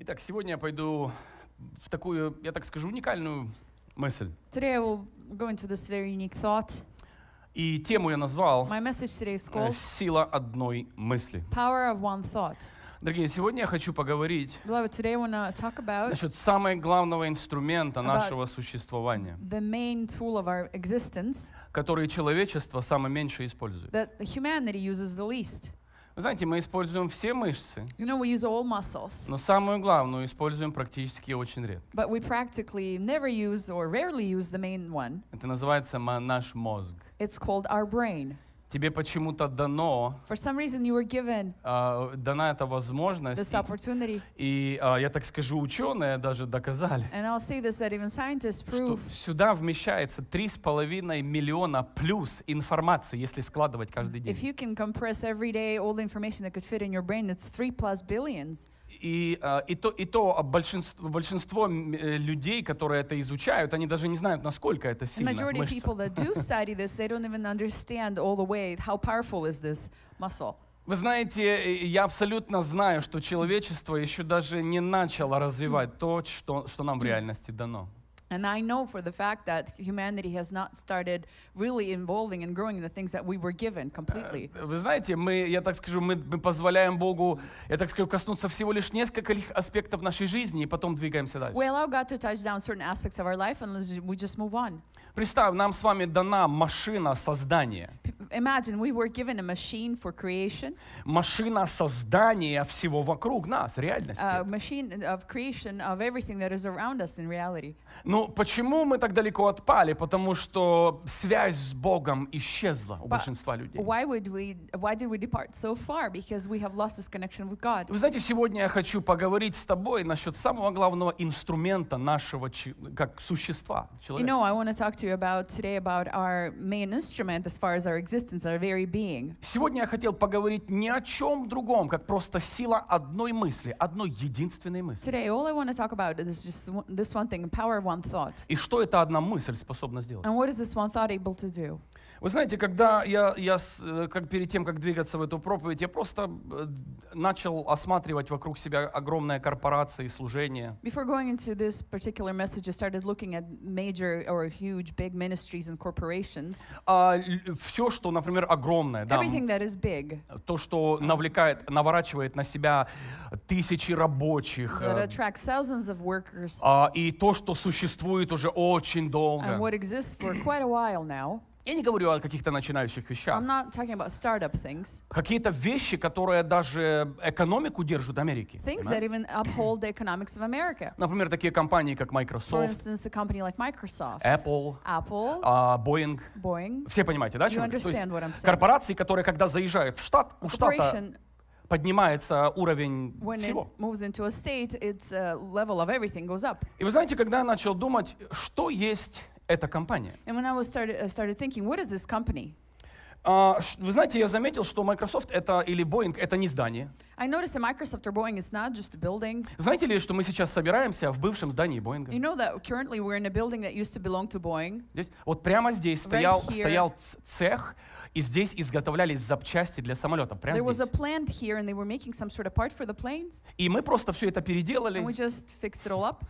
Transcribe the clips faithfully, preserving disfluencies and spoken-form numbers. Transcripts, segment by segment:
Итак, сегодня я пойду в такую, я так скажу, уникальную мысль. Today I will go into this very unique thought. И тему я назвал My message today is э, called «Сила одной мысли». Power of One Thought. Дорогие, сегодня я хочу поговорить Beloved, today I want to talk about насчет самого главного инструмента About- нашего существования, the main tool of our existence который человечество самое меньше использует. that humanity uses the least. Вы знаете, мы используем все мышцы, You know, we use all muscles, но самую главную используем практически очень редко. but we practically never use or rarely use the main one. Это называется ма- наш мозг. It's called our brain. Тебе почему-то дано, For some reason, you were given а, дана эта возможность, this opportunity, и, а, я так скажу, ученые даже доказали, and I'll say this that even scientists что prove сюда вмещается три с половиной миллиона плюс информации, если складывать каждый if день. you can compress every day all the information that could fit in your brain, it's three plus billions. И, а, и то, и то большинство, большинство м, э, людей, которые это изучают, они даже не знают, насколько это The сильно. majority of мышца. people that do study this, they don't even understand all the way how powerful is this muscle. Вы знаете, э, я абсолютно знаю, что человечество еще даже не начало развивать то, что, что нам в реальности дано. And I know for the fact that humanity has not started really involving and growing in the things that we were given completely. Вы знаете, мы, я так скажу, мы, мы позволяем Богу, я так скажу, коснуться всего лишь нескольких аспектов нашей жизни, и потом двигаемся дальше. We allow God to touch down certain aspects of our life and let's- we just move on. Представь, нам с вами дана машина создания. P- Imagine we were given a machine for creation, Машина создания всего вокруг нас, реальности. a machine of creation of everything that is around us in reality. Ну, почему мы так далеко отпали? Потому что связь с Богом исчезла у But большинства людей. Why would we? Why did we depart so far? Because we have lost this connection with God. Вы знаете, сегодня я хочу поговорить с тобой насчет самого главного инструмента нашего чи- как существа, You человека. know, I want to talk to you about today about our main instrument as far as our existence, our very being. Сегодня я хотел поговорить ни о чем другом, как просто сила одной мысли, одной единственной мысли. Today, all I want to talk about is just one- this one thing, power of one thought. И что эта одна мысль способна сделать? And what is this one thought able to do? Вы знаете, когда я, я с- э, как перед тем, как двигаться в эту проповедь, я просто э, начал осматривать вокруг себя огромные корпорации, служения. Before going into this particular message, I started looking at major or huge, big ministries and corporations. Все, что, например, огромное, да, Everything that is big, то, что навлекает, наворачивает на себя тысячи рабочих, that э, attracts thousands of workers, а, и то, что существует уже очень and долго. what exists for quite a while now. Я не говорю о каких-то начинающих I'm вещах. not talking about startup things, Какие-то вещи, которые даже экономику держат Америки. things понимаете? that even uphold the economics of America. Например, такие компании, как For Microsoft, instance, a company like Microsoft, Apple, Apple, а, Boeing. Boeing. Все понимаете, да? о You чем я говорю? То есть understand what I'm saying. корпорации, которые, когда заезжают в штат, у штата Corporation, поднимается уровень when it всего. moves into a state, its uh, level of everything goes up. И вы знаете, когда я начал думать, что есть эта компания, And when I was started, I started thinking, what is this company? а, ш- вы знаете, я заметил, что Microsoft это или Boeing это не здание. I noticed that Microsoft or Boeing is not just a building. Знаете ли, что мы сейчас собираемся в бывшем здании Боинга? You know that currently we're in a building that used to belong to Boeing. Здесь, вот прямо здесь стоял, here. стоял ц- цех, и здесь изготовлялись запчасти для самолета. Прямо There was a здесь. plant here, and they were making some sort of part for the planes, И мы просто все это and we переделали. just fixed it all up.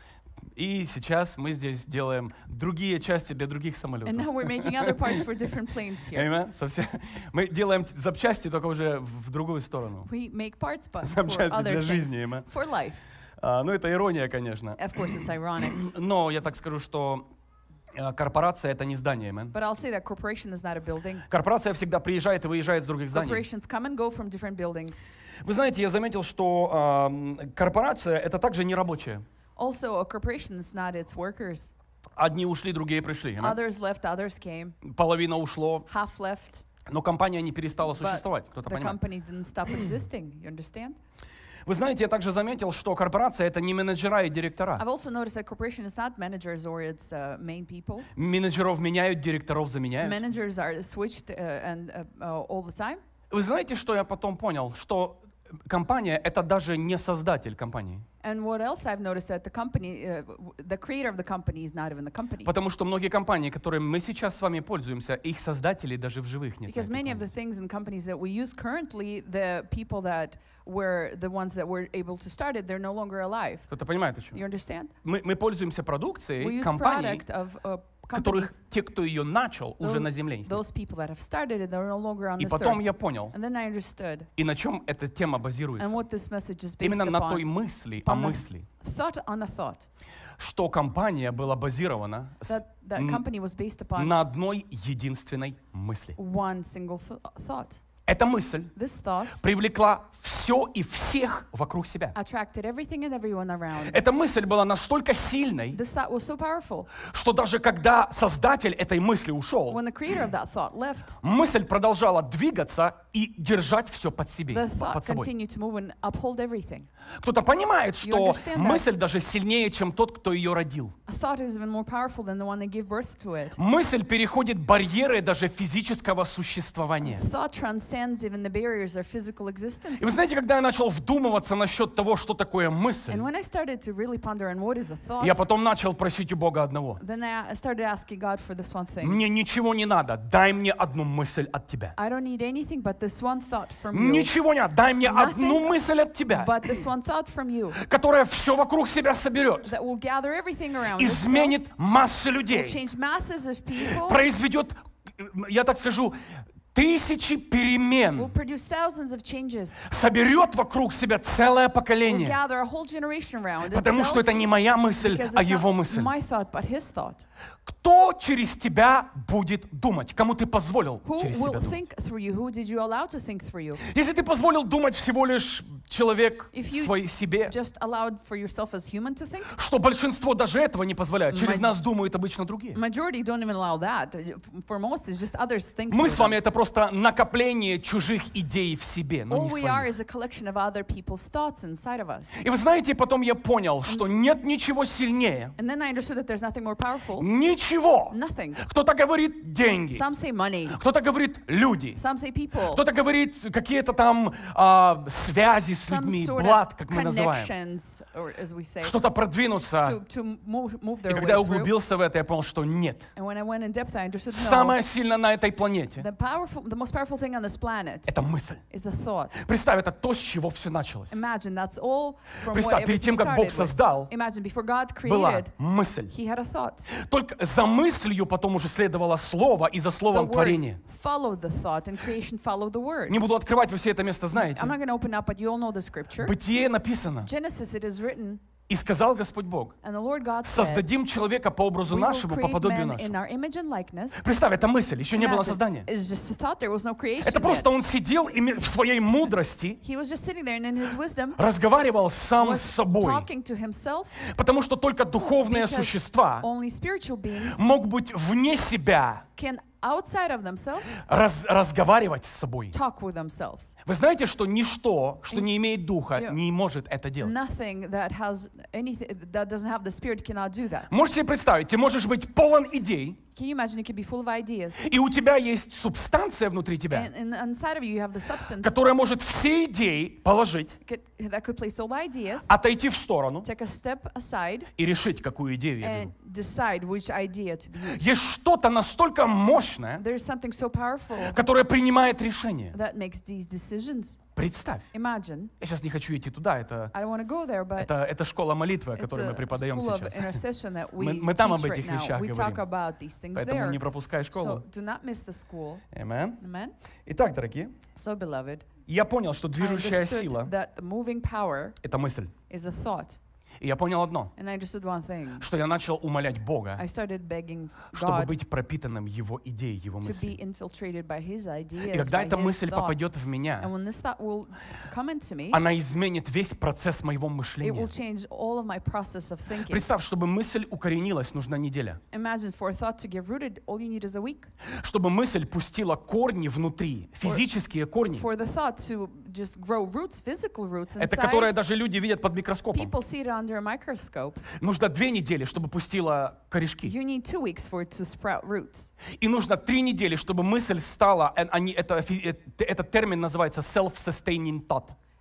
И сейчас мы здесь делаем другие части для других And самолетов. now we're making other parts for different planes here. Amen. Совсем- Мы делаем т- запчасти только уже в другую сторону. We make parts, but for Запчасти other для things, жизни. amen. for life. А, ну, это ирония, конечно. Of course, it's ironic, Но я так скажу, что э, корпорация — это не здание. amen. but I'll say that corporation is not a building. Корпорация всегда приезжает и выезжает с других зданий. Corporations come and go from different buildings. Вы знаете, я заметил, что ам, корпорация — это также не рабочая. Also, a corporation is not its workers. Одни ушли, другие пришли. amen. Others left, others came. Половина ушло, Half left, но компания не перестала but существовать. Кто-то the понимает? company didn't stop existing. You understand? Вы знаете, я также заметил, что корпорация — это не менеджера и директора. I've also noticed that corporation is not managers or its uh, main people. Менеджеров меняют, директоров заменяют. Managers are switched uh, and uh, uh, all the time. Вы знаете, что я потом понял? Что компания — это даже не создатель компании. And what else I've noticed that the company, uh, the creator of the company is not even the company. Потому что многие компании, которыми мы сейчас с вами пользуемся, их создателей даже в живых нет. Because many of the things and companies that we use currently, the people that were the ones that were able to start it, they're no longer alive. Кто-то понимает, о чем? You understand? Мы, мы пользуемся We продукцией use компаний, product of uh, которых companies, те, кто ее начал, уже those, на земле. их нет. those people that have started it, they're no longer on И this потом earth. я понял, And then I understood, и на чем эта тема and базируется. what this message is based Именно на той upon, мысли, о upon a мысли, thought on a thought. что компания была базирована с- That that н- company was based upon на одной единственной мысли. one single th- thought. Эта мысль This thought привлекла все и всех вокруг себя. attracted everything and everyone around. Эта мысль была настолько сильной, This thought was so powerful. что даже когда создатель этой мысли ушел, When the creator of that thought left, мысль продолжала двигаться и держать все под себе, the по- thought под собой. continued to move and uphold everything. Кто-то понимает, You что understand that? мысль даже сильнее, чем тот, кто ее родил. A thought is even more powerful than the one that gave birth to it. Мысль переходит барьеры даже физического существования. Thought transcends even the barriers of physical existence. И вы знаете, когда я начал вдумываться насчет того, что такое мысль, And when I started to really ponder on what is a thought, я потом начал просить у Бога одного. then I started asking God for this one thing. Мне ничего не надо, дай мне одну мысль от Тебя. I don't need anything but this one thought from you. Ничего не надо, дай мне Nothing одну мысль от Тебя, But this one thought from you которая все вокруг себя соберет, that will gather everything around изменит itself, массы will людей, change masses of people, произведет, я так скажу, тысячи will перемен, produce thousands of changes, соберет вокруг себя целое will поколение. gather a whole generation around Потому itself, что это не моя мысль, because а it's Его not мысль. my thought, but His thought. Кто через тебя будет думать? Кому ты позволил Who через will себя думать? think through you? Who did you allow to think through you? Если ты позволил думать всего лишь человек If you своей себе, just allowed for yourself as human to think, что большинство даже этого не позволяют. Через My- нас думают обычно другие. majority don't even allow that. For most, it's just others think Мы through с вами them. это просто накопление чужих идей в себе, но All не we are своих. is a collection of other people's thoughts inside of us. И вы знаете, потом я понял, что нет ничего сильнее, And then I understood that there's nothing more powerful. ничего. Nothing. Кто-то говорит деньги, Some say money. кто-то говорит люди, Some say people. кто-то говорит какие-то там а, связи с Some людьми, sort блат, of как мы называем. connections, or as we say, Что-то продвинуться. to, to move, move И their когда я way through. углубился в это, я понял, что нет. And when I went in depth, I understood no. Самое сильное на этой планете The powerful, the most powerful thing on this planet — это мысль. is a thought. Представь, это то, с чего все началось. Imagine that's all from what Представь, перед everything тем, как Бог started with. создал, Imagine before God была created, мысль. He had a thought. Только за мыслью потом уже следовало слово, и за The словом word творение. followed the thought, and creation followed the word. Не буду открывать, вы все это место знаете. I'm not going to open up, but you all know the scripture. Бытие написано. Genesis, it is written, И сказал Господь Бог: and the Lord God said, создадим человека по образу we will нашему, по create подобию man in нашему. our image and likeness. Представь, это мысль, еще не было Imagine, создания. it's just a thought, there was no creation Это yet. просто он сидел и ми- в своей мудрости He was just sitting there, and in his wisdom, разговаривал сам was с собой. talking to himself, Потому что только духовные because существа only spiritual beings могут быть вне себя, can, outside of themselves, раз- разговаривать с собой. talk with themselves. Вы знаете, что ничто, что не имеет духа, Yeah. не может это делать. Nothing that has anything that doesn't have the spirit cannot do that. Можете себе представить, ты можешь быть полон идей, Can you imagine you could be full of ideas, и у тебя есть субстанция внутри тебя, and, and inside of you you have the substance которая может все идеи положить, could, that could place all the ideas, отойти в сторону take a step aside, и решить, какую идею я and беру. decide which idea to be used. Есть что-то настолько мощное, There's something so powerful которое принимает решение. that makes these decisions. Представь. Imagine, Я сейчас не хочу идти туда, это, I don't want to go there, but это, это школа молитвы, о it's которой мы a преподаем school of сейчас. intercession that we Мы- мы там об teach этих right now. вещах We talk говорим. about these things Поэтому there. не пропускай So школу. do not miss the school. Amen. Amen. Итак, дорогие, So, beloved, я понял, что I движущая understood сила that the moving power — это мысль. is a thought. И я понял одно, And I understood one thing. что я начал умолять Бога, I started begging чтобы God быть пропитанным Его идеей, Его to be мыслью. infiltrated by His ideas, И когда by эта His мысль thoughts. попадет в And меня, when this thought will come into me, она изменит весь процесс моего it will мышления. change all of my process of thinking. Представь, чтобы мысль укоренилась, нужна неделя. Imagine for a thought to get rooted, all you need is a week. Чтобы мысль пустила корни внутри, физические корни, For the thought to just grow roots, physical roots это которые inside, даже люди видят под микроскопом. people see it under a microscope. Нужно две недели, чтобы пустила корешки. You need two weeks for it to sprout roots. И нужно три недели, чтобы мысль стала, э, они, это, фи- э, т- этот термин называется self-sustaining thought.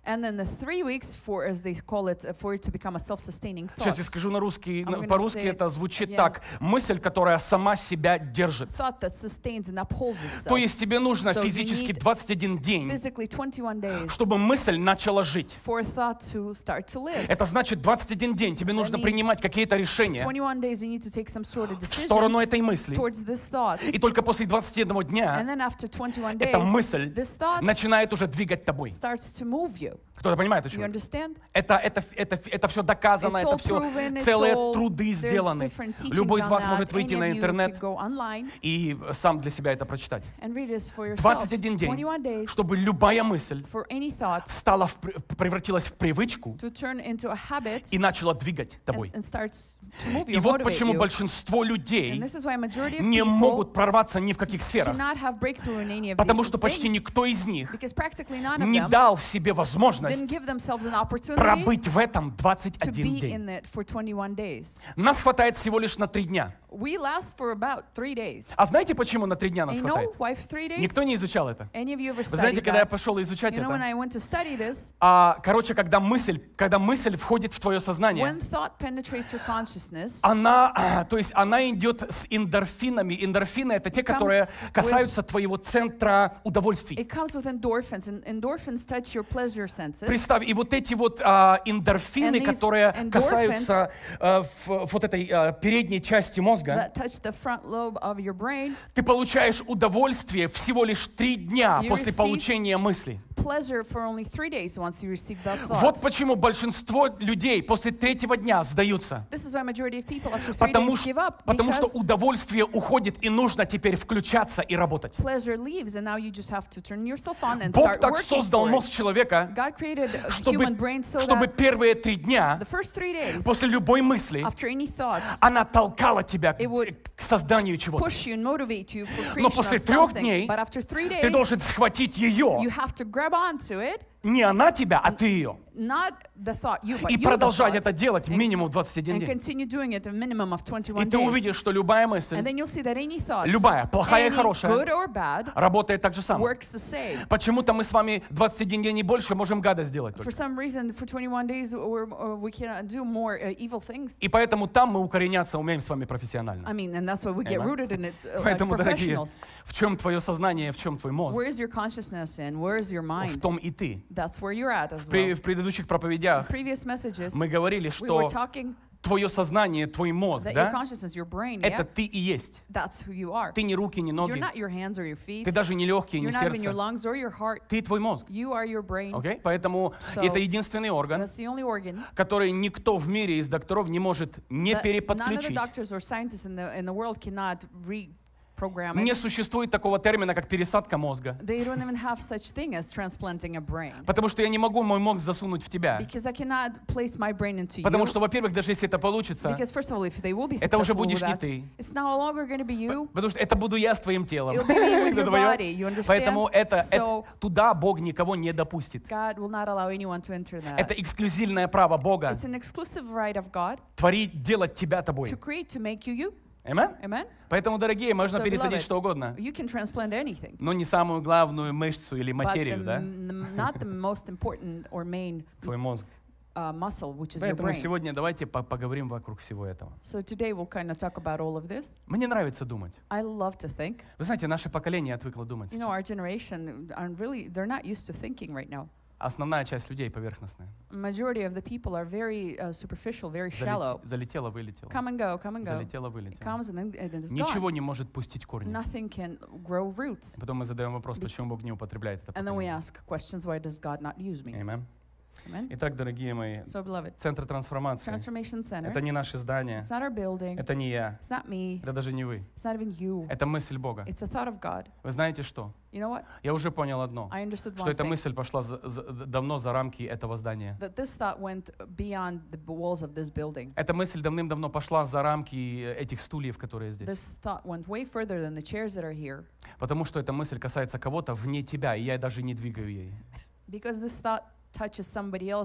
And then the three weeks for, as they call it, uh, for it to become a self-sustaining thought. Сейчас я скажу на русский, I'm gonna по-русски say это it звучит again. так. Мысль, которая сама себя держит. Thought that sustains and upholds То itself. есть тебе нужно So you физически need двадцать один день, Physically twenty-one days чтобы мысль начала жить. for a thought to start to live. Это значит двадцать один день тебе нужно means принимать какие-то решения twenty-one days you need to take some sort of в сторону decisions этой мысли. towards this thought. И только после двадцати одного And дня then after twenty-one эта days, мысль this thought начинает уже двигать тобой. starts to move you. Кто-то понимает, о You чем я? understand? Это, это, это, это все доказано, It's это all все proven, it's целые all- труды there's сделаны. different teachings Любой из on вас that. может выйти Any на of you интернет could go online и сам для себя это прочитать. and read this for yourself. двадцать один день, twenty-one days чтобы любая мысль for any thought стала в, при- превратилась в привычку to turn into a habit и начала двигать and, тобой. and starts to move you, И вот motivate почему you. большинство And людей this is why majority of не people могут прорваться ни в каких сферах, cannot have breakthrough in any of потому these что почти things никто из них because practically none of не them дал себе didn't возможность give themselves an opportunity пробыть в этом двадцать to один be день. in it for twenty-one days. Нас хватает всего лишь на три дня. We last for about three days. А знаете, почему на три дня And нас you know хватает? why for three days? Никто не изучал это. Any of you ever Вы знаете, studied когда я that? пошел изучать You know, when это, I went to study this, а, короче, когда мысль, когда мысль входит в твое сознание, when thought penetrates your consciousness, она, а, то есть она идет с эндорфинами. Эндорфины — это те, It comes которые with- касаются твоего центра удовольствий. it comes with endorphins, and endorphins touch your pleasure senses. Представь, и вот эти вот а, эндорфины, And these которые endorphins касаются а, в, вот этой а, передней части мозга, That touch the front lobe of your brain, ты получаешь удовольствие всего лишь три дня You после receive- получения мысли. pleasure for only three days once you receive that thought. Вот почему большинство людей после третьего дня сдаются. This is why majority of people after three Потому, days ш- give up потому что because удовольствие уходит, и нужно теперь включаться и работать. pleasure leaves, and now you just have to turn yourself on and Бог start так working создал for it. мозг человека, God created a чтобы, human brain so чтобы that первые три дня the first three days после любой мысли after any thoughts она толкала тебя к, It would к созданию чего-то. push you and motivate you for Но creation после of трех something. дней But after three Ты days, должен схватить ее. you have to grab onto it, Не она тебя, а ты ее. not the thought, you, but И you the продолжать thought, это делать and- минимум двадцать один and день. continue doing it a minimum of И twenty-one ты days. увидишь, что любая мысль, And then you'll see that any thought, любая, плохая и any хорошая, good or bad, работает так же самое. works the same. Почему-то мы с вами двадцать один день и больше можем гадость сделать For только. some reason, for twenty-one days, we're, uh, we cannot do more uh, evil things. И поэтому там мы укореняться умеем с вами I профессионально. mean, and that's why we get Amen. rooted in it uh, like Поэтому, дорогие, professionals. в чем твое сознание, в чем твой мозг, Where is your consciousness in? Where is your в mind? том и ты. That's where you're at as При- well. В предыдущих проповедях Previous messages, мы говорили, we were что talking твое сознание, твой мозг, that your да, consciousness, your brain, это yeah, ты и есть. that's who you are. Ты не руки, не You're ноги, not your hands or your feet. ты даже не легкие, You're не not even your сердце. lungs or your heart. Ты твой мозг. You are your brain. Окей? Поэтому So, это единственный орган, That's the only organ который никто в мире из докторов не может не that none of the переподключить. doctors or scientists in the in the world cannot reprogram Не it. существует такого термина, как пересадка мозга. They don't even have such thing as transplanting a brain. Потому что я не могу мой мозг засунуть в тебя. Because I cannot place my brain into Потому you. что, во-первых, даже если это получится, Because first of all, if they will be это уже successful with будешь не that, ты. it's no longer going to be you. Потому что это буду я с твоим телом. It'll be me with Это your твоё. body. You understand? Поэтому это, это- So туда Бог никого не допустит. God will not allow anyone to enter Это that. эксклюзивное право Бога It's an exclusive right of God творить, делать тебя тобой. to create, to make you you. Amen? Amen? Поэтому, дорогие, можно So, пересадить beloved, что угодно, You can transplant anything. но не самую главную мышцу или But материю, the, да? m- not the most important or main Твой мозг. uh, muscle, which is your Поэтому brain. сегодня давайте по- поговорим вокруг всего этого. So today we'll kind of talk about all of this. Мне нравится думать. I love to think. Вы знаете, наше поколение отвыкло думать You know, our сейчас. generation are really, they're not used to thinking right now. Основная часть людей поверхностная. Majority of the people are very uh, superficial, very Залет- shallow. Залетело, вылетело. Come and go, come and go. Залетело, It вылетело. comes and then and it's Ничего gone. не может пустить корни. Nothing can grow roots. Потом мы задаем вопрос, Be- почему Бог не употребляет это And then we поколение. ask questions, why does God not use me? Amen. Amen? Итак, дорогие мои, So, beloved, Центр трансформации Transformation Center, — это не наше здание, it's not our building, это не я, it's not me, это даже не вы. it's not even you. Это мысль Бога. It's the thought of God. Вы знаете что? You know what? Я уже понял одно, I understood что one эта thing. мысль пошла за- за- давно за рамки этого здания. That this thought went beyond the walls of this building. Эта мысль давным-давно пошла за рамки этих стульев, которые здесь. This thought went way further than the chairs that are here. Потому что эта мысль касается кого-то вне тебя, и я даже не двигаю ей. Because this thought touches somebody else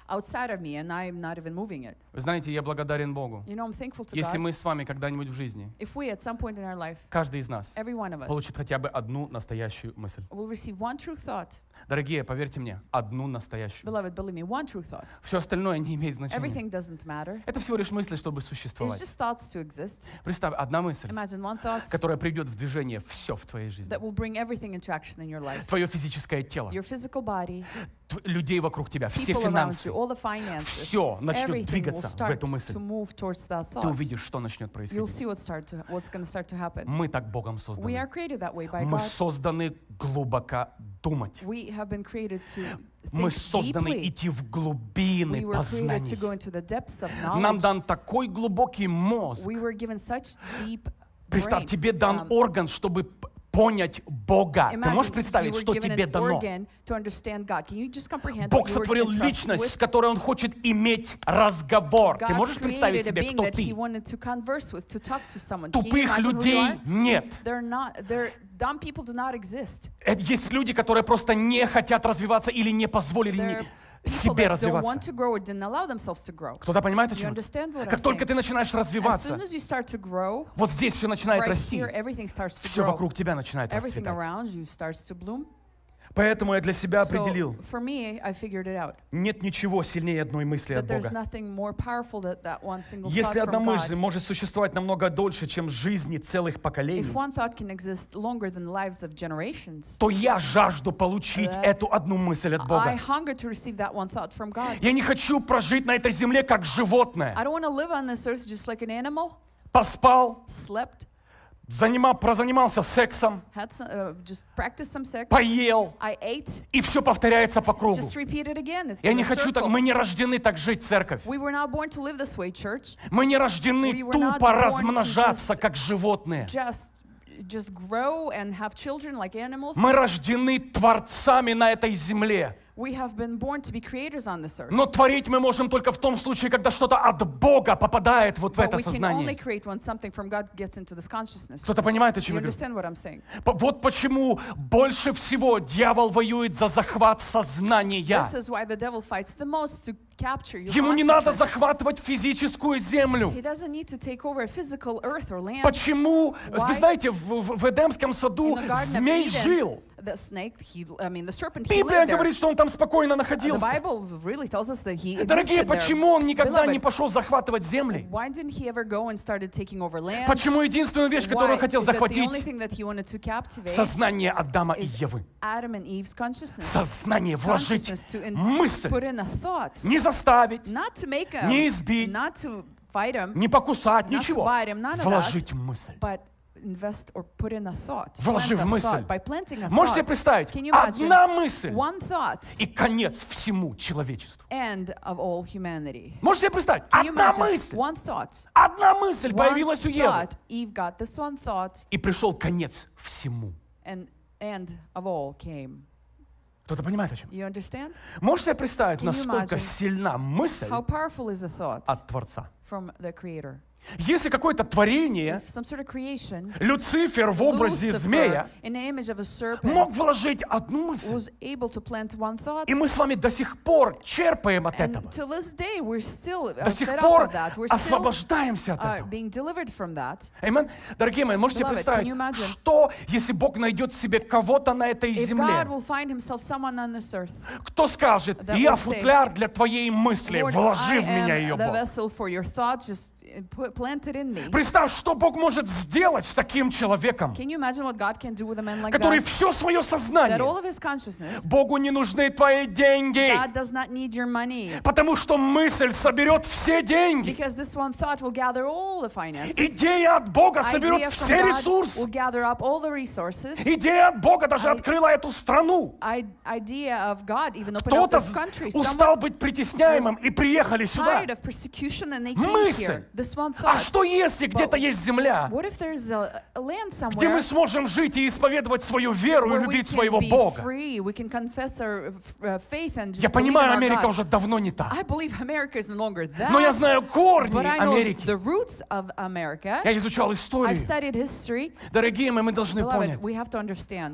outside of me and I'm not even moving it. Вы знаете, я благодарен Богу. You know, I'm thankful to Если God. мы с вами когда-нибудь в жизни, If we at some point in our life, каждый из нас every one of us, получит хотя бы одну настоящую мысль. will receive one true thought. Дорогие, поверьте мне, одну настоящую. Beloved, believe me, one true thought. Все остальное не имеет значения. Everything doesn't matter. Это всего лишь мысли, чтобы It's существовать. just thoughts to exist. Представь, одна мысль, Imagine one thought которая приведет в движение все в твоей жизни. that will bring everything into action in your life. Твое физическое тело, Your physical body, тв- людей вокруг тебя, все people around финансы. you, all the finances, Всё начнет everything will двигаться в start эту мысль. to move towards that Ты thought. увидишь, что начнет You'll происходить. see what's, start to, what's going to start to happen. Мы так Богом We созданы. are created that way by Мы God. созданы глубоко думать. We have been created to Мы think созданы deeply. идти в глубины We were created to познаний. go into the depths of Нам knowledge. дан такой глубокий мозг. We were given such deep Представь, brain. тебе дан Um, орган, чтобы п- понять Бога. Ты можешь Imagine представить, you were что given тебе an дано? organ to understand God. Can you just comprehend Бог that you were сотворил entrusted личность, с with? которой Он хочет иметь разговор. Ты God можешь представить created a себе, being кто that He ты? wanted to converse with, to talk to someone. Can you Тупых imagine who you людей are? нет. They're not. They're dumb people do not exist. Это есть люди, которые просто не хотят развиваться или не позволили They're не- people себе that don't развиваться. want to grow or didn't allow themselves to grow. Кто-то понимает, о You чем? understand what Как I'm только saying? ты начинаешь As развиваться, soon as you start to grow, вот здесь все начинает right расти. here, everything starts to Все grow. вокруг тебя начинает Everything расцветать. around you starts to bloom. Поэтому я для себя So определил, for me, I figured it out. нет ничего сильнее одной мысли That от there's Бога. nothing more powerful than that one single thought Если одна from мысль God. может существовать намного дольше, чем жизни целых поколений, If one thought can exist longer than the lives of generations, то я жажду получить That эту одну мысль от I Бога. hunger to receive that one thought from God. Я не хочу прожить на этой земле как животное. I don't want to live on this earth just like an animal, Поспал, slept, занимал, прозанимался сексом, had some, uh, just practiced some sex. поел, I ate, и все повторяется по кругу. just repeat it again. It's Я in не a хочу так, circle. мы не рождены так жить, церковь. We were not born to live this way, church. Мы не рождены We were not тупо born to размножаться, just- как животные. Just, just grow and have children like animals. Мы рождены творцами на этой земле. We have been born to be creators on this earth. Но творить мы можем только в том случае, когда что-то от Бога попадает вот в But это we can only сознание. create when something from God gets into this consciousness. Кто-то понимает, о чем You я говорю? understand what I'm saying? П- Вот почему больше всего дьявол воюет за захват сознания. This is why the devil fights the most to capture your Ему не надо consciousness. захватывать физическую землю. He doesn't need to take over a physical earth or land. Почему? Вы Why? знаете, в, в- в Эдемском саду In the Garden of змей Eden, жил. the snake, he, I mean, the serpent, he Библия lived there. говорит, что он там спокойно The находился. Bible really tells us that he Дорогие, existed there. почему он никогда Beloved, не пошел захватывать земли? why didn't he ever go and started taking over land? Почему единственную вещь, которую он Why хотел is that the only захватить? thing that he wanted to captivate Сознание Адама и is Евы. Adam and Eve's consciousness? Сознание вложить, Consciousness to in- мысль, put in a thought. не заставить, Not to make him, не избить, not to fight him, не покусать, not to ничего. bite him, none of Вложить that, мысль. but invest or put in a thought. Вложив Plant a мысль. thought. By planting a Можете себе thought, представить? can you imagine Одна мысль one thought, и конец всему человечеству. end of all humanity? Можете себе представить? Can you Одна imagine мысль. one thought? Одна мысль One появилась у Евы. thought, Eve got this one thought, И пришел конец всему. and end of all came. Кто-то понимает, о чем? You understand? Можете себе представить, Can you насколько imagine сильна мысль How powerful is a thought от Творца? from the Creator? Если какое-то творение, If some sort of creation, Люцифер в образе Lucifer, змея, in the image of a мог serpent, вложить одну мысль, was able to plant one thought, и мы с вами до сих пор черпаем от этого. and till this day we're still uh, До сих fed off пор of that. We're still освобождаемся от uh, этого. being delivered from that. Amen. Дорогие мои, можете Beloved, представить, can you imagine? что если Бог найдет себе кого-то на этой If земле, God will find himself someone on this earth, кто скажет, that я will say, футляр для твоей мысли, Lord, вложи I в меня am ее, the Бог. vessel for your thought, just uh, put, plant it in me. Представь, что Бог может сделать с таким человеком, Can you imagine what God can do with a man like который that? все свое That all сознание, of his consciousness, Богу не нужны твои деньги, God does not need your money. потому что мысль соберет все деньги. Because this one thought will gather all the finances. Идея от Бога соберет Idea from все God ресурсы. will gather up all the resources. Идея от Бога даже I- открыла эту страну. I, idea of God even opened up Кто-то this country. устал Someone быть притесняемым и приехали сюда. tired of persecution and they came Мысль. here. This one А thought. что если где-то есть земля, What if there's a, a land где мы somewhere сможем жить и исповедовать свою веру и where we любить can своего be Бога? free, we can confess our uh, faith and just Я believe in понимаю, our Америка God. уже давно не та. I believe America is no longer that. Но я знаю корни But I know Америки. the roots of America. Я изучал I've историю. studied history. Дорогие мои, мы должны Beloved, понять, we have to understand.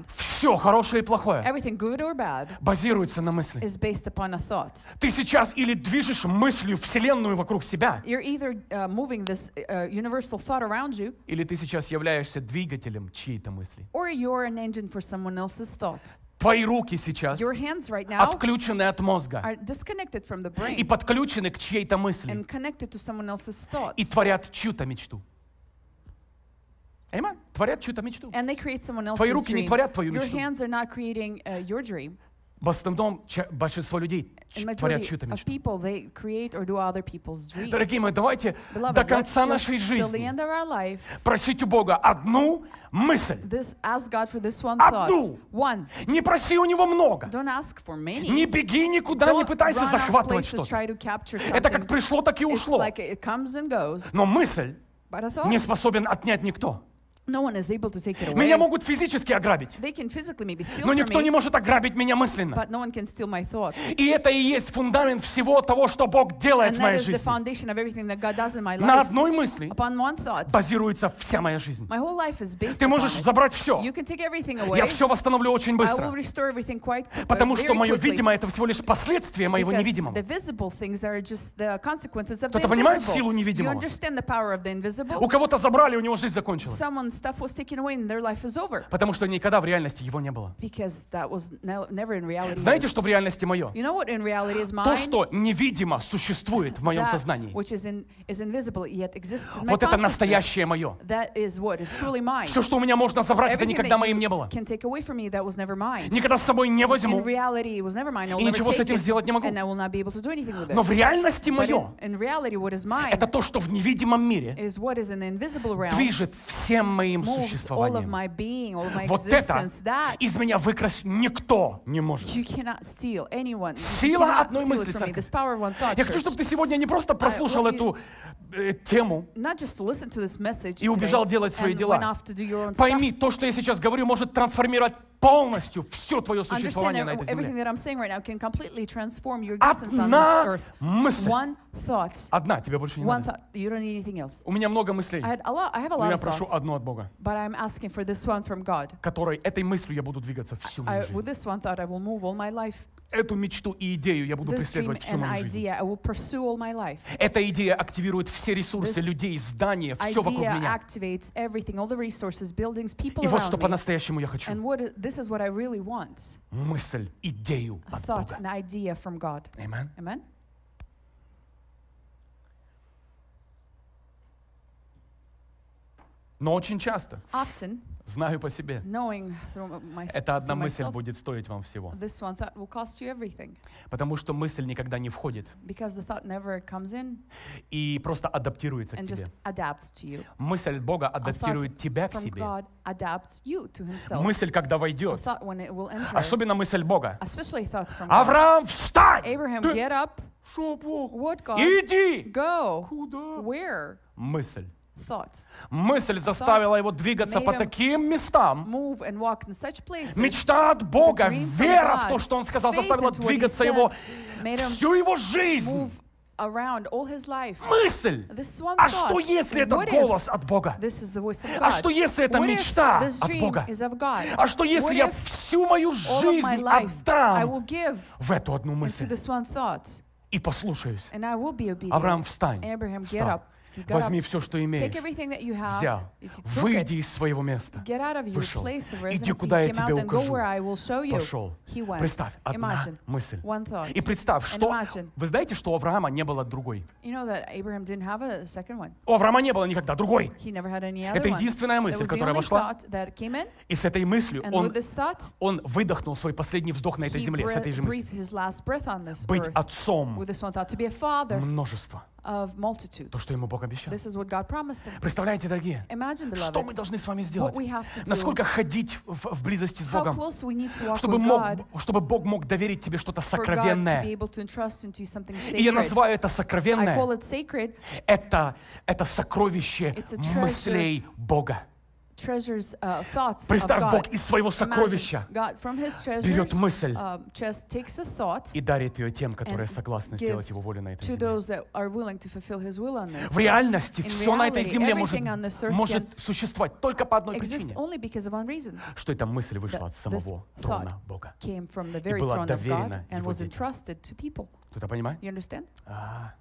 Все хорошее и плохое everything good or bad, базируется на мысли. is based upon a thought. Ты сейчас или движешь мыслью вселенную вокруг себя, You're either uh, moving this uh, universal thought around you, или ты сейчас являешься двигателем чьей-то мысли. or you're an engine for someone else's thought. Твои руки сейчас Your hands right now отключены от мозга are disconnected from the и brain подключены к чьей-то мысли and connected to someone else's и thoughts. творят чью-то мечту. Amen? Творят чью-то мечту. And they create someone Твои else's руки не dream. творят твою Your мечту. hands are not creating uh, your dream. В основном ча- большинство людей ч- And творят majority чью-то of мечту. people, they create or do other people's dreams. Дорогие мои, давайте Beloved, до let's конца just, нашей till the жизни end of our life, просить у Бога одну мысль. this, ask God for this one Одну. thought. One. Не проси у Него много. Don't ask for many. Не беги никуда, не Don't пытайся run off захватывать places, что-то. try to capture Это как something. пришло, так и It's ушло. like it comes and goes. Но мысль But a не thought, способен отнять никто. no one is able to take it away. Меня могут физически ограбить, They can physically maybe steal но from никто не me, может ограбить меня мысленно. but no one can steal my thought. И это и есть фундамент всего того, что Бог делает And в that моей is the жизни. foundation of everything that God does in my На life. одной мысли Upon one thought, базируется вся моя жизнь. my whole life is based Ты upon можешь it. забрать все. You can take everything away. Я все восстановлю очень I will быстро. restore everything quite uh, Потому что very мое quickly. видимое — это всего лишь последствия моего Because невидимого. the visible things are just the consequences of the Кто-то понимает invisible. силу You невидимого? understand the power of the invisible? У кого-то забрали, у него жизнь закончилась. Someone's stuff was taken away and their life is over. Потому что никогда в реальности его не было. Because that was ne- never in reality. Знаете, was. что в реальности мое? You know what in reality is mine? То, что невидимо существует в моем That сознании. which is, in, is invisible yet exists in my Вот это consciousness. настоящее мое. That is what is truly mine. Все, что у меня можно забрать, это Everything никогда that моим you не было. can take away from me that was never mine. Никогда с собой не In возьму. reality, it was never mine. I will И never ничего с take этим it, сделать не могу. and I will not be able to do anything with it. Но в реальности But мое in, in reality, what is mine это то, что в невидимом мире is what is in the invisible realm. движет всем моим Moves all of существованием. my being, all of my Вот это existence. That из меня выкрасть никто не может. you cannot steal anyone. You Сила cannot одной steal мысли, it from me. церковь. This power of one thought. Я хочу, Church. чтобы ты сегодня не просто прослушал want you- эту э, тему. Not just to listen to this message И убежал today делать свои and дела. went off to do your own Пойми, stuff. то, что я сейчас говорю, может трансформировать полностью все твое Understand существование на that этой everything земле. that I'm saying right now can completely transform your existence on this Одна earth. мысль. One thought. Одна, тебе больше не One надо. thought. You don't need anything else. У меня много мыслей, I had a lot. I have a но lot я of прошу thoughts, одну от Бога, but I'm asking for this one from God. которой этой мыслью я буду двигаться всю мою I, with жизнь. this one thought, I will move all my life. Эту мечту и идею я буду This dream преследовать всю and мою жизнь. idea, I will pursue all my life. Эта идея активирует все ресурсы This людей, здания, все вокруг Idea меня. activates everything, all the resources, buildings, people И вот что around me. по-настоящему я хочу. And what i- this is what I really want: Мысль, идею a от thought, Бога. an idea from God. Amen. Amen. Но очень часто, Often, знаю по себе, knowing through my эта одна through мысль myself, будет стоить вам всего. this one thought will cost you everything, Потому что мысль никогда не входит because the thought never comes in и просто адаптируется к and тебе. just adapts to you. Мысль Бога A thought адаптирует тебя к from себе. God adapts you to Himself. Мысль, когда A войдет, thought when it will enter, особенно мысль Бога. especially a thought from God. Авраам, встань! Abraham, Ты- get up. Шо, Бог? What God? Иди! Go. Куда? Where? Мысль. Thought. Мысль заставила его двигаться made по him таким местам. Move and walk in such places. Мечта от Бога, dream from вера в God, то, что Он сказал, faith заставила into what He двигаться said, его made him всю его жизнь. move around all his life. Мысль. This one А thought. что если это What if голос от Бога? this is the voice of А God? что если это What if мечта this от dream Бога? is of God? А что если What я if всю мою all of my жизнь life I will отдам give в эту одну into мысль this one thought, и послушаюсь? and I will be obedient? Авраам, встань, Abraham, get встал, up. He got возьми up. все, что Take имеешь, everything that you have. взял, If you took выйди it, из своего места, get out of your вышел, place of иди, residency, куда я came out тебе and go укажу, where I will show you. пошел. He went. Представь, одна Imagine мысль. one thought. И представь, And что... imagine. Вы знаете, что у Авраама не было другой? You know that Abraham didn't have a second one. У Авраама не было никогда другой. He never had any other Это one. единственная That мысль, was the которая only вошла. thought that came in, И с этой мыслью and он, with this thought, он выдохнул свой последний вздох на этой he земле, с этой breath- же мыслью. breathed his last breath on this Быть earth отцом with this one thought, to be a father множества. of multitudes. То, что ему Бог обещал. This is what God promised him. Представляете, дорогие, Imagine, что мы beloved, должны с вами what сделать? we have to do, Насколько ходить в, в близости с how Богом, close we need to walk чтобы, with мог, God чтобы Бог мог доверить тебе что-то for God to be сокровенное. able to entrust into something И я sacred. называю это I сокровенное. call it sacred. Это, это сокровище It's a treasure. мыслей Бога. treasures uh, thoughts of Представь, Бог God. из своего сокровища God from his treasures берет мысль um, just takes a thought и дарит ее тем, которые and согласны gives сделать Его волю на этой to земле. those that are willing to fulfill his will on this. В реальности In все на этой reality, земле может, everything on this earth может can существовать только по одной Exist причине, only because of one reason. что эта мысль вышла That от this самого thought трона Бога. came from the И very была throne of доверена God and Его was детям. entrusted to people. Кто-то понимает? You understand? А.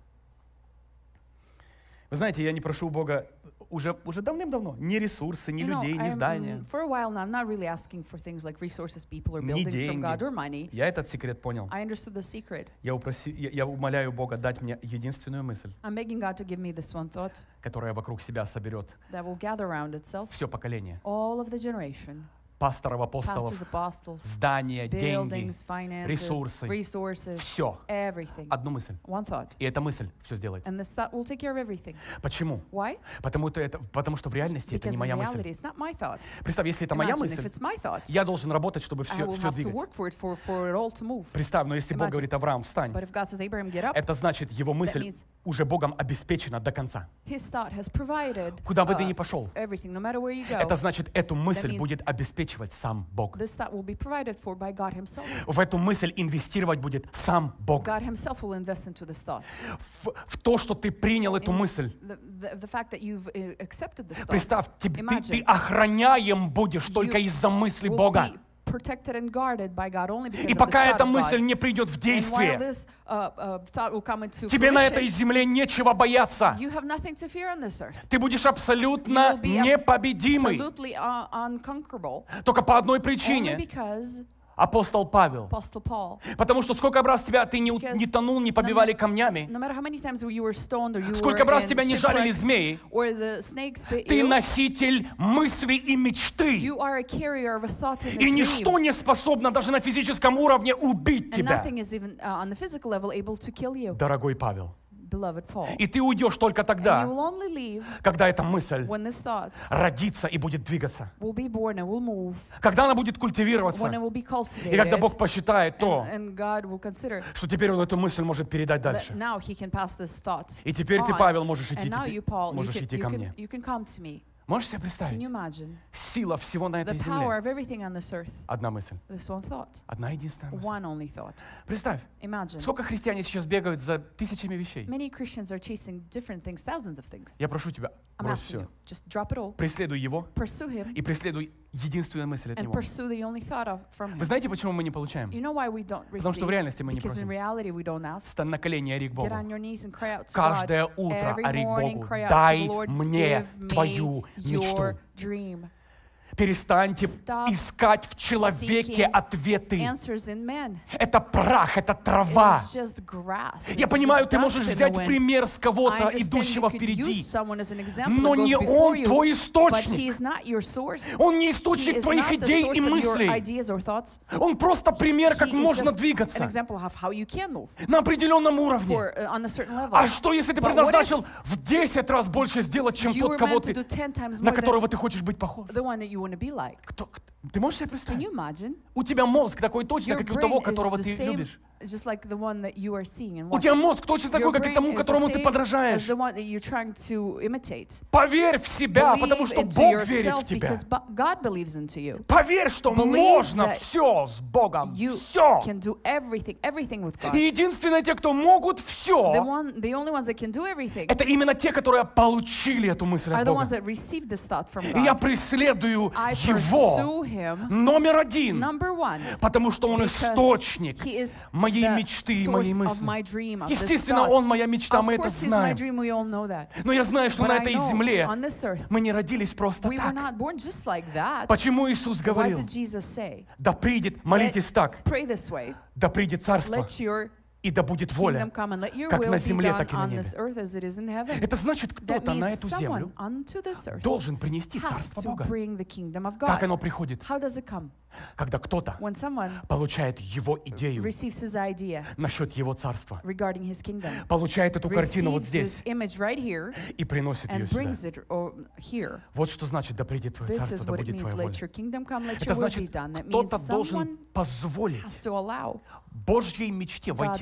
Вы знаете, я не прошу у Бога уже, уже давным-давно ни ресурсы, ни You know, людей, ни I'm, здания. mm, for a while now, I'm not really asking for things like resources, people, or Ни buildings from God деньги. or money. Я этот секрет понял. I understood the secret. Я, упроси, я, я умоляю Бога дать мне единственную мысль, I'm begging God to give me this one thought которая вокруг себя соберет that will gather around itself все поколение. all of the generation. Пасторов, апостолов, Pastors, apostles, здания, деньги, buildings, finances, ресурсы. resources, все. everything. Одну мысль. One thought. И эта мысль все сделает. And this thought will take care of everything. Почему? Why? Потому, что это, потому что в реальности это Because не in моя reality, мысль. it's not my thought. Представь, если это моя Imagine if мысль, it's my thought, я должен работать, чтобы I все, will все have to двигать. work for it, for, for it all to move. Представь, но если Бог Imagine. говорит, Авраам, встань, But if God says, Abraham, get up, это значит, его мысль means- уже Богом обеспечена до конца. his thought has provided Куда бы ты uh, ни пошел, everything, no matter where you go. это значит, эту мысль means- будет обеспечивать сам Бог. This thought will be provided for by God himself. В эту мысль инвестировать будет сам Бог. God himself will invest into this thought. В, в то, что ты принял эту In мысль. The, the, the fact that you've uh, accepted this thought. Представь, ты, ты, Imagine ты охраняем будешь только you из-за мысли will Бога. be protected and guarded by God only because И of пока this thought эта of мысль God. не придет в And while действие, this uh, uh, thought will come into тебе на этой fruition, земле нечего бояться. you have nothing to fear on this earth. Ты будешь абсолютно You will be непобедимый. Absolutely uh, unconquerable. Только по одной Only причине. because Апостол Павел. Apostle Paul. Потому что сколько раз тебя ты не, Because не тонул, не побивали no камнями, No matter how many times you were stoned or you сколько were раз in тебя не жалили shipwrecks змеи, or the snakes bit ты you, носитель мыслей и мечты. you are a carrier of a thought and a И dream. ничто не способно даже на физическом уровне убить And тебя, nothing is even uh, on the physical level able to kill you, дорогой Павел. beloved Paul. И ты уйдешь только And you тогда, will only leave когда эта мысль when this thought родится и будет двигаться. will be born and will move, Когда она будет when it культивироваться. will be И когда cultivated, Бог посчитает то, and, and God will consider что теперь Он эту мысль может передать that дальше. now he can pass this thought И теперь ты, on. Павел, можешь идти, And now теперь- you, Paul, you можешь can, идти you, ко can, мне. you can come to me. Можешь себе Can you представить? imagine Сила всего на the этой power земле. of everything on this earth? Одна мысль. This one thought, Одна единственная мысль. one only thought. Представь, Imagine. сколько христиане сейчас бегают за тысячами вещей. Many Christians are chasing different things, thousands of things. Я прошу тебя, I'm брось asking все. you, just drop it all, Преследуй Его pursue him, и преследуй единственную мысль от and Него. pursue the only thought of from Вы him. знаете, почему мы не получаем? You know why we don't Потому что в receive? реальности мы не Because in просим. reality we don't ask. Стань на колени и ори к Get Богу. on your knees and cry out to God. Каждое утро Every ори к morning Богу. cry out to Дай the Lord, мне give me твою мечту. your dream. Перестаньте Stop искать в человеке seeking ответы. Answers in men. Это прах, это трава. It's just grass. Я It's понимаю, just ты dust можешь in the взять wind. пример с I кого-то, understand идущего you could впереди. use someone as an example Но that goes не before он you, твой but he источник. is not your source. Он не He источник is твоих not the идей source и of your мыслей. ideas or thoughts. Он просто пример, как He is можно just двигаться an example of how you can move на определенном уровне. for, uh, on a certain level. А что, если ты But what предназначил в десять раз больше сделать, чем You тот, were кого meant to ты, do ten times на more than которого ты хочешь быть похож? the one that you want to be like. Кто, кто- ты можешь себе Can представить? you imagine? У тебя мозг такой точно, Your как и у того, brain is которого the ты same, любишь. just like the one that you are seeing and У тебя watching. мозг точно Your такой, как и brain тому, is the которому ты same подражаешь. as the one that you're trying to imitate. Поверь в себя, Believe потому что into Бог верит в yourself тебя. because bo- God believes into you. Поверь, что Believe можно that все с Богом. You Все. can do everything, everything with God. И единственные те, кто могут The все, one, the only ones that can do everything это именно те, которые получили эту мысль are от the Бога. ones that receive this thought from И я God. преследую I Его pursue Him, номер один, number one, потому что Он because источник He is моей the мечты и source моей of мысли. my dream, of this Естественно, thought. Он моя мечта, мы Of это course, He's my знаем. dream. We all know that. Но я знаю, что But на I этой know земле on this earth, мы не родились просто we were так. not born just like that. Почему Иисус Why говорил, did Jesus say, да придет, молитесь так, pray this way, да придет Царство, let your и да будет воля, kingdom come and let your как will на be земле, done так и на on небе. this earth as it is in heaven? Это значит, That кто-то на means эту someone землю unto this earth должен принести has Царство to Бога. bring the kingdom of Как God. оно приходит? How does it come? Когда кто-то When someone получает Его идею receives his idea насчет Его Царства, regarding his kingdom, получает эту картину вот receives здесь this image right here и приносит ее and сюда. brings it or, here. Вот что значит, да придет Твое This Царство, is да what it будет means, Твоя let воля. your kingdom come, let Это your will be значит, done. That means кто-то someone должен позволить has to allow Божьей мечте войти в God's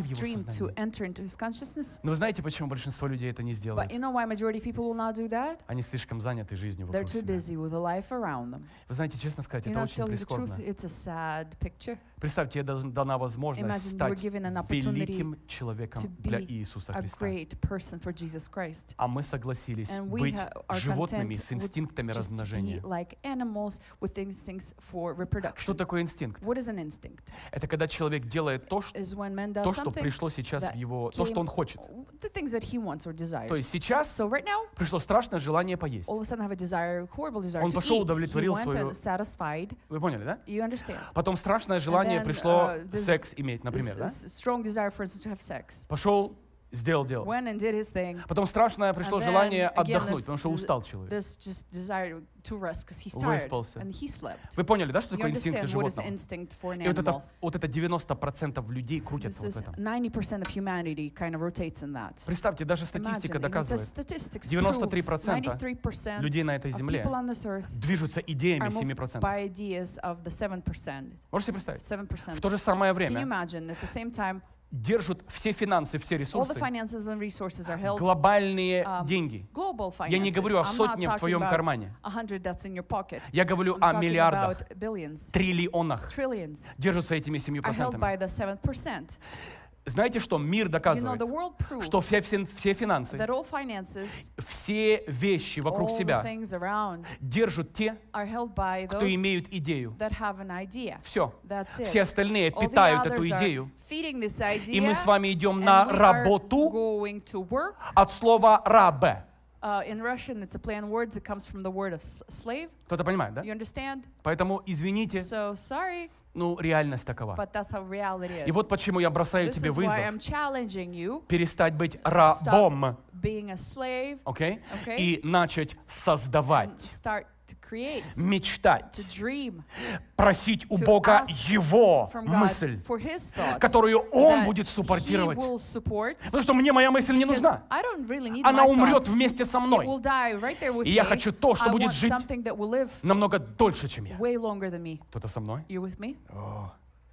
this его dream to сознание. enter into his consciousness. Но вы знаете, почему большинство людей это не But сделает? you know why majority of people will not do that? Они слишком заняты жизнью They're вокруг too себя. busy with the life around them. Вы знаете, честно сказать, You это know, очень tell you the прискорбно. truth, it's a sad picture. Представьте, тебе дана возможность Imagine you were стать given an opportunity великим человеком to для be Иисуса a Христа. great person for Jesus Christ. А мы согласились And we быть ha- are животными content с with инстинктами just to be размножения. like animals with instincts for Что reproduction. такое инстинкт? What is an instinct? Это когда человек делает то, что, Is when man does то, что something, пришло сейчас в that его, то, что came- он хочет. the things that he wants or desires. То есть сейчас So right now, пришло страшное желание поесть. all of a sudden I have a desire, horrible desire Он to пошел, eat. He удовлетворил went свою- and satisfied. Вы поняли, да? You understand? Потом страшное желание then, пришло uh, this- секс иметь, This например, да? is strong desire, for instance, to have sex. Пошел, сделал дело. Went and did his thing. Потом страшное пришло And then, желание again, отдохнуть, this- потому что this- устал человек. This just desire to rest because he's tired Выспался. and he slept. Вы поняли, да, что You такое инстинкты understand what is животного? instinct for an И вот это, animal? вот это девяносто процентов людей This крутятся вот в is этом. ninety percent of humanity kind of rotates in that. Представьте, даже Imagine, статистика you know, the доказывает, statistics девяносто три prove процента ninety-three percent людей на этой of земле people on this earth движутся идеями are семь moved процентов. by ideas of the seven percent. Можете себе представить? seven percent. В то же самое Can you время imagine, at the same time, держат все финансы, все all the ресурсы, finances and resources are held глобальные um, деньги. global finances. Я не говорю о I'm not сотне в talking твоем about кармане. a hundred that's in your pocket. Я говорю I'm о talking миллиардах, about billions, триллионах. trillions Держатся этими семью are held by процентами. the seven percent. Знаете что? Мир You know, доказывает, the world proves что все, все, все финансы, that all finances, все вещи вокруг all the себя things around держат те, are held by кто those имеют идею. that have an idea. Все. That's it. Все остальные All the питают эту others are идею. feeding this И мы idea, с вами идем and на we are работу going to work. от слова «рабе». Uh, in Russian, it's a play on words. It comes from the word of s- slave. Кто-то понимает, да? You understand? Поэтому извините, So sorry, ну реальность такова. but that's how reality И is. вот почему я бросаю This тебе is why вызов I'm challenging you перестать быть рабом, being a slave окей? Okay. И начать and создавать, start to create, мечтать, to dream, просить у to Бога ask Его from God мысль, for His thoughts которую Он that будет He суппортировать. will support. Потому что мне моя мысль не Because нужна. I don't really need Она my умрет thoughts. вместе со It мной will die right there with И я me. хочу то, что I будет want жить something that will live намного дольше, чем я. way longer than me. Кто-то со мной? You with me? О.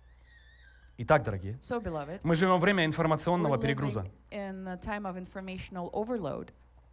Итак, дорогие, So, beloved, мы живем во время we're информационного перегруза. living in a time of informational overload.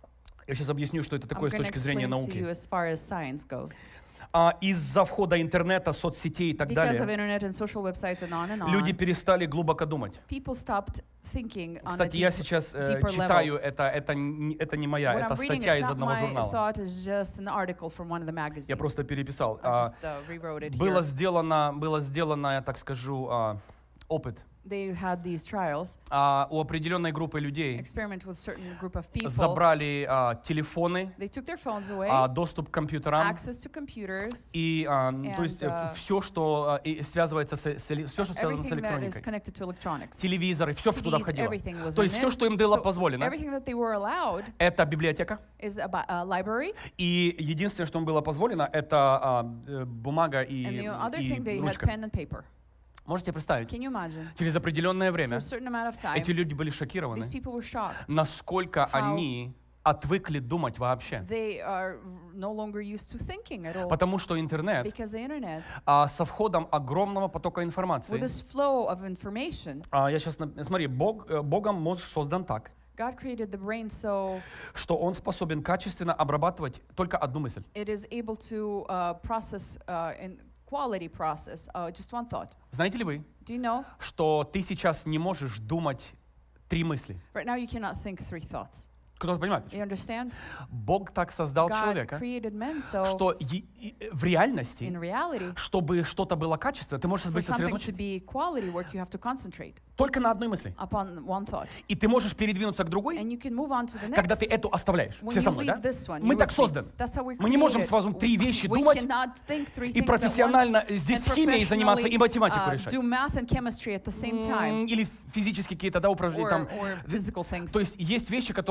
Я сейчас объясню, что это I'm такое с going to точки зрения explain to you науки. as far as science goes. А из-за входа интернета, соцсетей и так Because of далее, internet and social websites and on and люди on, перестали глубоко думать. people stopped thinking on a Кстати, я deep, сейчас э, deeper читаю, level. это, это, не- это не моя, What это I'm reading статья is из not одного my журнала. thought, it's just an article from one of the magazines. Я просто переписал. I А, just uh, rewrote it Было here. сделано, было сделано, я так скажу, а, опыт They had these trials, А, у определенной группы людей. experiment with certain group of people. Забрали а, телефоны, They took their phones away, а, доступ к компьютерам access to computers, и, а, то and, есть uh, все, что а, и связывается с, с эле- все, что связано с everything that is электроникой, connected to electronics. телевизоры, все, что туда T Vs, входило. everything was То in есть все, it. что им было So позволено, everything that they were allowed это библиотека. is a bi- a library, И единственное, что им было позволено, это а, э, бумага и, and the other и thing they had ручка. pen and paper. Можете представить? Can you imagine? Через определенное For время a certain amount of time, эти люди были шокированы, these people were shocked. насколько how они отвыкли думать вообще. They are no longer used to thinking at all. Потому что интернет Because the internet, а, со входом огромного потока with информации. this flow of information, а, я сейчас, смотри, Бог, э, Богом мозг создан так, God created the brain so что он способен качественно обрабатывать только одну мысль. it is able to uh, process uh, in quality process uh, just one thought. Знаете ли вы, Do you know? что ты сейчас не можешь думать три мысли? Right now you cannot think three thoughts. Кто-то понимает? You understand? Бог так создал God человека, created men so что е- и- в реальности, in reality, чтобы что-то было качественно, ты можешь for быть something to сосредоточен be quality work, you have to concentrate только на одной мысли. upon one thought. И ты можешь передвинуться к другой, And you can move on to the когда next. ты эту оставляешь. When Все you со мной, да? leave this one, Мы you're так with me. созданы. That's how we're Мы не можем created. сразу три вещи We думать cannot think three и things at профессионально once здесь and химией заниматься и professionally, математику uh, решать. do math and chemistry at the same time, М, Или физические какие-то да, упражнения or, там. or physical things. То есть есть вещи, которые There are не things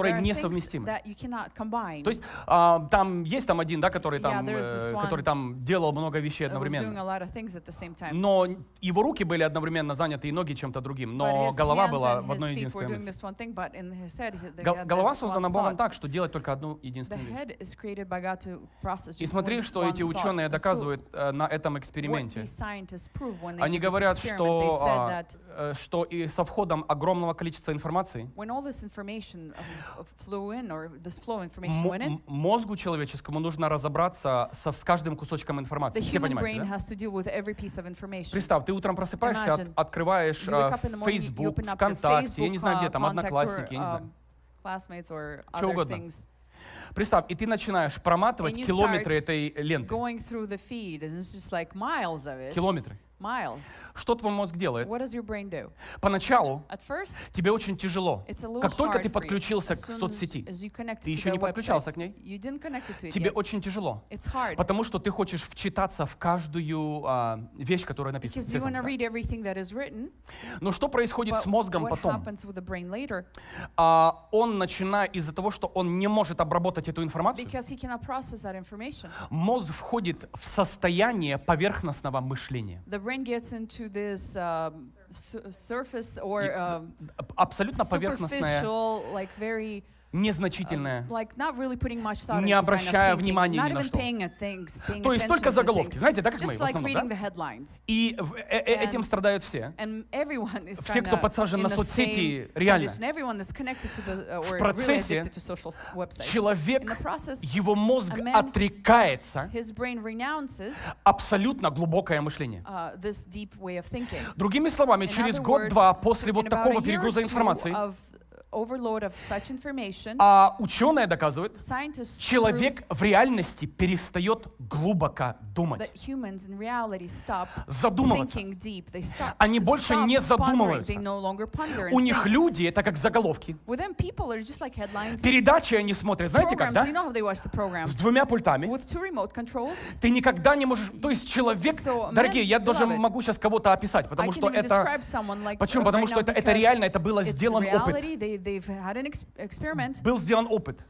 несовместимы. that you cannot combine. То есть а, там есть там один, да, который Yeah, там, there's this э, one который там делал много вещей I was doing a одновременно. lot of things at the same time. Но его руки были одновременно заняты и ноги чем-то другим. But Но his голова hands была and в одной his feet were единственной doing мысли. this one thing, but in his head, he- they Гол- had Голова this создана one Богом thought. так, что делать только одну The единственную вещь. head is created by God to process И just смотри, one- что one эти thought. ученые And so доказывают э, на этом what эксперименте. these scientists prove when they Они did this говорят, experiment, they что, said а, that э, что и со входом огромного количества информации when all this information of- of flew in, or this flow of information м- went in, м- мозгу человеческому нужно разобраться со, с каждым кусочком the информации. Все human понимаете, brain да? has to deal with every piece of information. Представь, ты утром просыпаешься, от- Imagine, открываешь You wake а, up in the morning, you Facebook, open up your ВКонтакте, я не Facebook, знаю, где uh, там, contact, or, Одноклассники, я не знаю. um, classmates or Чё other угодно. things. Представь, и ты начинаешь проматывать And you километры start этой ленты. Going through the feed, and it's just like miles of it. Километры. Miles. Что твой мозг делает? What does your brain do? Поначалу At first, тебе очень тяжело. it's a little Как только hard ты for you. подключился As к soon as- соцсети, as you connect ты to еще their не подключался websites, к ней, you didn't connect it to it тебе yet. очень тяжело. It's hard Потому что ты хочешь вчитаться в каждую а, вещь, которая написана. because you want Естественно, to да. read everything that is written. Но что происходит But с мозгом what потом? happens with the brain later? А, он начинает из-за того, что он не может обработать эту информацию, Because he cannot process that information. мозг входит в состояние поверхностного мышления. The brain gets into this um, su- surface or um, Абсолютно поверхностное, superficial, like very незначительное. like not really putting much thought Не into kind of обращая thinking, внимания not ни на even что. paying at things, paying То есть attention только to заголовки, things. знаете, да, как мы Just в like основном, reading да? the headlines. И в- э- э- этим And- страдают все. And everyone is Все, kind кто of подсажен in на the соцсети, same реально. condition. Everyone is connected to the uh, В or really процессе addicted to social s- websites. In the человек, process, его мозг a man- отрекается his brain renounces абсолютно глубокое мышление. uh, this deep way of thinking. Другими словами, In через other год-два words, после in вот about такого a year or перегруза two информации, of overload of such information, а ученые доказывают, scientists prove человек в реальности перестает глубоко that думать, humans in reality stop задумываться. thinking deep. They stop, Они больше stop не pondering. задумываются. They no longer ponder and У них think. люди — это как заголовки. With them, people are just like headlines. Передачи они смотрят, знаете как, Programs, да? do you know how they watch the С programs? двумя пультами. With two remote controls. Ты никогда не можешь... То есть человек... So, Дорогие, man, я даже beloved, могу сейчас кого-то описать, I потому can что even это... describe someone like Почему? uh, Потому right что now это, это because реально, это было it's сделан опыт. reality. They, they've had an ex- experiment. Был сделан опыт.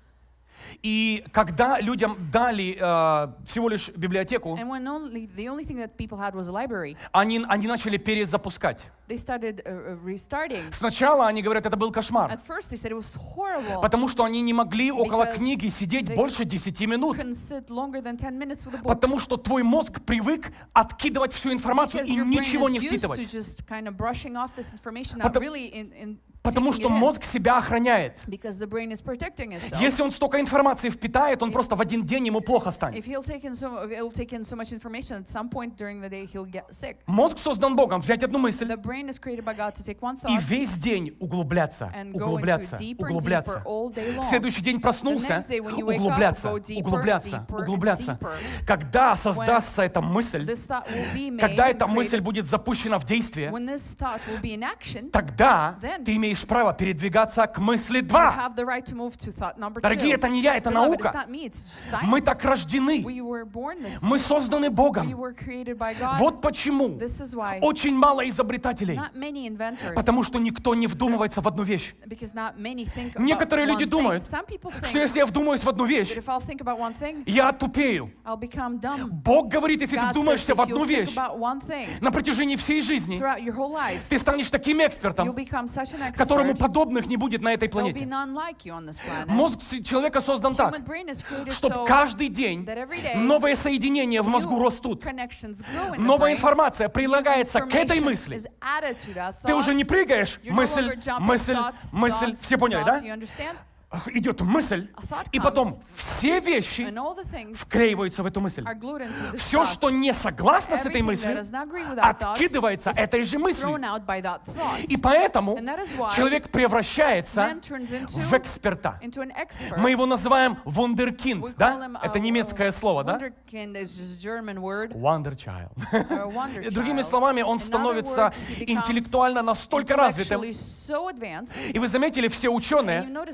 И когда людям дали э, всего лишь библиотеку, And when only the only thing that people had was a library, они, они начали перезапускать. they started uh, uh, restarting. Сначала они говорят, это был кошмар, At first, they said it was horrible. потому что они не могли около Because книги сидеть they больше десяти минут. Couldn't sit longer than ten minutes with a book. Потому что твой мозг привык откидывать всю информацию Because и your brain ничего is не used to впитывать. just kind of brushing off this information, not Потом- really in, in Потому taking что it in. мозг себя охраняет. Because the brain is protecting itself. Если он столько информации впитает, он If- просто в один день ему плохо станет. If he'll take in so, if he'll take in so much information, at some point during the day he'll get sick. Мозг создан Богом взять одну мысль The brain is created by God to take one и thought весь день углубляться, and go углубляться, into deeper and углубляться. deeper all day long. В следующий день проснулся, The next day when you wake up, углубляться, go deeper, углубляться, deeper, and углубляться. deeper. Когда создастся эта мысль, This thought will be made когда and эта мысль created. будет запущена в действие, When this thought will be in action, тогда then ты имеешь право передвигаться к мысли you два. have the right to move to thought number two. Дорогие, это не я, это Beloved, наука. it's not me, it's science. Мы так рождены. We were born this Мы way. созданы We Богом. were created by God. Вот почему This is why очень мало изобретателей. not many inventors, Потому что никто не вдумывается в одну вещь. because not many think Некоторые about люди one думают, thing. Some people think что если я вдумаюсь в одну вещь, that if I'll think about one thing, я тупею. I'll become dumb. Бог говорит, если ты God says вдумаешься if в одну you'll think вещь about one thing на протяжении всей жизни, throughout your whole life, ты станешь таким you'll экспертом, become such an которому expert. подобных не будет на этой There'll be планете. none like you on this planet. Мозг с- человека создан так, Human brain is created чтобы so каждый день that every day новые соединения в мозгу new растут. connections grow in the Новая brain. информация New прилагается к этой information мысли. is added to that Ты уже не thought. прыгаешь, You're no мысль, longer jumping мысль, thought, мысль. thought, Все поняли, thought, да? you understand? Идет мысль, A thought и потом comes, все вещи and all the things вклеиваются в эту мысль. are glued into this Все, thought. что не согласно с этой Everything that мыслью, does not agree with that thought откидывается is этой же мыслью. thrown out by that thought. И поэтому And that is why человек превращается man turns into, в эксперта. into an expert. Мы его называем We вундеркинд, call да? him, Это uh, немецкое uh, слово, да? Wunderkind is just German word, Wonder child. or a wonder Другими child. словами, он In other становится words, he becomes интеллектуально настолько развитым. intellectually so advanced. И вы заметили, все And ученые, you've noticed all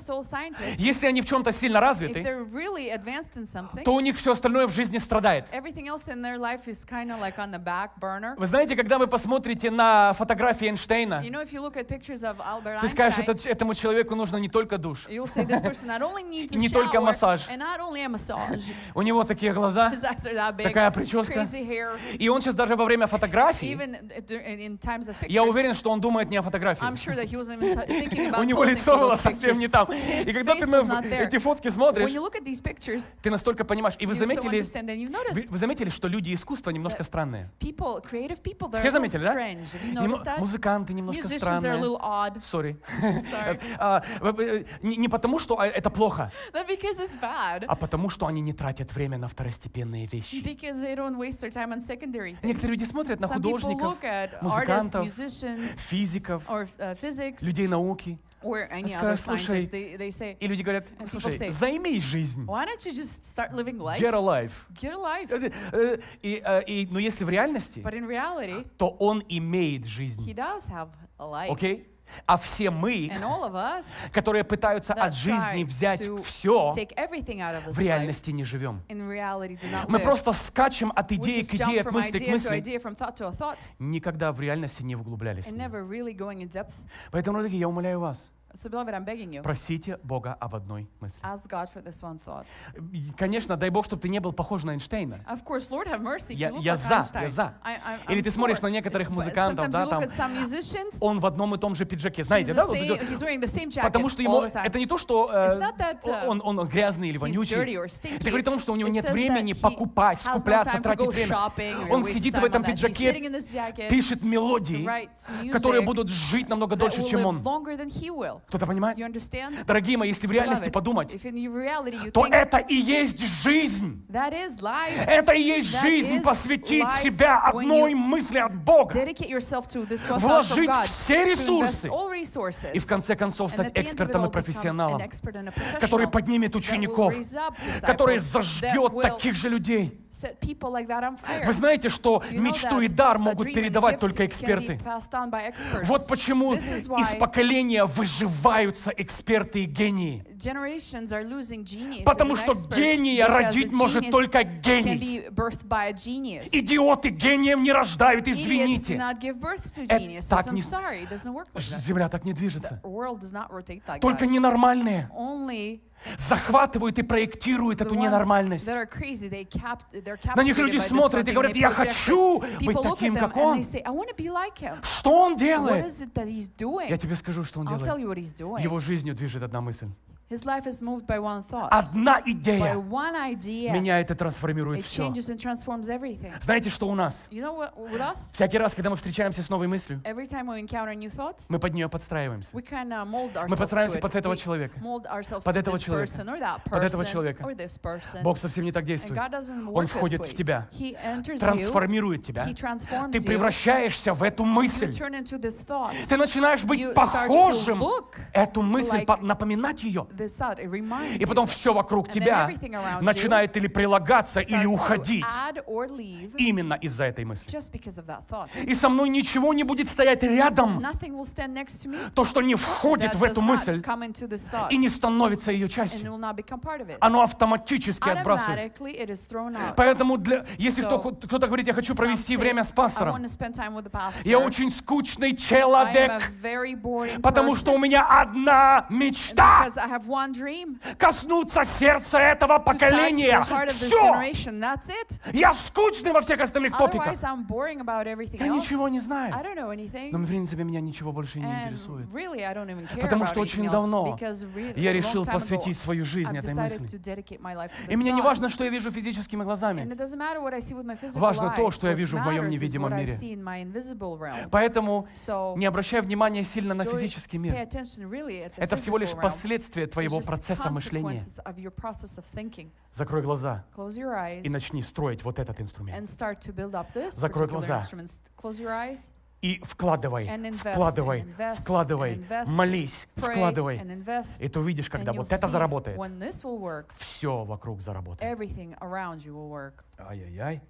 scientists, если они в чем-то сильно if развиты, they're really advanced in something, то у них все остальное в жизни страдает. everything else in their life is kind of like on the back burner. Вы знаете, когда вы посмотрите на фотографии Эйнштейна, You know, if you look at pictures of Albert ты скажешь, Einstein, этот- этому человеку нужно не только душ, you'll say this person not only needs a не только shower, массаж. and not only a massage, У него такие глаза, his eyes are that big, такая прическа. crazy hair. И он сейчас даже во время фотографий, Even in in times of я pictures, уверен, что он думает не о фотографии. I'm sure that he wasn't even t- thinking У about него posing лицо for было those совсем pictures. не там. His И когда face ты was на not there. эти фотки When смотришь, you look at these pictures, ты настолько понимаешь. И вы you so заметили, understand, and you've вы, noticed вы заметили, что люди искусства немножко that странные? people, creative people, they're Все a little заметили, да? strange. Have you Нем- noticed that? Музыканты немножко Musicians are a странные. little odd. Сори. Sorry. А, в- в- Не не потому, что а, это плохо, Not because it's bad, а потому, что они не тратят время на второстепенные вещи. because they don't waste their time on secondary things. Некоторые люди смотрят на Some people художников, look at artists, музыкантов, musicians, физиков, or uh, physics, людей науки. or any Скажешь, other слушай, scientists. They, they say, И люди говорят, And people слушай, say, займись жизнь. why don't you just start living life? Get a life. Get a life. Э, э, И, э, и- но если в реальности, But in reality, то он имеет he жизнь. does have a life. Окей? А все мы, And all of us которые пытаются that от жизни try взять to все, take everything out of this в life, реальности не живем. in reality do not Мы live. просто скачем от We идеи just к идее, jump от from мысли к idea to мысли, idea, from thought to a thought, никогда в реальности не углублялись. в and неё. never really going in depth. Поэтому, дорогие, я умоляю вас, So, beloved, I'm begging you, просите Бога об одной мысли. ask God for this one thought. И, Конечно, дай Бог, чтобы ты не был похож на Эйнштейна. Of course, Lord have mercy. If Я- you look я like за, Einstein, я за. I, I, Или I'm ты смотришь for на it. некоторых But музыкантов, sometimes да, you look там, at some musicians, он в одном и том же пиджаке, he's, знаете, the да? Вот same, это- he's wearing the same jacket Потому что all ему, the time. это не то, что э, It's not that, uh, он, он грязный или He's dirty вонючий. or stinky. Это говорит о том, что у него It нет says времени that he покупать, has no скупляться, time to тратить go время. shopping or Он waste сидит time в этом on that. He's пиджаке, sitting in this jacket, пишет мелодии, writes music которые будут жить намного that дольше, will чем live он. longer than he will. Кто-то понимает? You understand? Дорогие мои, если в реальности Beloved, подумать, if in your reality you то think это и есть жизнь. that is life, Это и есть That жизнь, is посвятить life себя when одной you мысли от Бога. dedicate yourself to this one thought from Вложить God, все to invest ресурсы all resources, и в конце концов and стать at the end of it экспертом и all become профессионалом, an expert and a professional который поднимет that will учеников, raise up disciples, который that зажжет will таких же людей. set people like that on fire. Вы знаете, что You know мечту that и дар a могут dream and передавать gift только can be эксперты. passed on by experts. Вот почему This is why из поколения выживаются эксперты и гении. generations are losing geniuses Потому and что experts гения because родить a может genius только can гений. be birthed by a genius. Идиоты гением не рождают, Idiots do извините. not give birth to Это geniuses. так I'm не- sorry, it doesn't work like that. Земля так не движется. The world does not rotate like Только that. ненормальные Only захватывают и проектируют the эту ones ненормальность. that are crazy, they capt- they're На них captivated люди by this смотрят one и thing, говорят, and they я project хочу it. быть People look таким, at them как and он. they say, I want to be like him. Что он What делает? is it that he's doing? Я тебе скажу, что он I'll tell делает. you what he's doing. Его жизнью движет одна мысль. His life is moved by one thought. Одна By идея one idea. меняет и трансформирует It все. changes and transforms everything. Знаете, что у нас? You know what, with us, Всякий раз, когда мы встречаемся с новой мыслью, every time we encounter new thoughts, мы под нее подстраиваемся. we kind of mold Мы ourselves to подстраиваемся it. под этого We человека. mold ourselves Под to этого this человека. person or that Под этого person человека. or this person. Бог совсем не так And действует. God doesn't Он work входит this в way. тебя, He enters you. трансформирует тебя. He transforms Ты you. превращаешься в эту You мысль. turn into this thought. Ты начинаешь быть You start to похожим look эту мысль, like по- напоминать ее. This thought, it reminds И потом you. все вокруг And then тебя everything around начинает или прилагаться, или starts to уходить add or leave именно из-за этой мысли. just because of that thought. И со мной ничего не будет стоять рядом, Nothing will stand next to me то, что не входит that в does эту not мысль come into this thought и не становится ее and частью. will not become part of it. Оно автоматически отбрасывает. Automatically it is thrown out. Поэтому, для, если So, кто, хо- кто-то говорит, я хочу Some провести say, время с I want пастором, to spend time with the pastor. я очень скучный I am человек, a very boring потому что у person меня одна мечта because I have one dream коснуться сердца этого to touch поколения. the heart of this Все! generation. That's it. Я скучный во всех остальных топиках. Otherwise, I'm boring about everything Я else. ничего не знаю. I don't know anything. Но, в принципе, меня ничего больше и не And интересует. really, I don't even care Потому about что очень anything else давно because really, Я a long решил time ago, посвятить свою жизнь I've этой decided мысли. to dedicate my life to И this мне не thought. важно, что я вижу физическими And глазами. it doesn't matter what I see with my physical Важно то, eyes. что я What вижу в моем matters is невидимом what I мире. see in my invisible realm. Поэтому So, не обращай внимания сильно на don't физический pay мир. attention really at the Это всего лишь physical realm. последствия It's твоего just процесса мышления. consequences of your process of thinking. Закрой глаза Close your eyes и начни строить вот этот инструмент. and start to build up this Закрой particular глаза. instrument. Close your eyes И вкладывай, and invest, вкладывай, and invest, вкладывай, and invest, молись, pray вкладывай. and invest. И ты увидишь, когда And you'll вот это see заработает, when this will work, все вокруг заработает. everything around you will work. Ай-яй-яй.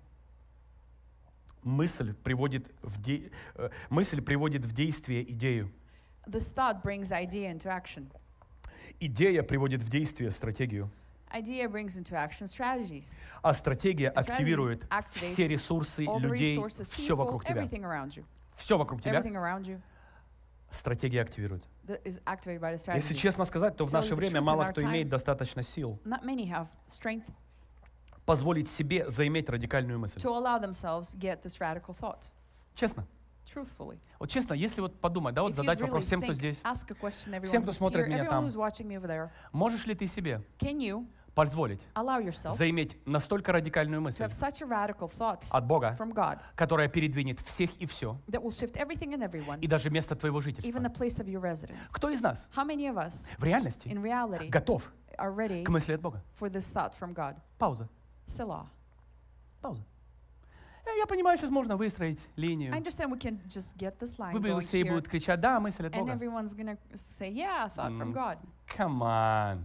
Мысль приводит в, де- мысль приводит в действие идею. This thought brings idea into action. Идея приводит в действие стратегию. Idea brings into action strategies. А стратегия Strategies активирует activates все ресурсы All the людей, resources, все people, вокруг тебя. everything around you. Все вокруг тебя Everything around you стратегия активирует. that is activated by the Если strategy. честно сказать, то в Tell you наше the время truth, in мало our кто time, имеет достаточно сил Not many have strength позволить себе заиметь радикальную мысль. to allow themselves get this radical thought. Честно. Truthfully. Вот честно, если вот подумать, да, вот If задать you'd вопрос really всем, кто think, здесь. ask a question Всем, everyone кто who's смотрит here, меня everyone там. who's watching me over there. Можешь ли ты себе Can you позволить allow yourself заиметь настолько радикальную to мысль have such a radical thought от Бога, from God которая передвинет всех и все, that will shift everything and everyone, и даже место твоего even жительства? the place of your residence? Кто из нас How many of us в реальности in reality готов are ready к мысли от Бога? for this thought from God? Пауза. Selah. Пауза. Э, Я понимаю, сейчас можно выстроить линию. I understand we can just get this line Вы going все here, будут кричать, да, мысль от and Бога. everyone's gonna say, "Yeah, a thought from М. God." Come on.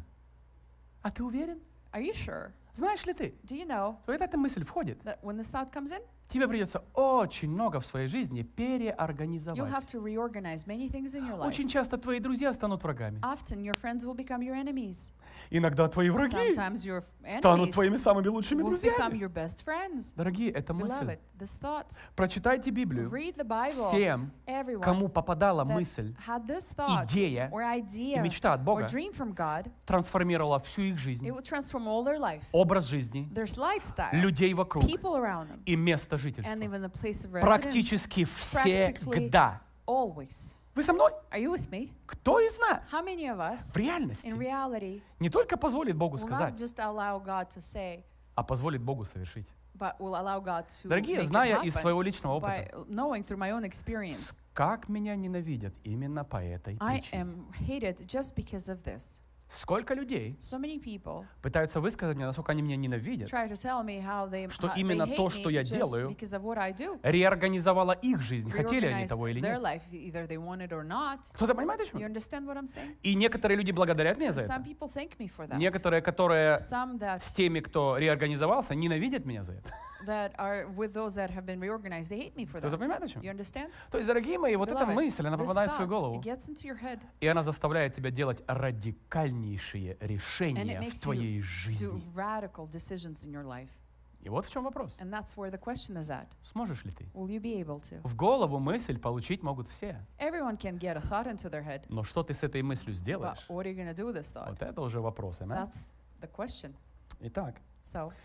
А ты уверен? Are you sure? Знаешь ли ты, Do you know когда эта мысль входит, that when this thought comes in, тебе придется очень много в своей жизни you'll have переорганизовать. to reorganize many things in your life. Очень часто твои друзья станут врагами. Often your friends will become your enemies. Иногда твои враги Sometimes your f- станут enemies твоими самыми лучшими will become друзьями. your best friends. Дорогие, это мысль. Beloved, this thought, Прочитайте Библию. read the Bible. Всем, Everyone кому попадала that мысль, had this thought идея or и idea мечта от or Бога, dream from God, трансформировала всю их it жизнь, will transform all their life, образ жизни, their lifestyle, людей вокруг people around them, и место and жительства. even the place of residence. Практически practically всегда. Always. Вы со мной? Are you with me? Кто из нас How many of us в реальности in reality не только позволит Богу will not сказать, just allow God to say, а позволит Богу совершить? but will allow God to Дорогие, make it зная из happen своего личного by опыта, knowing through my own experience, как меня ненавидят именно по этой I причине. am hated just because of this. Сколько людей So many people пытаются высказать мне, насколько они меня ненавидят, try to tell me how they, что how they именно hate то, me что я just делаю, because of what I do. реорганизовала их жизнь, хотели они Reorganized того или their нет. life, either they want it or not. Кто-то понимает, о You чем? understand what I'm saying? И некоторые люди благодарят меня за Some это. people thank me for that. Некоторые, которые Some that с теми, кто реорганизовался, ненавидят меня за это. that are with those that have been reorganized, they hate me for Кто-то that. понимает, о чем? You understand? То есть, дорогие мои, вот эта Beloved, мысль, она this попадает в твою thought, голову, it gets into your head и она заставляет тебя делать радикальнейшие and it решения в makes твоей you do жизни. radical decisions in your life. И вот в чем вопрос. And that's where the question is at. Сможешь ли ты? Will you be able to? В голову мысль получить могут все. Everyone can get a thought into their head, Но что ты с этой мыслью but сделаешь? what are you going to do with this thought? Вот это уже вопрос. Amen? That's the question. Итак, So,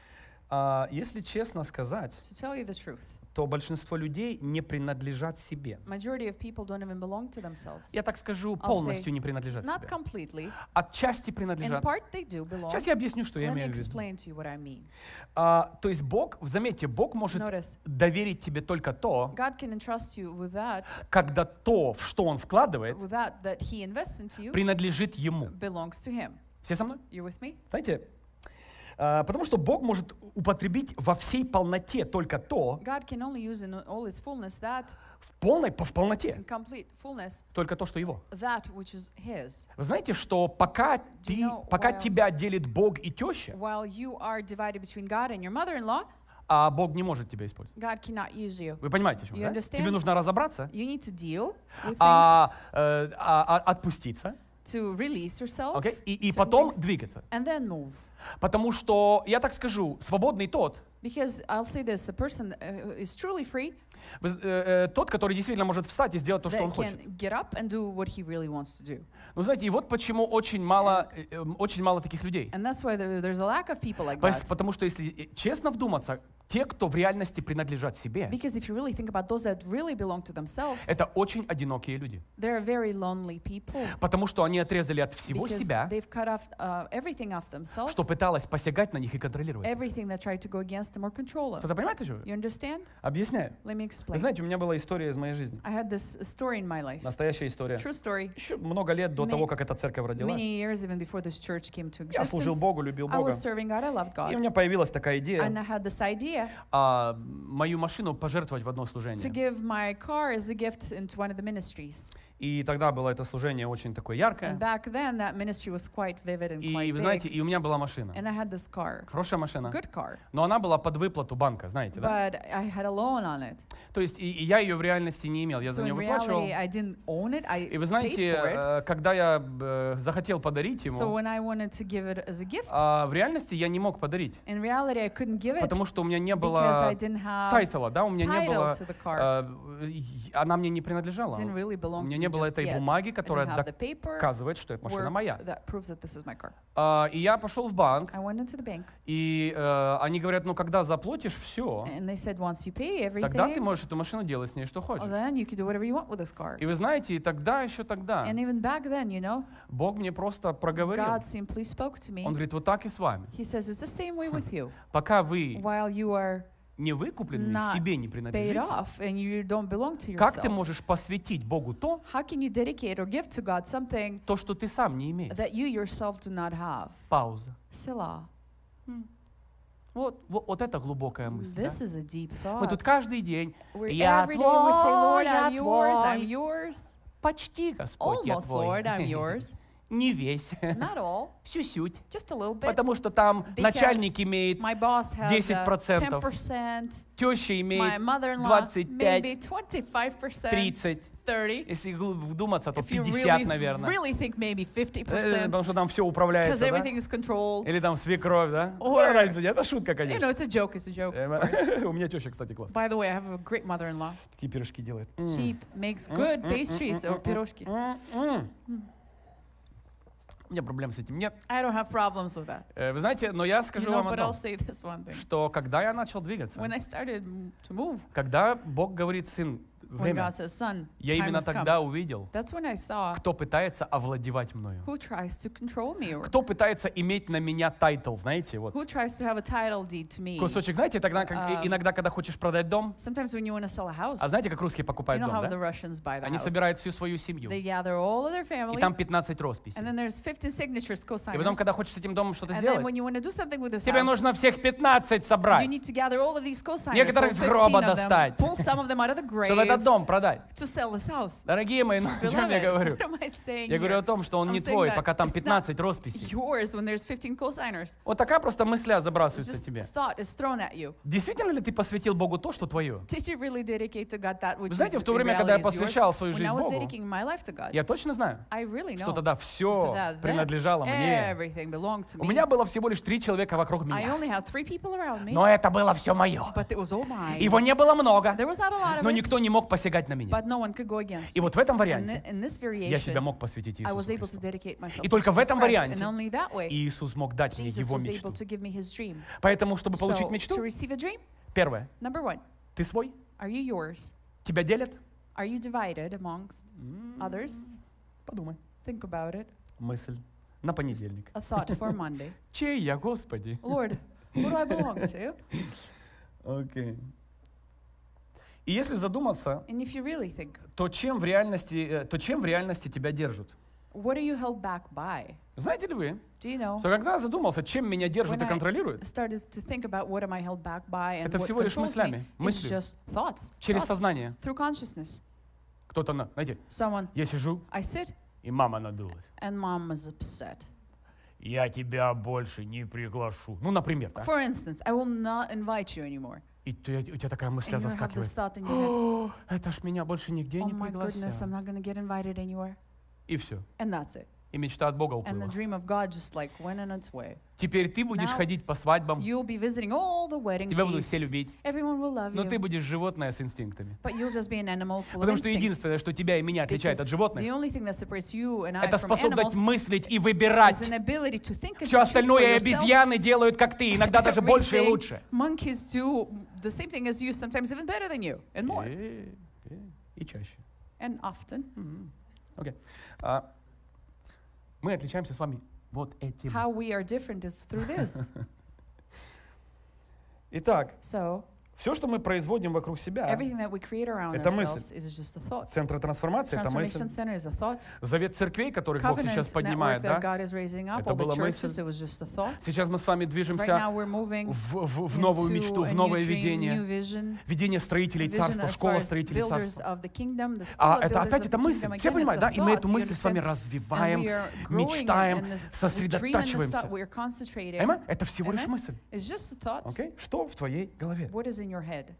а, если честно сказать, to tell you the truth, то большинство людей не принадлежат себе. majority of people don't even belong to themselves. Я так скажу, say, полностью не принадлежат Not себе. completely. Отчасти In принадлежат. part, they do belong. Сейчас я объясню, что я Let me имею в виду. explain to you what I mean. А, то есть Бог, заметьте, Бог может Notice, доверить тебе только то, God can entrust you with that, когда то, в что Он вкладывает, with that that He invests into you, принадлежит Ему. belongs to Him. Все со мной? You with me? Знаете, а, потому что Бог может употребить во всей полноте только то, God can only use in all His fullness that, в полной, по- в полноте, in complete fullness, только то, что Его. that which is His. Вы знаете, что пока, ты, you know, пока while- тебя делит Бог и теща, While you are divided between God and your mother-in-law, а Бог не может тебя использовать. God cannot use you. Вы понимаете, о чем, You да? understand? Тебе нужно разобраться, You need to deal with things, а, э, а- а- отпуститься, to release yourself, окей? и, и certain потом things, двигаться. and then move. Потому что, я так скажу, свободный тот, Because I'll say this, a person uh, is truly free вы з- э, э, тот, который действительно может встать и сделать то, что он that хочет. can get up and do what he really wants to do. Ну, знаете, и вот почему очень мало, э, э, очень мало таких людей. And that's why there, there's a lack of people like Пос- that. Потому что, если э, честно вдуматься, те, кто в реальности принадлежат себе, Because if you really think about those that really belong to themselves, это очень одинокие люди. they're very lonely people. Потому что они отрезали от всего Because себя, they've cut off uh, everything off themselves, что пыталось посягать на них и контролировать. everything that tried to go against them or control them. Кто-то понимает, что? You understand? Объясняю. Let me Вы explain. знаете, у меня была история из моей жизни. I had this story in my life. Настоящая история. True story. Еще много лет до Many- того, как эта церковь родилась. Many years even before this church came to Я служил existence, Богу, любил I Бога. was serving God, I loved И у God. меня появилась такая And идея I had this idea а, мою машину пожертвовать в одно to служение. give my car as a gift into one of the ministries. И тогда было это служение очень такое яркое. And back then, that ministry was quite vivid and И quite вы знаете, big. и у меня была машина. And I had this car, Хорошая машина. good car, Но она была под выплату банка, знаете, да? but I had a loan on it. То есть и, и я ее в реальности не имел, я So за in нее выплачивал. reality, I didn't own it. I И вы paid знаете, for it. э, когда я э, захотел подарить So ему, when I wanted to give it as a gift, а, в реальности я не мог подарить, in reality, I couldn't give it потому что у меня не because I было didn't have тайтла, да, у меня не title было, to the car. э, и она мне не принадлежала. Didn't really У belong to меня me не было just этой yet. бумаги, I которая didn't have the paper доказывает, что эта машина work моя. that proves that this is my car. А, и я пошел в банк, I went into the bank, и э, они говорят, ну когда заплатишь все, and they said once you pay тогда ты everything, можешь эту машину делать с ней что well, хочешь. then you can do whatever you want with this car. И вы знаете, и тогда, еще тогда, And even back then, you know, Бог мне просто проговорил. God simply spoke to me. Он говорит, вот так и с вами. He says it's the same way with you. Пока вы While you are не выкуплены, not себе не paid принадлежите, off and you don't belong to как ты yourself, можешь посвятить Богу то, how can you dedicate or give to God something то, что ты сам не имеешь? that you yourself do not have? Пауза. Selah. Вот, вот, вот это глубокая мысль. да? This is a deep Мы тут thought. каждый день, Where я every day we say, твой, Lord, я I'm yours, I'm твой, yours. почти, Господь, я Almost, твой. Lord, I'm yours. Не весь, Not all, сюсють, just a little bit. потому что там Because начальник имеет, My boss has десять uh, процентов. ten percent. теща My имеет mother-in-law двадцать пять, maybe twenty-five percent, тридцать. thirty. Если гл- вдуматься, то If you пятьдесят, really, наверное. really think maybe fifty Э, percent, Потому что там все because управляется, да? everything is controlled. Или там свекровь, да? Or- Ну, разница нет, это шутка, You know, конечно. it's a joke, it's a joke. Э, У меня теща, кстати, классная. By the way, I have a great mother-in-law. Такие пирожки делает. She makes good pastries or пирожкis. М. У меня проблем с этим нет. I don't have problems with that. Э, Вы знаете, но я You скажу know, вам but одно, I'll say this one thing. что когда я начал двигаться, When I started m- to move, когда Бог говорит, сын, when время, God says, son, я time именно has come, тогда увидел, that's when I saw кто пытается овладевать мною. who tries to control me or Кто пытается иметь на меня тайтл, знаете, вот. who tries to have a title deed to me. Кусочек, знаете, тогда, как, А, иногда, когда хочешь продать дом, Sometimes when you want to sell a house, а знаете, как русские you покупают know дом, how the да? Russians buy the Они house. собирают всю свою семью, They gather all of their и family, там пятнадцать росписей. and then there's fifteen signatures, И потом, co-signers. когда хочешь с этим домом что-то And then сделать, when you want to do something with this тебе house, нужно всех пятнадцать you собрать, need to gather all of these co-signers, Некоторых so с гроба fifteen of them, достать. pull some of them out of the чтобы этот grave дом продать. to sell this house. Дорогие мои, ну о чем я Beloved, говорю? what am I saying Я говорю here? о том, что он I'm не saying твой, that пока там it's not пятнадцать росписей. yours when there's fifteen co-signers. Вот такая просто мысля It's забрасывается just тебе. thought is thrown at you. Действительно ли ты посвятил Богу то, что твое? Did you really dedicate to God that which Вы знаете, is в то in время, когда я reality is yours? посвящал свою When I жизнь was Богу, dedicating my life to God, я точно знаю, I really что know тогда все that then принадлежало мне. everything belonged to У me. меня было всего лишь три человека вокруг I меня. only had three people around me, Но это было все мое. but it was all mine. Его не было много, There was not a lot of но it, никто не мог посягать на меня. but no one could go against И me. вот в этом And варианте in this я себя variation, мог посвятить I was Иисусу able to Христу. dedicate myself И to только в Jesus этом Christ, варианте and only that way, Иисус мог дать мне Jesus его was мечту. able to give me his dream. Поэтому, чтобы получить So, to мечту, receive a dream, первое, number one, ты свой, are you yours? тебя делят, Are you divided amongst others? подумай. Think about it. Мысль на понедельник. A thought for Monday. Чей я, Господи? Lord, who do I belong to? Окей. И если задуматься, And if you really think, то чем в реальности, э, то чем в реальности тебя держат? what are you held back by? Знаете ли вы, Do you know? что когда я задумался, чем меня держат When и I контролируют, started to think about what am I held back by and Это what всего лишь controls me, мыслями, it's мыслью. just thoughts. через thoughts сознание. through consciousness. Кто-то, на- знаете, Someone, я сижу, I sit и мама надулась. and mom is upset. Я тебя больше не приглашу. Ну, например, да? For instance, I will not invite you anymore. И ты- у тебя такая мысль And you have this заскакивает. thought in your head, О, это ж меня больше нигде oh не my goodness, I'm пригласят. not going to get invited anywhere. И все. And that's it. И мечта от Бога And the уплыла. dream of God just like went on its way. Теперь ты будешь Now ходить по свадьбам, You'll be visiting all the wedding тебя будут все feasts. любить, Everyone will love но ты you. будешь животное с инстинктами. But you'll just be an animal full of Потому что instincts. единственное, что тебя и меня отличает Because от животных, the only thing that separates you and I это from способность animals мыслить и выбирать. is an ability to think and Все to choose for остальное yourself. обезьяны делают, как ты, иногда даже больше и Everything лучше. Monkeys do the same thing as you, sometimes even better than you, and more, И, и- и чаще. and often. Окей. А, Мы отличаемся с вами вот этим. How we are different is through this. Итак, So, Все, что мы производим вокруг себя, Everything that we create around это ourselves мысль. is just a thought. Центр трансформации — это мысль. Transformation center is a thought. Завет церквей, который Бог сейчас Covenant network поднимает, that да? God is raising up, Это all the была churches, мысль. it was just a thought. Сейчас мы с вами Right движемся now we're moving в, в- в новую into мечту, в a новое new dream, new видение. vision, Видение строителей vision царства, as школа far as строителей builders царства. of the kingdom, the school А of это builders опять of это the мысль. kingdom. Все Again, понимают, it's a да? И мы thought, эту you мысль с вами understand? And развиваем, we are growing in мечтаем, this, we dream in this сосредотачиваемся. thought, we're concentrating. Понимаете? Это всего лишь Amen? мысль. It's just a thought. Окей? Что в твоей голове? What is in your head?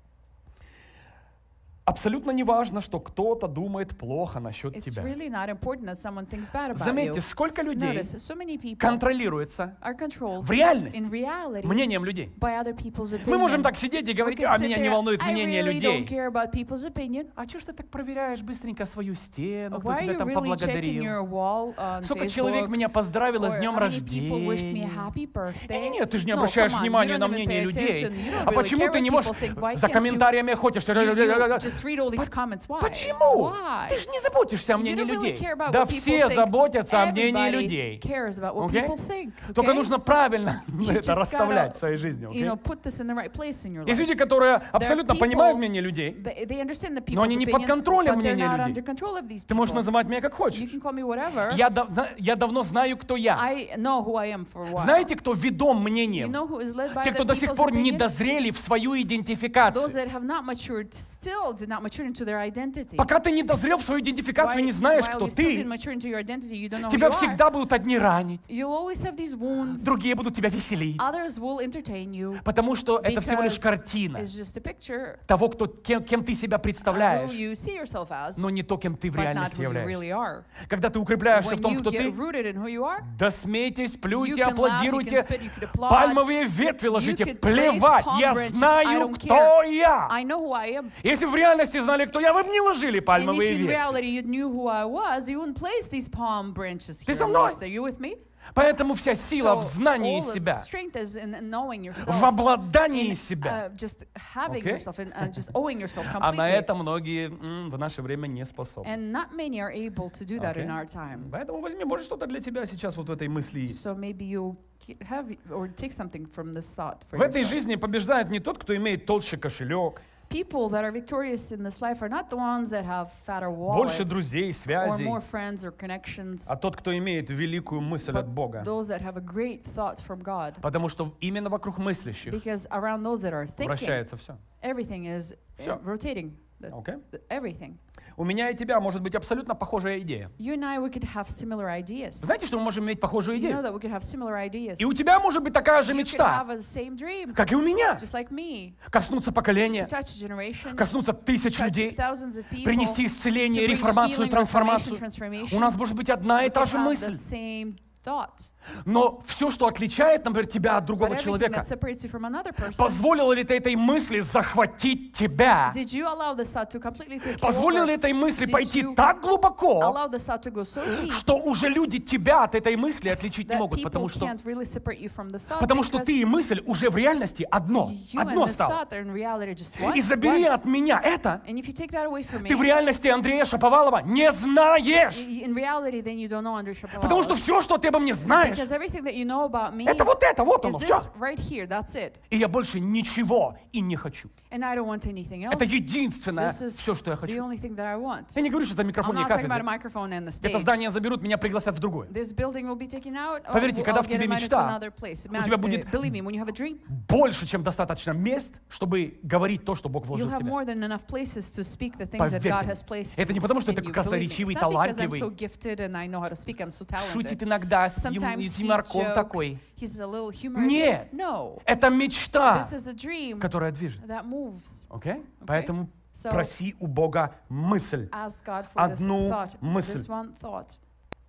Абсолютно не важно, что кто-то думает плохо насчет It's тебя. really not important that someone thinks bad about Заметьте, you. сколько людей Notice, so many people контролируется are controlled в реальности in reality мнением людей. by other people's opinion. Мы можем так сидеть и We говорить: can а sit меня не there, волнует I мнение really людей. don't care about people's opinion. А что ж ты так проверяешь быстренько свою стену, кто Why are тебя you там really checking поблагодарил? your wall on Сколько человек Facebook? меня поздравило с Or днем how many people wished me рождения? happy birthday? Не-не-не, ты же не No, обращаешь come on, внимания you на don't even мнение pay людей. attention. You don't А really почему care ты what не people можешь think. Why за can't you- комментариями охотишься? You, you just read all these comments. Why? Почему? Why? Ты же не заботишься о You мнении don't really людей. care about Да what people все think. заботятся о мнении Everybody людей. cares about what Окей? people think. Только okay? нужно правильно You это just расставлять gotta, в своей жизни. you окей? know, put this in the right place in your Есть life. люди, которые абсолютно people- понимают мнение людей. They, they understand the Но people's они не под opinion, контролем but they're мнения not людей. under control of these Ты можешь people. называть меня как You хочешь. can call me whatever. Я, дав- зна- я давно знаю, кто я. I know who I am for a while. Знаете, кто ведом You мнением? know who is led by Те, кто the до сих people's пор не opinion? дозрели в свою Those идентификацию. that have not matured still did not mature into their identity. Пока ты не дозрел в свою идентификацию, не знаешь, while кто you still didn't ты, mature into your identity, you don't know тебя who you are. всегда будут одни ранить, You'll always have these wounds. другие будут тебя веселить. Others will entertain you. Потому что это всего лишь Because картина it's just a picture того, кто, кем, кем ты себя of who представляешь, you see yourself as, но не то, кем ты в but not реальности who you really являешься. are. Когда ты укрепляешься в When том, you кто ты, get rooted in who you are, да смейтесь, you плюйте, can laugh, you can аплодируйте, spit, you can applaud. пальмовые ветви You ложите, could плевать, place palm я branches, I знаю, don't кто care. я. I know who I am. Если в реальности знали, кто я, вы бы не ложили And пальмовые if in ветви. reality you knew who I was, you wouldn't place these palm branches Ты here со on мной? earth. Are you with me? Поэтому вся сила So в знании all of себя, strength is in knowing yourself, в обладании in, себя. uh, just having Okay? yourself and uh, just owing yourself А на completely. это многие м, в наше время не способны. And not many are able to do that Okay? in our time. Поэтому возьми, может, что-то для тебя сейчас вот в этой мысли есть. So maybe you have or take something from this thought for В этой yourself. жизни побеждает не тот, кто имеет толще кошелек, People that are victorious in this life are not the ones that have fatter больше wallets друзей, or связей, more friends or connections, а тот, кто имеет великую мысль от but Бога. those that have a great thought from God. Потому что именно вокруг мыслящих Because around those that are thinking, вращается все. everything is uh, Всё. rotating. The- Окей? the- everything. У меня и тебя может быть абсолютно похожая идея. You and I, we could have similar ideas. Знаете, что мы можем иметь похожую You know идею? that we could have similar ideas. И у тебя может быть такая же You could мечта, have a same dream, как и у меня. just like me, Коснуться to поколения, touch a generation, коснуться тысяч touch людей, thousands of people, принести to исцеление, bring реформацию, healing, трансформацию. reformation, transformation. У нас может быть одна и We та could же have мысль. that same thought. Но все, что отличает, например, тебя от But другого everything человека, that separates you from another person, позволила ли ты этой мысли захватить тебя? did you allow the thought to completely take you Позволила ли over? этой мысли Did пойти you так глубоко, Allow the thought to go so deep что уже люди тебя от этой мысли отличить не that могут, people потому что, can't really separate you from the thought потому что because ты и мысль уже в реальности одно, you одно and the стало. thought are in reality just one. И забери one. от меня это, And if you take that away from me, ты в реальности Андрея Шаповалова не знаешь. y- in reality, then you don't know Andrei Shapovalov. Потому что все, что ты обо мне знаешь, Because everything that you know about me это вот это, вот is оно, все. this right here. That's it. И я больше ничего и не хочу. And I don't want anything else. Это единственное, This is все, что я the хочу. only thing that I want. Я не говорю, что за I'm микрофон и not talking about a кафедры. microphone and the Это stage. здание заберут, меня пригласят в другое. This building will be taken out. or Поверьте, we'll- когда I'll в get тебе invited to мечта, another place. у тебя Imagine, будет uh, believe me, when you have a dream, больше, чем достаточно мест, чтобы говорить то, что Бог вложил you'll в have тебя. more than enough places to speak the things that Поверьте God мне. has placed Это не потому, что in ты you. красноречивый, Believe me. It's not because I'm талантливый. so gifted and I know how to speak, I'm so Шутит talented. иногда, с Sometimes he юморком jokes, такой. he's a little humorous. Нет. No, Это мечта, this is a dream которая движет. that moves. Окей? Поэтому So проси у Бога мысль. ask God for this Одну thought, мысль. this one thought.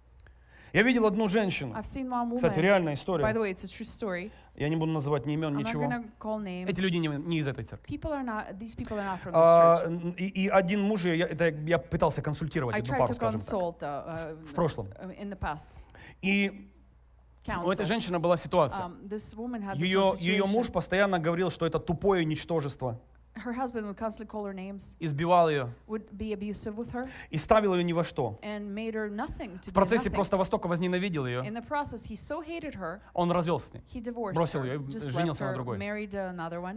Я видел одну женщину. I've seen one Кстати, woman. реальная By the история. way, it's a true story. Я не буду называть ни имен, I'm not ничего. gonna call names. Эти люди не, не из этой церкви. People are not. These people are not from this А, church. и, и один муж, ее, я, это я пытался консультировать I одну tried пару, to скажем так, consult uh, uh, в прошлом. uh, in the past. И у Counsel. этой женщины была ситуация. Um, this woman had this Ее, one ее situation. муж постоянно говорил, что это тупое ничтожество. Her husband would constantly call her names, Избивал ее would be abusive with her, и ставил ее ни во что. and made her nothing to В do процессе nothing. просто Востока возненавидел ее. In the process, he so hated her, Он развелся с ней. he divorced Бросил her, ее, just женился left на her, другой. married another one.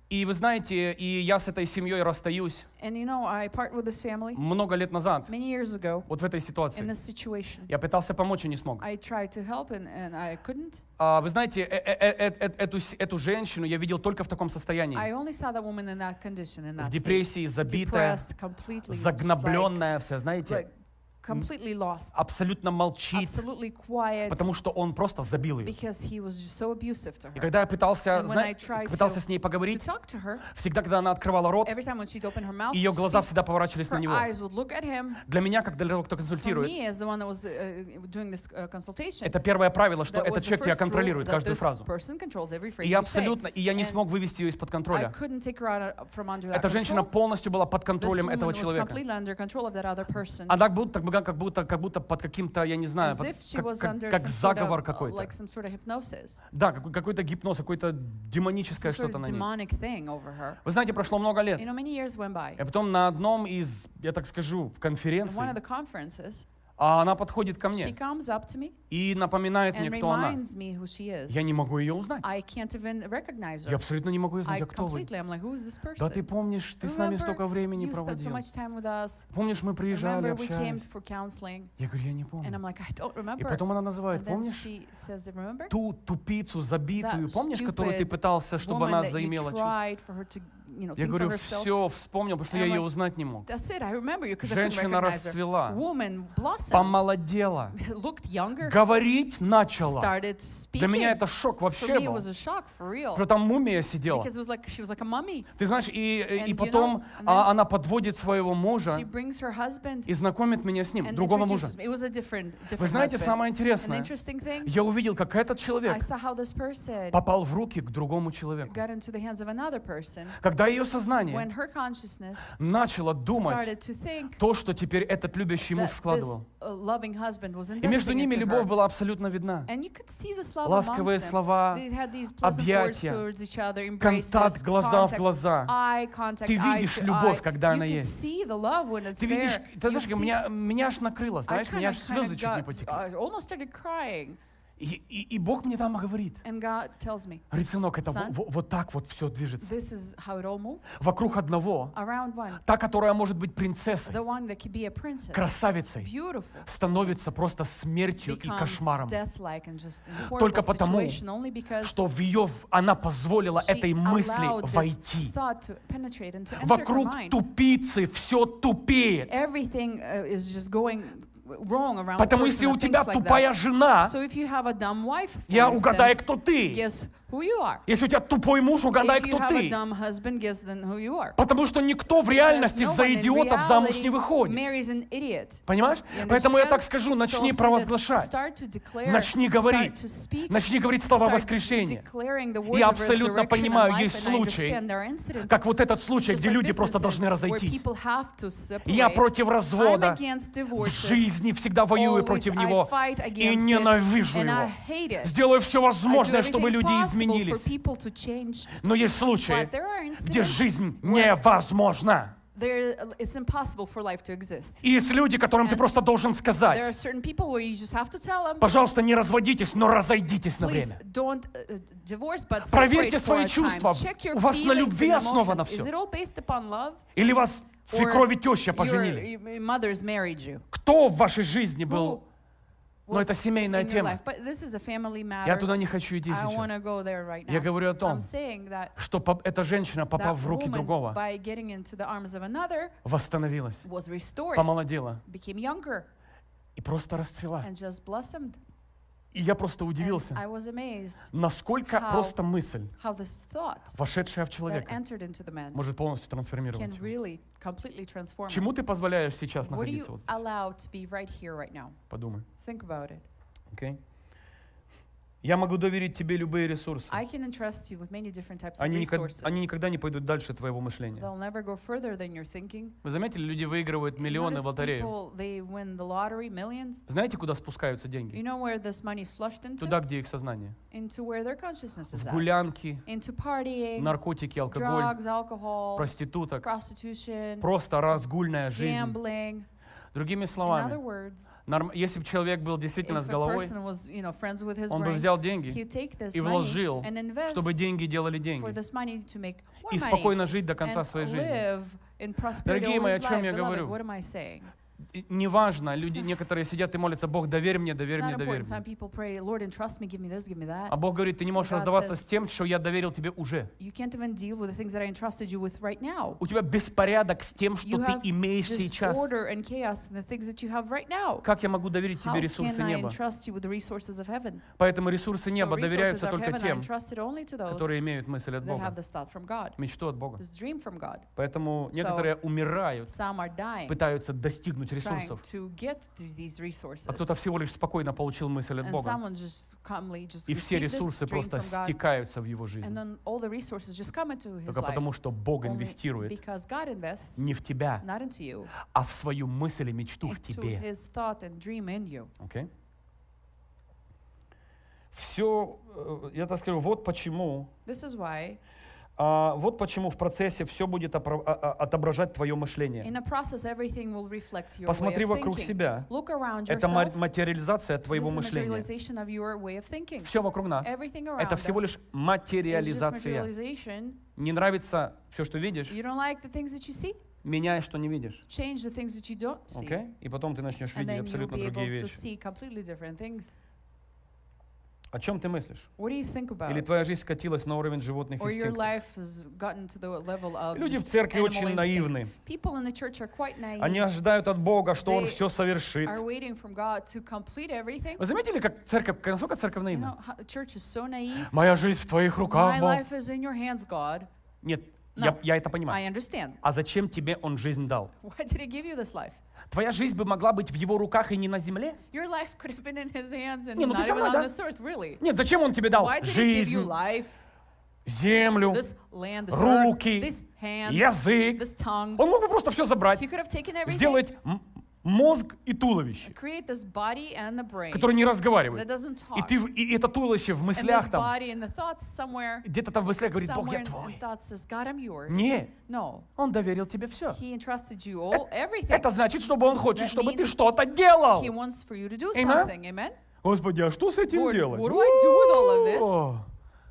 И вы знаете, и я с этой семьей расстаюсь And you know, I part with this family много лет назад, many years ago вот в этой in ситуации. this situation. Я пытался помочь и не смог. I tried to help and, and I couldn't. А, Вы знаете, э- э- э- э- эту, с- эту женщину я видел только в таком состоянии. I only saw that woman in that condition, in В that state. депрессии, забитая, Depressed, completely, just like, загнобленная вся, like знаете, completely lost, абсолютно молчит, absolutely quiet, потому что он просто забил ее. because he was just so abusive to И her. когда я пытался, And when зна- I tried пытался to- с ней To поговорить, talk to her, всегда, когда она открывала рот, every time when she'd open her mouth, ее to глаза speak, всегда поворачивались на her него. eyes would look at him. Для меня, как для того, кто For консультирует, me, as the one that was uh, doing this uh, consultation, это первое правило, что that этот was the человек тебя first rule контролирует, that каждую this фразу. person controls every phrase И я you say. абсолютно, и я не And смог вывести ее из-под I контроля. couldn't take her out of- from under that Эта женщина control. полностью была под This контролем woman этого was человека. completely under control of that other person. Она как будто, как будто, как будто под каким-то, я не знаю, As под- if she как, was как- under как some sort заговор of, uh, какой-то. like some sort of hypnosis, Да, какой- какой-то гипноз, какое-то демоническое some sort что-то of на ней. demonic thing over her. Вы знаете, прошло много лет. You know, many years went by. И потом на одном из, я так скажу, In one of конференций, the conferences, а она подходит ко she мне comes up to me и напоминает мне, and кто она. reminds me who she is. Я не могу ее узнать. I can't even recognize Я her. абсолютно не могу ее I знать, а кто вы? completely, I'm like, who is this Да person? ты помнишь, ты с нами Remember, столько времени you spent so проводил. much time with us. Помнишь, мы приезжали, Remember, we came общались. for counseling. Я говорю, я не And помню. I'm like, I don't И remember. потом она And называет, then помнишь? she says, remember? Ту тупицу забитую, That помнишь, которую ты stupid пытался, чтобы Woman она that you заимела чувство? tried for her to, you know, Я think for говорю, herself. все, вспомнил, потому что And я I'm ее like, узнать не мог. That's it, I remember you because I couldn't Женщина recognize her. расцвела, Woman blossomed, помолодела, looked younger, говорить начала. started Для speaking. меня это шок For вообще me, it был. was a shock, for real. Что там мумия сидела. Because it was like, she was like a mummy. Ты знаешь, и, And и you потом know, and а, then она подводит своего мужа She brings her husband и знакомит меня с ним, and другого мужа. introduces me. It was a different, Вы different знаете, husband. самое An интересное, interesting thing, я увидел, как этот I человек saw how this person попал в руки к другому человеку. got into the hands of another person Когда ее when сознание her consciousness начало думать started to think то, что теперь этот любящий муж that this вкладывал. uh, loving husband was И между investing ними into любовь her. была абсолютно видна. And you could see this love Ласковые amongst them. слова, They had these pleasant words объятия, towards each other, контакт embraces, глаза в contact, глаза. eye contact, Ты eye видишь to любовь, eye. когда You она could есть. see the love when it's Ты видишь, there. ты You знаешь, see- меня, меня аж накрыло, I знаешь, меня kinda- аж слезы kinda чуть не got- потекли. I almost started crying. И, и, и Бог мне там говорит, And God tells me, говорит, сынок, это Son, во- во- вот так вот все движется. this is how it all moves. Вокруг одного, Around one, та, которая может быть принцессой, the one that could be a princess, красавицей, beautiful, становится просто смертью и becomes кошмаром. death-like and just a Только horrible потому, situation only because что в ее, в- она позволила she этой мысли allowed this войти. thought to penetrate and to enter her Вокруг mind. тупицы все тупеет. Everything uh, is just going wrong around the Потому person если that у тебя thinks like тупая that. жена, So if you have a dumb wife, for я угадаю, instance, кто ты. guess who you are. Если у тебя тупой муж, угадай, If you кто have a ты. dumb husband, guess then who you are. Потому что никто в Because реальности no за one in идиотов замуж не reality выходит. marries an idiot. Понимаешь? You Поэтому я understand? так скажу, So начни I'll say this, провозглашать, start to declare, начни start говорить, to speak, начни говорить слова start воскрешения. declaring the words Я of абсолютно resurrection понимаю, and life, есть and I случаи, understand there are incidents как вот этот случай, just где like люди this просто incident, должны where разойтись. people have to И я separate. против I'm развода, against в divorces. жизни всегда воюю Always против I него fight и against it, ненавижу and I его. hate it. Сделаю все I do возможное, чтобы everything люди possible for изменились. people to change, Но есть but случаи, there are где incidents жизнь where невозможна. there, it's impossible for life to exist. И есть люди, которым ты And просто должен There are сказать, certain people where you just have to tell them, пожалуйста, не разводитесь, но разойдитесь на please время. don't uh, divorce, but separate Проверьте for свои a time. чувства. Check your У вас на feelings любви and основано emotions. Is все. it all based upon love? Или вас свекровь и теща Your, поженили? your mothers married you. Кто в вашей жизни был? Who Но was это семейная in your тема. life? But this is a family matter. Я туда не хочу идти I want сейчас. to go there right now. Я говорю о том, I'm saying that что по- эта женщина, that попав в руки woman, другого, by getting into the arms of another, восстановилась, was restored, помолодела became younger, и просто расцвела. and just blossomed. И я просто And удивился, I was amazed насколько how- просто мысль, how this thought вошедшая в that человека, entered into the man может полностью трансформировать can его. really completely transform him. Чему ты позволяешь сейчас What do you находиться вот здесь? allow to be right here, right now? Подумай. Think about it. Окей? Я могу доверить тебе любые ресурсы. I can entrust you with many different types of Они, никак- resources. они никогда не пойдут дальше твоего мышления. They'll never go further than your thinking. Вы заметили, люди выигрывают You миллионы notice в лотерею. people, they win the lottery, millions. Знаете, куда спускаются You деньги? know where this money is flushed into? Туда, где их сознание. Into where their consciousness is В at. гулянки, Into partying, наркотики, алкоголь, drugs, alcohol, проституток. prostitution, Просто разгульная жизнь. gambling. Другими In other словами, words, норм- если бы человек был действительно if с a головой, person was, you know, friends with his он бы brain, взял деньги he'd take this и money вложил, and invest чтобы деньги делали for деньги. this money to make more И money спокойно жить до конца and своей жизни. live in prosperity Дорогие all мои, his о чем life. я Beloved, говорю? what am I saying? И неважно, люди некоторые сидят и молятся: Бог, доверь мне, доверь It's мне, not доверь important. Some мне. people pray, Lord, entrust me, give me this, give me that. А Бог говорит: ты не можешь God раздаваться says- с тем, что я доверил тебе уже. You can't even deal with the things that I entrusted you with right now. У тебя беспорядок с тем, что You ты have имеешь сейчас. disorder and chaos in the things that you have right now. Как я могу доверить How тебе ресурсы can I неба? entrust you with the resources of heaven? Поэтому ресурсы So неба resources доверяются of только heaven are тем, entrusted only to those которые имеют мысль от that have Бога, this thought from God, мечту от Бога. this dream from God. Поэтому некоторые умирают, Some are dying, пытаются достигнуть trying ресурсов, to get to these resources. а кто-то всего лишь спокойно получил мысль от And Бога. someone just calmly just И все received this ресурсы dream просто from God, стекаются в его and жизнь. then all the resources just come into his Только life. потому, что Бог Only инвестирует because God invests не в тебя, not into you, а в свою мысль и мечту в into тебе. his thought and dream in you. Окей? Все, я так скажу, вот почему, This is why а, вот почему в процессе все будет опро- а- а- отображать твое мышление. in a process everything will reflect your Посмотри way of вокруг thinking. себя. Look around Это ма- yourself. материализация This твоего is a мышления. materialization of your way of thinking. Все вокруг нас. Everything around Это всего us лишь is just материализация. materialization. Не нравится все, что видишь, You don't like the things that you see? меняй, что не видишь. Change the things that you don't see. Окей? И потом ты начнешь And видеть then you'll абсолютно be другие able to вещи. see completely different things. О чем ты мыслишь? What do you think about? Или твоя жизнь скатилась на уровень животных Or your инстинктов? life has gotten to the level of Люди в just церкви animal очень instinct. наивны. People in the church are quite naive. Они ожидают от Бога, что Он They все совершит. are waiting from God to complete everything. Вы заметили, как церковь, насколько церковь You наивна? know, how the church is so naive. Моя жизнь в твоих руках, My Бог. life is in your hands, God. Нет, No. я, я это I понимаю. understand. А зачем тебе Он жизнь дал? Why did He give you this life? Твоя жизнь бы могла быть в Его руках и не на земле? Your life could have been in His hands and Не, ну ты not со even мной, on да? this earth, really. Нет, зачем Он тебе дал Why did He give you жизнь, life, землю, this land, this руки, earth, this hands, язык? this tongue? Он мог бы просто все забрать, He could have taken everything, сделать м- мозг и туловище, create this body and the brain которые не that разговаривают. doesn't И, talk. ты, в- и это туловище в And this мыслях там, body and the thoughts somewhere, где-то там в мыслях говорит: Бог, somewhere я in, твой. in thoughts says, God, I'm yours. Не, No, Он доверил тебе все. He entrusted you all, everything. Это значит, чтобы Он хочет, That чтобы ты means что-то делал. He wants for you to do Amen? something. Amen? Господи, а что с этим Lord, делать? what do I do with all of this? О,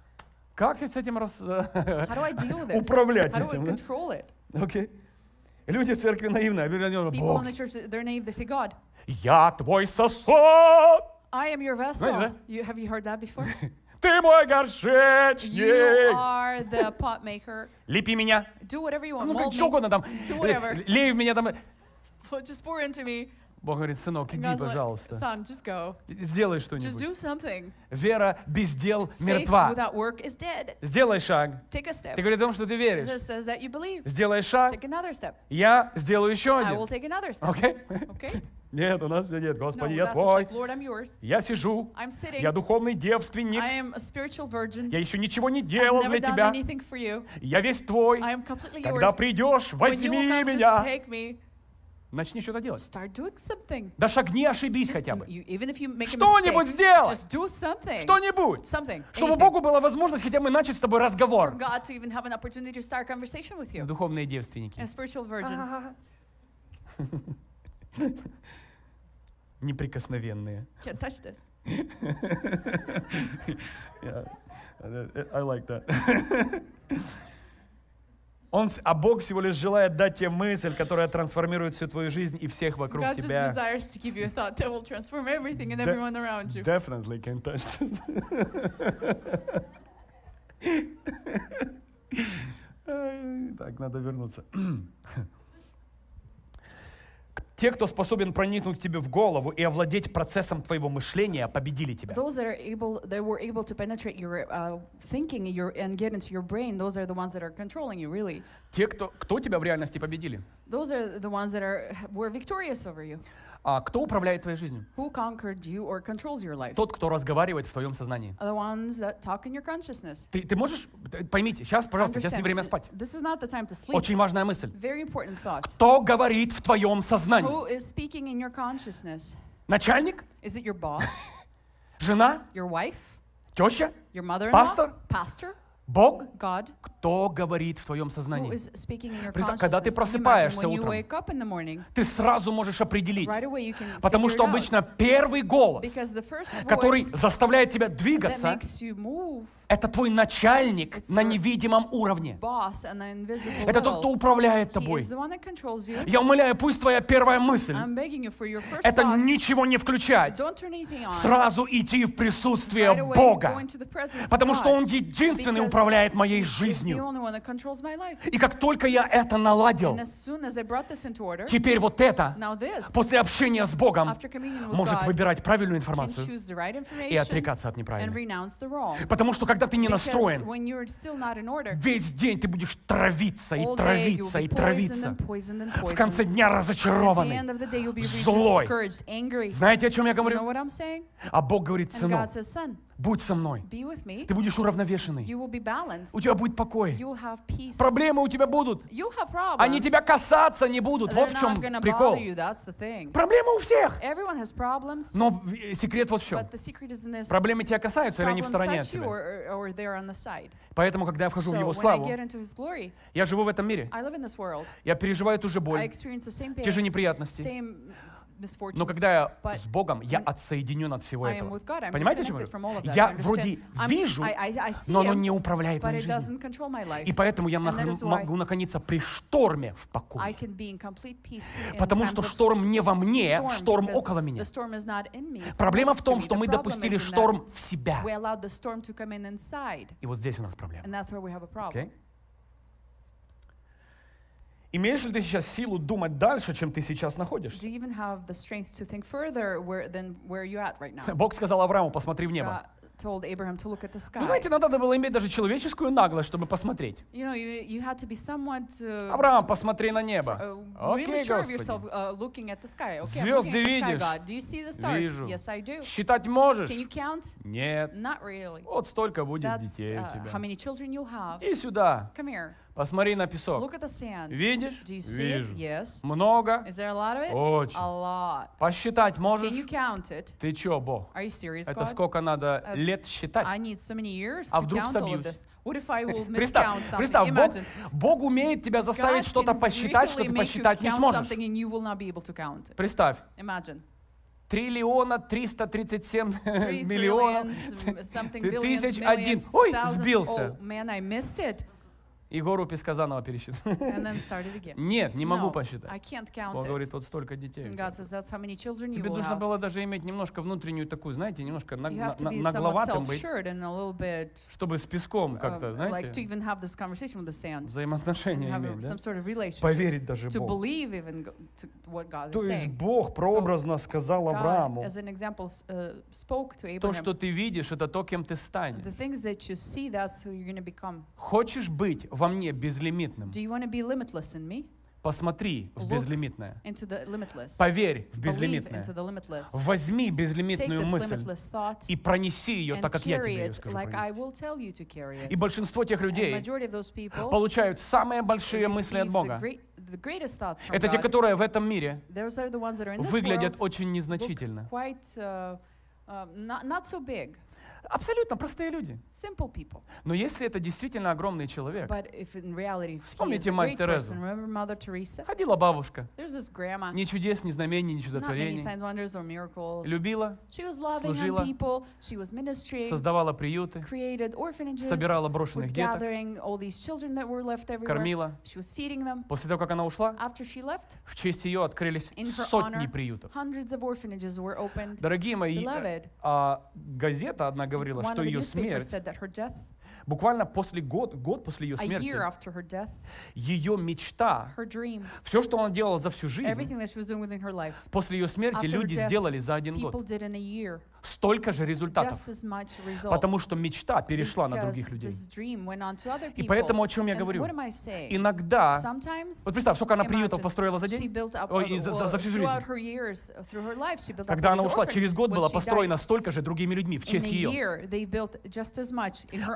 Как я с этим раз... How do I deal with this? Управлять How do I этим, да? control it? Окей. Люди в церкви наивные. Они говорят: People Бог, in the church, they're naive. They say, God, я твой сосуд, I am your vessel. Знаете, да? You, have you heard that before? ты мой You горшечник. are the pot maker. Лепи меня. Do whatever you want. Ну, как Mold что me. угодно там. Do whatever. Лей в меня там. Just pour into me. Бог говорит: сынок, And иди, God's like, пожалуйста. son, just go. Сделай Just что-нибудь. do something. Вера без дел Faith мертва. without work is dead. Сделай шаг. Take a step. Ты говоришь о том, что ты веришь. This says that you believe. Сделай шаг. Take another step. Я сделаю еще I один. will take another step. Окей? Okay? Нет, у нас все нет. No, Господи, я that's just твой. like, Lord, I'm yours. Я сижу. I'm sitting. Я духовный девственник. I am a spiritual virgin. Я еще ничего не I've делал never для done тебя. anything for you. Я весь твой. I am completely Когда yours. придешь, When you возьми will come, just меня. take me. Начни что-то делать. Start doing something. Да шагни, ошибись Just, хотя бы. you, even if you make a Что-нибудь mistake, сделай. just do something. Что-нибудь. Something. Чтобы Anything. Богу была возможность хотя бы начать с тобой For разговор. God to even have an opportunity to start a conversation with you. Духовные девственники. And spiritual virgins. Неприкосновенные. Can't touch this. Yeah, I like that. Он, с- а Бог всего лишь желает дать тебе мысль, которая трансформирует всю твою жизнь и всех вокруг God just тебя. desires to give you a thought that will transform everything and De- everyone around you. Definitely can touch this. Ай, Так, надо вернуться. Те, кто способен проникнуть к тебе в голову и овладеть процессом твоего мышления, победили тебя. Those that are able, that were able to penetrate your uh, thinking your, and get into your brain, those are the ones that are controlling you, really. Те, кто, кто тебя в реальности победили? Those are the ones that are were victorious over you. А кто управляет твоей жизнью? Who conquered you or controls your life? Тот, кто разговаривает в твоем сознании. Are the ones that talk in your consciousness. Ты, ты можешь, т- поймите, сейчас, пожалуйста, сейчас не Understand, время спать. This is not the time to sleep. Очень важная мысль. Very important thought. Кто говорит в твоем сознании? Who is speaking in your consciousness? Начальник? Is it your boss, Жена? your wife, Теща? your mother-in-law, Pastor? pastor, Бог, God, кто говорит в твоем who сознании. is speaking in your Представь, когда ты consciousness. Can you imagine просыпаешься when you утром, wake up in the morning, ты сразу можешь определить, right away you can потому figure что it out. обычно первый голос, Because the first который voice заставляет тебя that двигаться, makes you move, это твой начальник It's на your невидимом уровне. boss and the invisible Это тот, кто level. управляет He тобой. is the one that controls you. Я умоляю, пусть твоя первая мысль I'm begging you for your first это thoughts. ничего не включать, Don't turn anything on. сразу идти в присутствие Right away, Бога, go into the presence of потому что God. Он единственный Because управляет моей He's the жизнью. only one that controls my life. И как только я это наладил, And as soon as I brought this into order, теперь вот это, now this, после общения с Богом, after communion with может God, выбирать правильную can информацию choose the right и information отрекаться от and неправильной. renounce the wrong. Потому что когда ты не Because настроен, when you're still not in order, весь день ты будешь травиться и all day you'll травиться be и poisoned травиться. and poisoned and В конце poisoned. дня At the разочарованный, end of the day, you'll be злой. discouraged, angry. Знаете, о чем я You know говорю? what I'm saying? А Бог говорит: And сынок, God says, son, будь со мной. be with me. Ты будешь уравновешенный. You will be balanced. У тебя будет покой. You will have peace. Проблемы у тебя будут. You'll have problems. Они тебя касаться не будут. Вот They're в чем not gonna прикол. bother you. That's the thing. Проблемы у всех. Everyone has problems, Но э, секрет вот в чем. but the secret is in this. Проблемы тебя касаются, или они в Problems стороне от touch you тебя. or, or they're on the side. Поэтому, когда я вхожу в So Его when I славу, get into His glory, я живу в этом мире. I live in this world. Я переживаю ту же I боль, experience the same те же pain, неприятности. same misfortunes. Но когда я But с Богом, я when отсоединен от всего I am этого. with God, I'm Понимаете, о чем я disconnected from all of говорю? that. Я You understand? вроде I'm- вижу, I, I, I see но оно him, не управляет but моей it жизнью. doesn't control my life. И поэтому я And that нах- is why могу находиться при шторме в I покое. can be in complete peace in Потому times что of шторм не во мне, storm, шторм because около меня. the storm is not in me, it's Проблема next в to том, me. что The мы problem допустили is in that шторм в себя. we allowed the storm to come in inside, И вот здесь у нас проблема. and that's where we have a problem. Окей? Имеешь ли ты сейчас силу думать дальше, чем ты сейчас Do находишься? you even have the strength to think further where, than where you're at right now? Бог сказал Аврааму: посмотри в небо. God told Abraham to look at the Вы знаете, skies. надо было иметь даже человеческую наглость, чтобы посмотреть. You know, you, you had to be somewhat uh, Авраам, посмотри на небо. uh, really Окей, sure of Господи. yourself uh, looking at the sky. Okay, I'm Звезды looking at the sky, видишь? God. Do you see the stars? Вижу. Yes, I do. Считать можешь? Can you count? Нет. Not really. Вот столько будет That's детей у uh, how тебя. many children you'll have. Иди сюда. Come here. Посмотри на песок. Look at the sand. Видишь? Do you see it? Вижу. Yes. Много? Is there a lot of it? Очень. A lot. Посчитать можешь? Can you count it? Ты чё, Бог? Are you serious, Это God? сколько надо That's- лет считать? I need so many years А to вдруг count all of собьюсь? this. What if I will Представь, miscount something? представь, Бог, Imagine. Бог умеет тебя заставить God что-то can посчитать, что really ты make you посчитать не count сможешь. something and you will not be able to count it. Представь, Imagine. триллиона триста тридцать семь Three миллионов trillions, m- something ты billions, тысяч один. millions, Ой, thousands. сбился. Oh man, I missed it. И гору песка заново пересчитал. And then started again. Нет, не могу No, I посчитать. can't count Бог it. говорит, вот столько детей. у And тебя. God says that's how many children you Тебе will нужно have. было даже иметь немножко внутреннюю такую, знаете, немножко на- You на- have to на- be somewhat нагловатым быть, self-assured and a little bit, чтобы с песком uh, как-то, like to знаете, even have this conversation with the sand. And взаимоотношения have иметь, да? some sort of relationship. Поверить даже To Богу. believe even go- to what God То is есть saying. Бог прообразно сказал God, Аврааму, as an example, s- uh, spoke to то, Abraham. что ты видишь, это то, кем ты станешь. The things that you see, that's who you're going to become. Хочешь быть во мне безлимитным? Do you want to be limitless in me? Посмотри в Look безлимитное. Into the limitless. Поверь в Believe безлимитное. into the limitless. Возьми Take безлимитную this мысль limitless thought и пронеси ее and так, как я carry тебе ее it скажу like I пронести. will tell you to carry И it. большинство тех And людей majority of those people получают самые большие мысли от receive the, Бога. great, the greatest thoughts from Это те, God. которые в этом мире Those are the ones that are in this выглядят world, очень look незначительно. quite uh, uh, not, not so big. Абсолютно простые люди. Simple people. Но если это действительно огромный человек, But if in reality, if he is Вспомните a Мать great Терезу. person, remember Mother Teresa? ходила бабушка, There's this grandma. ни чудес, ни знамений, ни Not many чудотворений, signs, wonders, or miracles. любила, She was loving служила, on people. She was ministering, создавала приюты, created orphanages, собирала was брошенных деток, gathering all these children that were left everywhere. кормила. She was feeding them. После того, как она ушла, After she left, в честь ее открылись in her сотни honor, приютов. hundreds of orphanages were opened. Дорогие мои, Beloved, а, газета одна говорила, one что of the ее newspapers смерть, said that her death, буквально после год, год после ее a смерти, year after her death, ее мечта, her dream, все, что она делала за всю жизнь, everything that she was doing within her life, после ее смерти after her люди death, сделали за один people год. did in a year. Столько же результатов. Just as much result. Потому что мечта перешла на Because других людей. this dream went on to other И people. поэтому о чем я And говорю? what am I saying? Иногда, Sometimes, вот представь, сколько она приютов imagine, построила за she день, built up, ой, uh, и за, well, за- за всю жизнь. throughout her years, uh, through her life, she built up Когда all она these ушла, через orphanages. год When было she построено died, столько же другими людьми в in честь a ее. year, they built just as much in her honor Открыто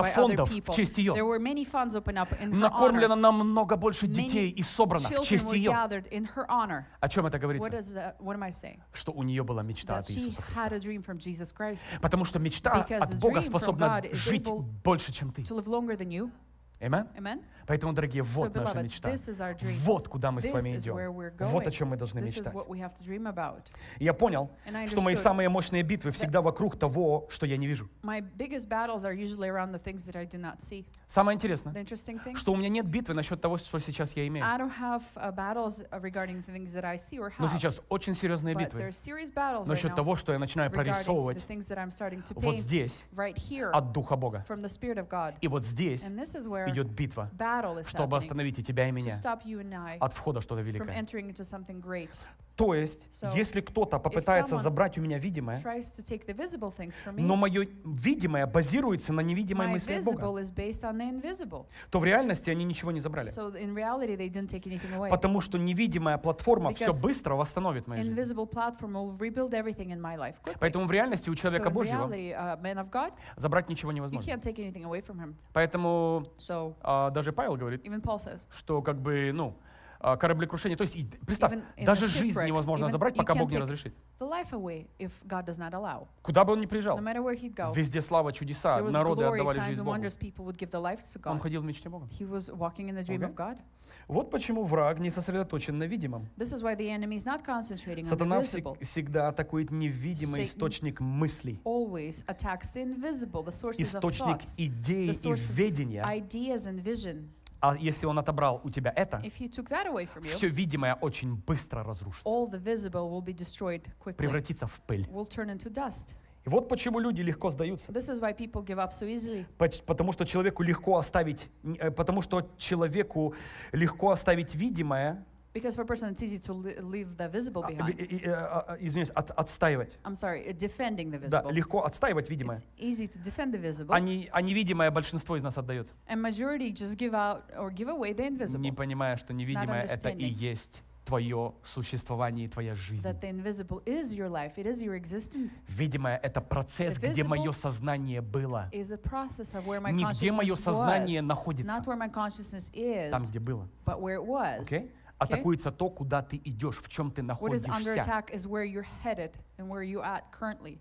много by other фондов в people. честь ее. There were many funds open up in her Накормлено honor. намного больше детей Many и собрано в children честь were ее. gathered in her honor. О чем это What, говорится? is, uh, what am I saying? Что у нее была мечта That от she Иисуса Христа. had a dream from Jesus Christ Потому что мечта Because от the Бога dream from способна God is жить able больше, чем ты. to live longer than you. Amen? Amen? Поэтому, дорогие, So, вот наша beloved, мечта. this is our dream. Вот куда мы с This вами is where идем. we're Вот о going. чем мы должны This is мечтать. what we have to dream about. И я понял, And I что мои understood самые мощные битвы всегда вокруг того, что я не вижу. My biggest battles are usually around the things that I do not see. Самое интересное, The interesting thing, что у меня нет битвы насчет того, что сейчас я имею. I don't have uh, battles uh, regarding the things that I see or Но have. сейчас очень серьезные But битвы there's serious battles right насчет now того, что я начинаю regarding the прорисовывать things that I'm starting to вот paint здесь right here от Духа Бога. from the Spirit of God. И вот здесь And this is where идет битва, battle is чтобы happening остановить и тебя, и to меня stop you and I от входа что-то from великое. entering into something great. То есть, So, если кто-то попытается someone забрать у меня видимое, Tries to take the visible things from me, но мое видимое базируется на невидимой my мысли от Бога, visible is based on the invisible. то в реальности они ничего не забрали. So in reality, they didn't take anything away. Потому что невидимая платформа все Because быстро восстановит мою жизнь. Invisible platform will rebuild everything in my life quickly. Поэтому в реальности у So человека in Божьего reality, uh, man of God, забрать ничего you невозможно. can't take anything away from him. Поэтому So а, даже Павел говорит, even Paul says, что как бы, ну, а, кораблекрушение, то есть, и, представь, Even in даже the жизнь shipwrecks, невозможно even забрать, you пока can't Бог не take разрешит. the life away if God does not allow. Куда бы он ни приезжал, No matter where he'd go, везде слава, чудеса, there was народы glory, отдавали signs жизнь and Богу. wonders. People would give their lives to Он God. ходил в мечте Бога. He was walking in the dream Okay. of God. Вот почему враг не сосредоточен на видимом. This is why the enemy is not concentrating on the Сатана visible. всег- всегда атакует невидимый Satan источник мыслей, Always attacks the invisible, the sources of источник thoughts, идей the и source of ведения. ideas and vision. А если он отобрал у тебя это, If he took that away from you, все видимое очень быстро разрушится, all the visible will be destroyed quickly, превратится в пыль. will turn into dust. И вот почему люди легко сдаются. This is why people give up so easily. Поч- Потому что человеку легко оставить, э, потому что человеку легко оставить видимое, Because for a person, it's easy to li- leave the visible а, ви- behind. и- и, э, а, извиняюсь, от- отстаивать. I'm sorry, uh, defending the Да, visible. легко отстаивать видимое. It's easy to defend the visible, А, не- а невидимое большинство из нас отдает, and majority just give out or give away the не invisible. понимая, что невидимое это и understanding. есть твое существование и твоя жизнь. That the invisible is your life, it is your existence. Видимое это процесс, The где visible мое сознание было, Is a process of where my не где мое consciousness сознание was, находится, not where my consciousness is, там, где было. but where it was. Okay? Атакуется то, куда ты идешь, в чем ты What is under находишься. attack is where you're headed and where you're at currently.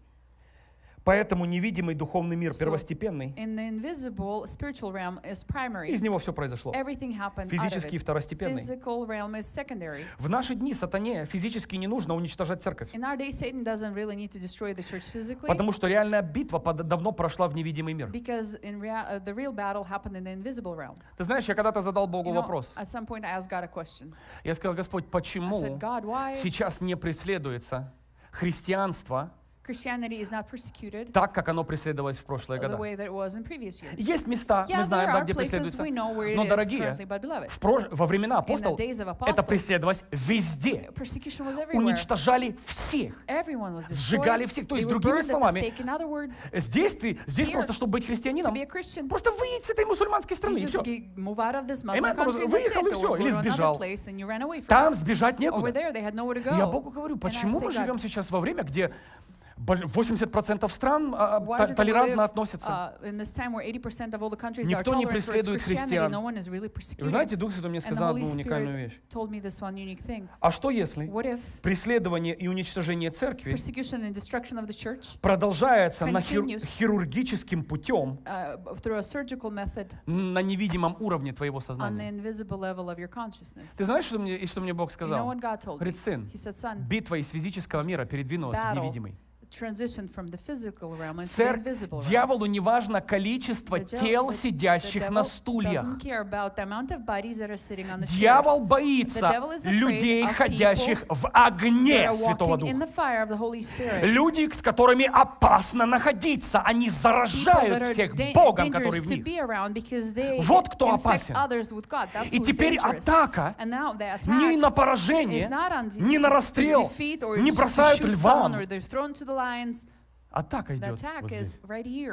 Поэтому невидимый духовный мир So, первостепенный, In the invisible, spiritual realm is primary. из него все произошло. Everything happened out of Физический it. второстепенный. Physical realm is secondary. В наши дни сатане физически не нужно уничтожать церковь, In our day, Satan doesn't really need to destroy the church physically потому что реальная битва под- давно прошла в невидимый мир. because in rea- uh, the real battle happened in the invisible realm. Ты знаешь, я когда-то задал Богу You know, вопрос. at some point, I asked God a question. Я сказал: Господь, I почему said, God, why сейчас не преследуется христианство Christianity is not persecuted так, как оно преследовалось в прошлые the годы? way that it was in previous years? Есть места, Yeah, мы there знаем, да, are где places преследуется. we know where it Но, is дорогие, currently, but beloved, в прош- во времена in the апостолов days of это apostles, преследовалось везде. persecution was everywhere. Уничтожали всех. Everyone was Сжигали destroyed. всех. То They есть, were другими burned at the словами, stake. In other words, Здесь ты, здесь Here, просто, чтобы быть to христианином, be a Christian, просто выйдь с этой мусульманской you страны, и just все. ge- move out of this Muslim Amen. Просто country, that's выехал, it, и or всё, go или to another сбежал. place and you ran away from Там it. сбежать Over некуда. there, they had nowhere to И я go. Богу говорю, And I почему say, мы God, живем сейчас во время, где боль- восемьдесят процентов стран а, why та- is it that we толерантно live, относятся? uh, in this time where eighty percent of all the countries are Никто не tolerant towards преследует Christianity, христиан. no one is really И вы persecuted. знаете, Дух Святой мне And the сказал Holy одну уникальную Spirit вещь. told me this one unique thing. А что если What if преследование и уничтожение церкви persecution and destruction of the church продолжается на хир- continues. хирургическим путем uh, through a surgical method на невидимом уровне твоего on the сознания? invisible level of your consciousness? Ты знаешь, что мне, и что мне Бог You know сказал? what God told me? Говорит: сын, He said, son, битва из физического мира передвинулась в Battle. невидимый. transition from the physical realm into the Цер... invisible realm. Дьяволу не важно количество The тел, devil- the- сидящих the на devil стульях. doesn't care about the amount of bodies that are sitting on the Дьявол chairs. боится The devil is afraid людей, of ходящих в That огне are Святого walking in Духа. the fire of the Holy Spirit. Люди, с которыми опасно находиться, они People that заражают are всех da- Богом, который dangerous в to них. be around because they Вот кто infect опасен. others with God. That's И who's теперь dangerous. атака And now the не attack на is поражение, not on de- не на to расстрел, defeat or не to бросают shoot львам. someone or they're thrown to the lions. Атака The идет attack вот is здесь. right here.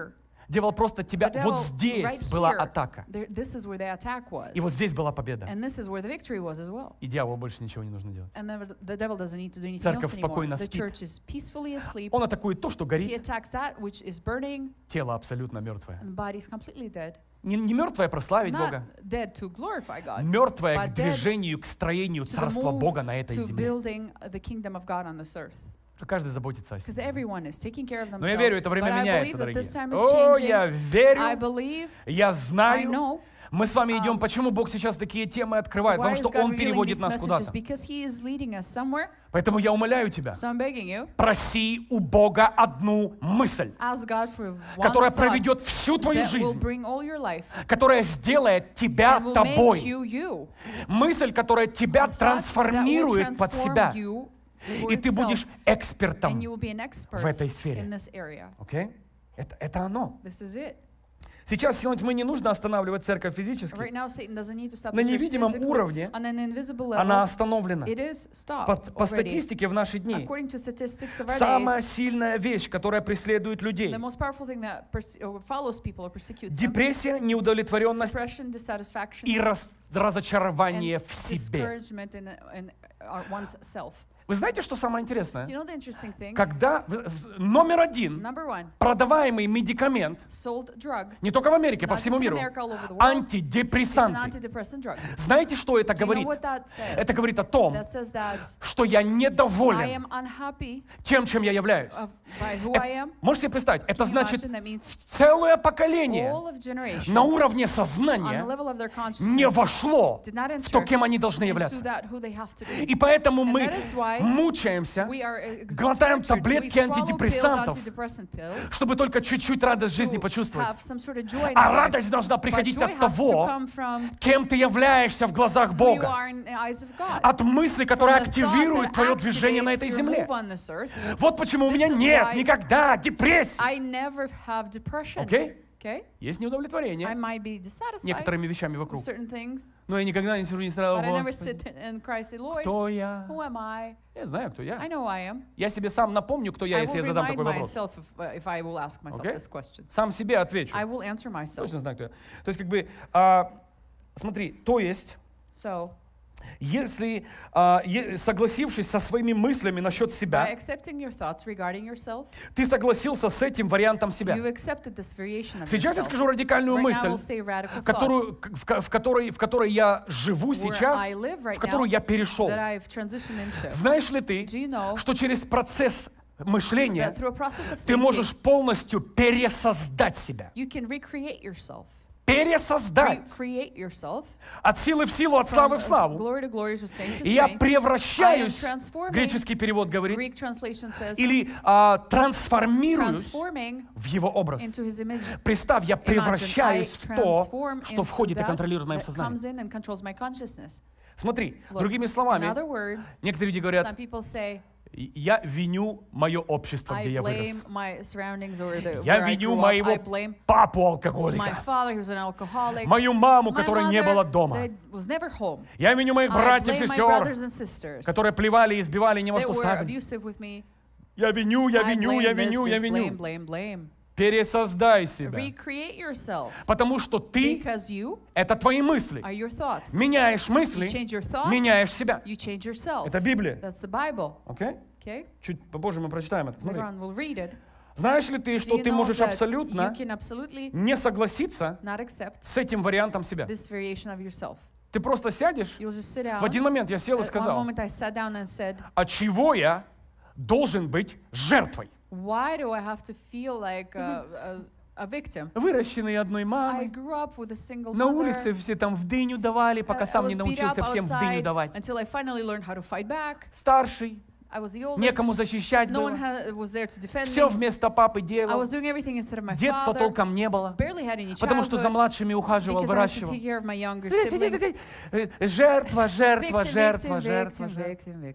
Дьявол просто тебя... The Вот devil здесь right была here, атака. there- this is where the attack was. И вот здесь была победа. And this is where the victory was as well. И дьяволу больше ничего не нужно делать. And the, the devil doesn't need to do anything Церковь else anymore. спокойно The спит. church is peacefully asleep. Он атакует то, что He горит. attacks that which is burning, Тело абсолютно мертвое. and the body is completely dead. Не, не мертвое прославить Not Бога. dead to glorify God, Мертвое but к dead движению, к строению to the Царства move Бога на этой to земле. building the kingdom of God on this earth. Что каждый заботится о Because себе. everyone is taking care of Но я верю, themselves. это But время I меняется, believe that дорогие. this time is О, я changing. I верю, believe, я I знаю. know. Мы с вами идем, Um, почему Бог сейчас такие темы открывает? Why Потому is что God Он revealing переводит these нас messages? куда-то. Because He is leading us somewhere. Поэтому я умоляю тебя, So I'm begging you, проси у Бога одну мысль, ask God for one которая thought проведет всю твою that will жизнь, bring all your life которая сделает тебя and will make тобой. you you. Мысль, которая тебя A thought that will трансформирует под transform себя. you for И ты itself, будешь экспертом. and you will be an expert в этой сфере. in this area. Окей? Это, это оно. This is it. Сейчас сегодня мы не нужно останавливать церковь Right физически. now, Satan doesn't need to stop На the church невидимом physically. уровне On an invisible level, Она остановлена. it is stopped По, по already. статистике в наши дни, According to statistics of our самая days, сильная вещь, которая преследует людей, the most powerful thing that perse- or follows people or persecutes them, депрессия, неудовлетворенность depression, dissatisfaction, и раз- разочарование and в себе. discouragement in, in our, one's self. Вы знаете, что самое You интересное? know the interesting thing? Когда в- в- номер один Number one, продаваемый медикамент, sold drug, не только в Америке, по not всему just in миру, America, all over the world, it's an антидепрессанты. antidepressant drug. Знаете, что это Do you know говорит? what that says? Это говорит о том, That says that что я I недоволен am unhappy тем, чем я являюсь. of, by who I am. Можете себе представить, это Can you значит imagine? That means целое поколение all of generation на уровне on the сознания level of their не consciousness вошло did not в то, enter кем они должны into являться. that who they have to be. И поэтому мы that is why мучаемся, We are ex- глотаем tortured. таблетки We swallow pills, антидепрессантов, antidepressant pills, чтобы только чуть-чуть радость жизни to почувствовать. have some sort of joy in А our life. радость должна But приходить joy от has to того, come from кем ты являешься в глазах who you Бога. are in the eyes of God. От мысли, From которая the thought активирует that твое движение на activates этой your земле. move on this earth. Вот почему у This меня is нет why никогда депрессии. I never have depression. Окей? Okay? Есть I неудовлетворение might be dissatisfied некоторыми вещами with вокруг. certain things, Но я никогда не сижу и не страдаю, but I never Господи, sit and cry, say, Lord, кто я? who am I? Я знаю, кто I я. know I am. Я себе сам напомню, кто я, I если я will задам remind такой вопрос. myself if, uh, if I will ask myself Okay? this question. Сам себе отвечу. I will answer myself. Точно знаю, кто я. То есть, как бы, а, смотри, то есть, So, если, а, е- согласившись со своими мыслями насчет by себя, accepting your thoughts regarding yourself, ты согласился с этим вариантом себя. you've accepted this variation of Сейчас я yourself. скажу радикальную Right now, мысль, we'll say radical thoughts которую, к- в, ко- в которой, в которой я живу where сейчас, I live right в которую now я перешел. that I've transitioned into. Знаешь ли ты, Do you know что через процесс мышления that through a process of ты thinking, можешь полностью пересоздать себя? you can recreate yourself? Пересоздать. Recreate yourself От силы в силу, от from славы в славу. glory to glory, to strength to И я strength. превращаюсь, I am transforming. греческий перевод говорит, Greek translation says или а, трансформируюсь transforming в его образ. into his image. Представь, я Imagine, I превращаюсь в то, transform что into входит и that контролирует моим that сознанием. comes in and controls my consciousness. Смотри, Look, другими in словами, other words, некоторые люди some говорят, people say, я виню мое общество, I где я blame вырос. my surroundings or the, Я where I виню grew up. моего I blame папу my алкоголика, father who was an alcoholic. мою маму, My которой не mother было дома. that was never home. Я виню моих I братьев и blame my сестер, brothers and sisters. которые плевали и избивали, ни во They что were ставили. abusive with me. Я виню, я I виню, blame я this, виню, я this, blame, виню. blame, blame. Пересоздай себя. Recreate yourself. Потому что ты Because you — это твои мысли. are your thoughts. Меняешь You мысли, change your thoughts, меняешь себя. you change yourself. Это Библия. That's the Bible. Окей? Okay? Чуть попозже мы прочитаем это. Смотри. Later on we'll read it. Знаешь ли ты, Do что you ты know можешь that абсолютно you can absolutely не согласиться not accept с этим вариантом себя? this variation of yourself? Ты просто сядешь. You'll just sit down. В один момент я сел и At one сказал, moment I sat down and said, а чего я должен быть жертвой? why do I have to feel like a, a, a victim? Выращенный одной I мамой. grew up with a single На mother. улице все там в дыню давали, I- пока I сам was не beat научился up всем в дыню outside давать. until I finally learned how to fight back. Старший, I was the oldest. некому защищать No one было. ha- was there to defend Все me. вместо папы I делал. was doing everything instead of my Детства father. толком не было. Barely had any Потому что за childhood младшими ухаживал, because I had to выращивал. take care of my younger Э, siblings. э, э, э, Жертва, жертва, Victim, жертва, victim, жертва, victim, жертва. victim, victim.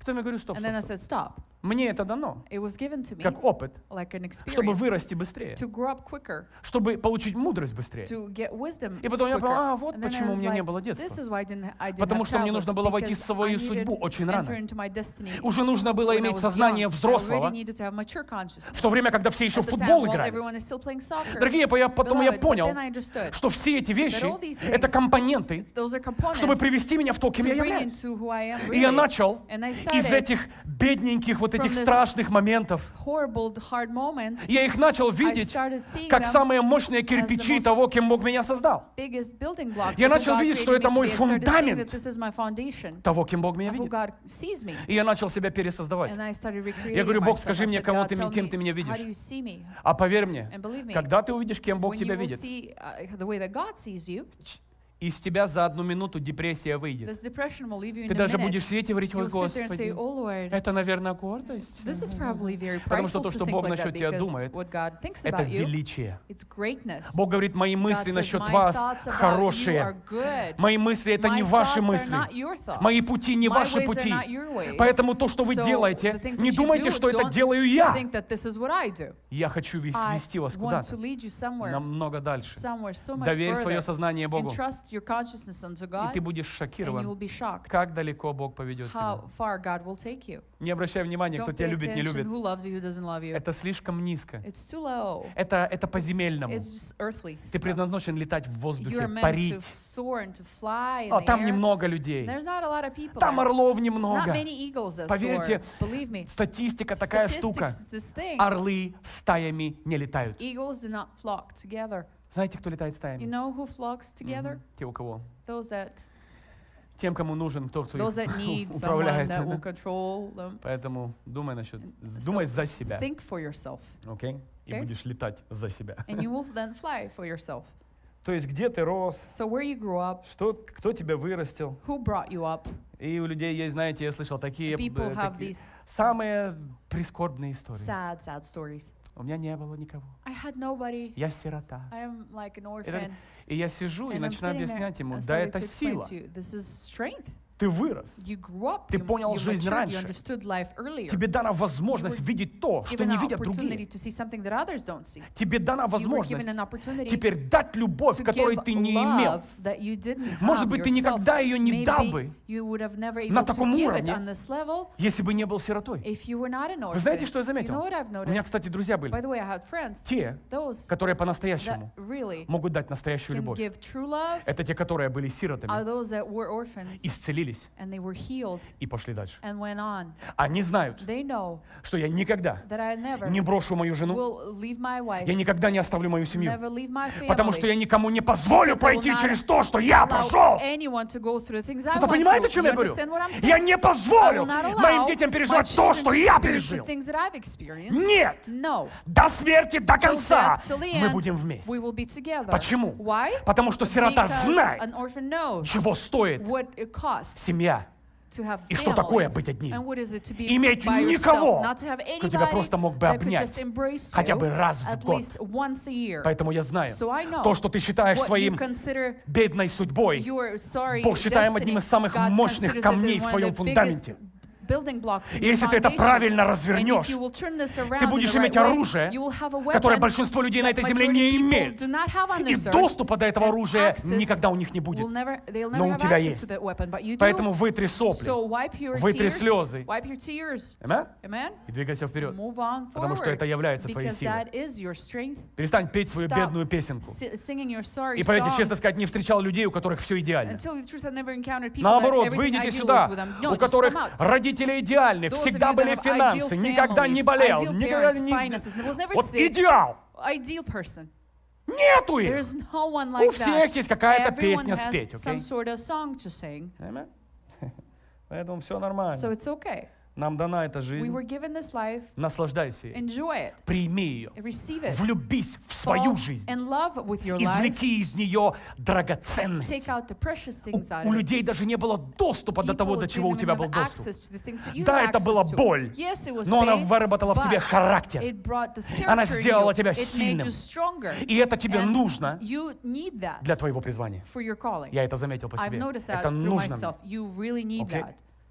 потом я говорю, стоп, And стоп, then I стоп. said, stop. Мне это дано, It was given to me как опыт, like an чтобы experience вырасти быстрее, to grow up quicker, чтобы получить мудрость быстрее. to get wisdom И потом я quicker. понял, а, вот And then I почему у was меня не like, было this детства. is why I didn't, I didn't Потому have что мне childhood, нужно было войти в because свою I needed судьбу очень enter рано. into my destiny. Уже нужно было When I иметь was сознание young, I взрослого, already needed to have mature consciousness. в то время, когда все еще At в the time, футбол while играли. everyone is still playing soccer. Дорогие, я- потом я Beloved, but понял, then I understood что все эти вещи that all these — это things, компоненты, those are components чтобы привести меня в то, кем to я bring являюсь. into who I am И я really. начал And I из started этих бедненьких вот этих from this страшных моментов, horrible, hard moments. я их начал I видеть started seeing как them самые мощные as the кирпичи most того, кем Бог меня создал. biggest building blocks Я of who начал God видеть, что created это me to мой be. I started seeing фундамент that this is my foundation того, кем Бог меня of who видит. God sees me. И я начал себя пересоздавать. And I started recreating Я говорю, Бог, myself. скажи I мне, said, кого God, ты, tell кем me, ты меня how видишь. do you see me? А поверь мне, And believe me, когда ты увидишь, кем Бог when тебя you will видит, see uh, the way that God sees you, из тебя за одну минуту депрессия выйдет. this depression will leave you in Ты a даже minute. будешь сидеть и говорить, ой, You'll sit there and say, Господи, oh Lord, это, наверное, гордость. this is probably very Потому что prideful то, to что think Бог like that насчет тебя because думает, what God thinks Это about you, величие. it's greatness. Бог говорит, мои мысли God says, насчет my вас thoughts about you are хорошие. good. Мои мысли — это My не ваши thoughts are мысли. not your thoughts. Мои пути не My ваши ways are пути. not your ways. Поэтому то, что вы So делаете, the things не that you думайте, do, что это don't делаю я. think that this is what I do. Я хочу вес- I вести вас want to куда-то, lead you somewhere, намного дальше. somewhere so much Доверь свое further. сознание Богу, Entrust your consciousness unto и God, ты будешь and you will шокирован, be shocked как далеко Бог поведет тебя. how far God will take you. Не обращай внимания, кто Don't тебя pay любит, не attention любит. who loves you, who doesn't love you. Это слишком низко. It's too low. Это, это по-земельному. It's just earthly Ты stuff. предназначен летать в You are воздухе, meant to парить. soar and to fly in А the там air. немного людей. There's not a lot of people Там there. орлов Not немного. many eagles that Поверьте, soar. Believe me. статистика такая штука. Statistics is this thing. Орлы стаями не летают. Eagles do not flock together. Знаете, кто летает You стаями? know who flocks together? Мгм. Те, у кого? Those that Тем, кому нужен кто, кто those их that need someone управляет. that will control them. Поэтому думай насчет, So думай за себя, Think for yourself, окей? И Okay. будешь летать за себя. and you will then fly for yourself. То есть, где ты рос, So where you grew up, что, кто тебя вырастил. who brought you up? И у людей есть, знаете, я слышал такие, People э, have такие these самые прискорбные истории. sad, sad stories. У меня не было никого. I had nobody. Я сирота. I am like an И, так- orphan. и я сижу и And I'm начинаю sitting there объяснять ему, and да started это to explain сила. to you, this is strength. Ты вырос. You grew up. Ты you, понял you жизнь matured, раньше. you understood life earlier. Тебе дана возможность You were видеть то, что Given не an видят opportunity другие. to see something that others don't see. Тебе дана You were возможность given an opportunity теперь дать любовь, to которой give ты не имел. love that you didn't Может have быть, ты yourself. никогда ее не дал Maybe бы you would have never на able to таком give it уровне, on this level если бы не был сиротой. if you were not an orphan. Вы знаете, что я You заметил? know what I've У меня, noticed? кстати, друзья By были. the way, I had friends, Те, those которые that по-настоящему really могут дать настоящую can любовь. give true love Это те, которые были are сиротами, those that were orphans исцелились and they were healed и пошли дальше. and went on. Они знают, They know что я никогда that I never не брошу мою жену, will leave my wife, я никогда не оставлю мою семью, never leave my family. потому что я никому не позволю Because I will пройти not через то, что я allow прошел. anyone to go through the things I Кто-то went понимает, о through. чем You я говорю? understand what I'm saying? Я не I позволю will not allow моим детям my переживать то, children что to я experience the пережил. things that I've experienced. Нет! No. До смерти, до Till конца death, till the мы end, будем we вместе. will be together. Почему? Why? Потому что сирота Because знает, an orphan knows чего стоит what it costs семья. to have И что family. такое быть одним. And what is it to be Иметь by никого, yourself, not to have кто тебя anybody просто мог бы that could обнять just embrace хотя you бы раз в at год. least once a year. Поэтому я знаю, So I know то, что ты считаешь what you своим consider бедной судьбой, your sorry Бог считаем destiny, одним из самых God мощных considers it камней as в one твоем of the фундаменте. biggest building blocks in И your если ты это foundation. правильно And развернешь, if you will turn this around ты in будешь the right иметь way, оружие, you will have a которое weapon большинство людей на that этой земле majority не people имеют. do not have on И this earth. доступа до этого And оружия access никогда у них не будет. will never- they'll Но never у have тебя access есть. to that weapon, but you do. Поэтому вытри сопли, So wipe your вытри tears, слезы. wipe your tears. Amen? Amen? И двигайся вперед. Move on Потому что forward, это является твоей because силой. that is your strength. Перестань петь свою Stop бедную песенку. si- singing your sorry И поверьте, честно songs. сказать, не встречал людей, у которых все идеально. Until the truth, I've never encountered people Наоборот, that everything выйдите ideal сюда, is with them. No, у just которых come out. родители идеальны, Those of всегда you that были have финансы, ideal никогда не families, болел, ideal никогда parents, не... finances, and was never Вот sick. идеал. Ideal person. Нету их. There's no one У like всех that. есть какая-то Everyone песня has спеть, some окей? sort of song to sing, Amen? Поэтому все so нормально. it's okay. Нам дана эта We жизнь. were given this life. Наслаждайся ей. Enjoy it. Прими ее. Receive it. Влюбись в свою Fall жизнь. in love with your life. Извлеки из нее драгоценности. Take out the precious things out У of it. людей даже не было доступа до того, People до чего у didn't тебя even был have доступ. access to the things that you Да, have это была access to. боль, Yes, it was но она pain, выработала в тебе but характер. it brought this Она character in сделала you. тебя It made сильным. you stronger. И это тебе And нужно you need that для твоего призвания. for your calling. Я это заметил по I've себе. noticed that Это through нужно myself. мне. You really need Okay? that.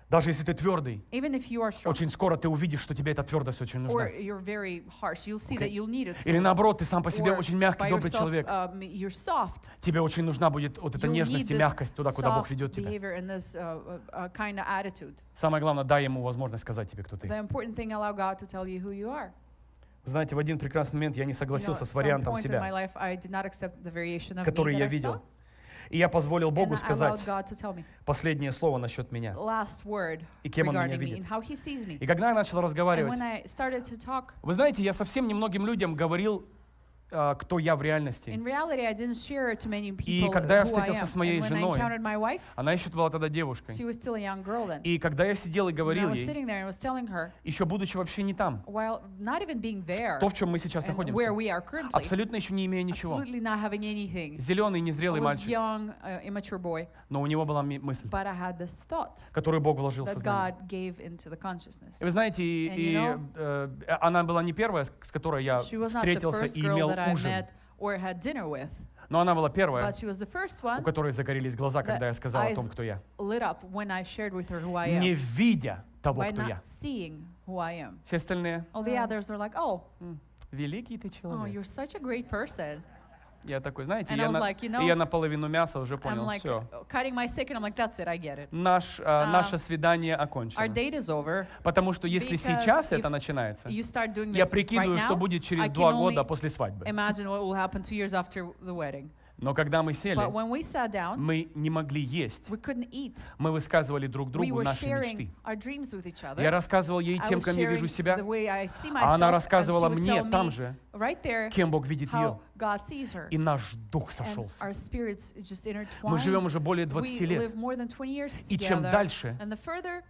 Даже если ты твердый, even if you are strong, очень скоро ты увидишь, что тебе эта твердость очень нужна. or you're very harsh, you'll see Okay. that you'll need it Или soon. наоборот, ты сам по себе Or очень мягкий, by добрый yourself, человек. um, you're soft. Тебе очень нужна будет вот эта You'll нежность need и this мягкость туда, куда Бог soft ведет тебя. behavior and this uh, uh, kind of attitude. Самое главное, дай Ему возможность сказать тебе, кто ты. The important thing, allow God to tell you who you are. Вы знаете, в один прекрасный момент я не You know, согласился at с some вариантом point in my себя, life, I did not accept the variation of me который that я I saw, видел. И я позволил and Богу I сказать allowed God to tell me последнее слово насчет меня. last word И кем Он меня regarding me видит. and how He sees me. И когда я начал And разговаривать, when I started to talk, вы знаете, я совсем немногим людям говорил, а, кто я в реальности. in reality, I didn't share it to many И people когда я who I встретился am. с моей And when I женой, encountered my wife, она еще была тогда девушкой. she was still a young girl then. И когда я сидел и And I говорил was ей, sitting there and was telling her, еще будучи вообще не там, while not even being there, то, в чем мы сейчас and where находимся, we are currently, абсолютно еще не имея ничего. absolutely not having anything. Зеленый, I незрелый was мальчик, young, uh, immature boy, но у него была ми- мысль, but I had this thought которую Бог вложил в that сознание. God gave into the consciousness. И вы знаете, и, And и, you know, э, она была не первая, с с которой я She was not the встретился first и girl имел that I ужин, met or had dinner with, но она была первая, but she was the first у one которой загорелись глаза, когда я that сказал о том, eyes кто я. lit up when I shared with her who I Не am, видя того, by кто я. not seeing who I am. Все остальные, All the others are like, oh, «М, великий ты oh, человек. you're such a great person. Я такой, знаете, And I я, was на- like, you know, и я наполовину мяса уже I'm понял, like все. cutting my steak, and I'm like, that's it, I get it. Наш, а, Uh, наше свидание Our окончено. date is over. Потому что если because сейчас if это начинается, You start doing я this right прикидываю, что now, будет I через can два only года после свадьбы. imagine what will happen two years after the wedding. Но когда мы сели, But when we sat down, мы не могли есть. we couldn't eat. Мы высказывали друг We другу were наши sharing мечты. our dreams with each other. Я рассказывал ей I тем, was кем я вижу sharing себя, the way I see а она myself, and she рассказывала would мне tell там me же, right there кем Бог видит ее. how God sees her. И наш дух And сошелся. our spirits just Мы живем intertwine. уже более We двадцати лет. live more than twenty years И чем together. дальше, And the further,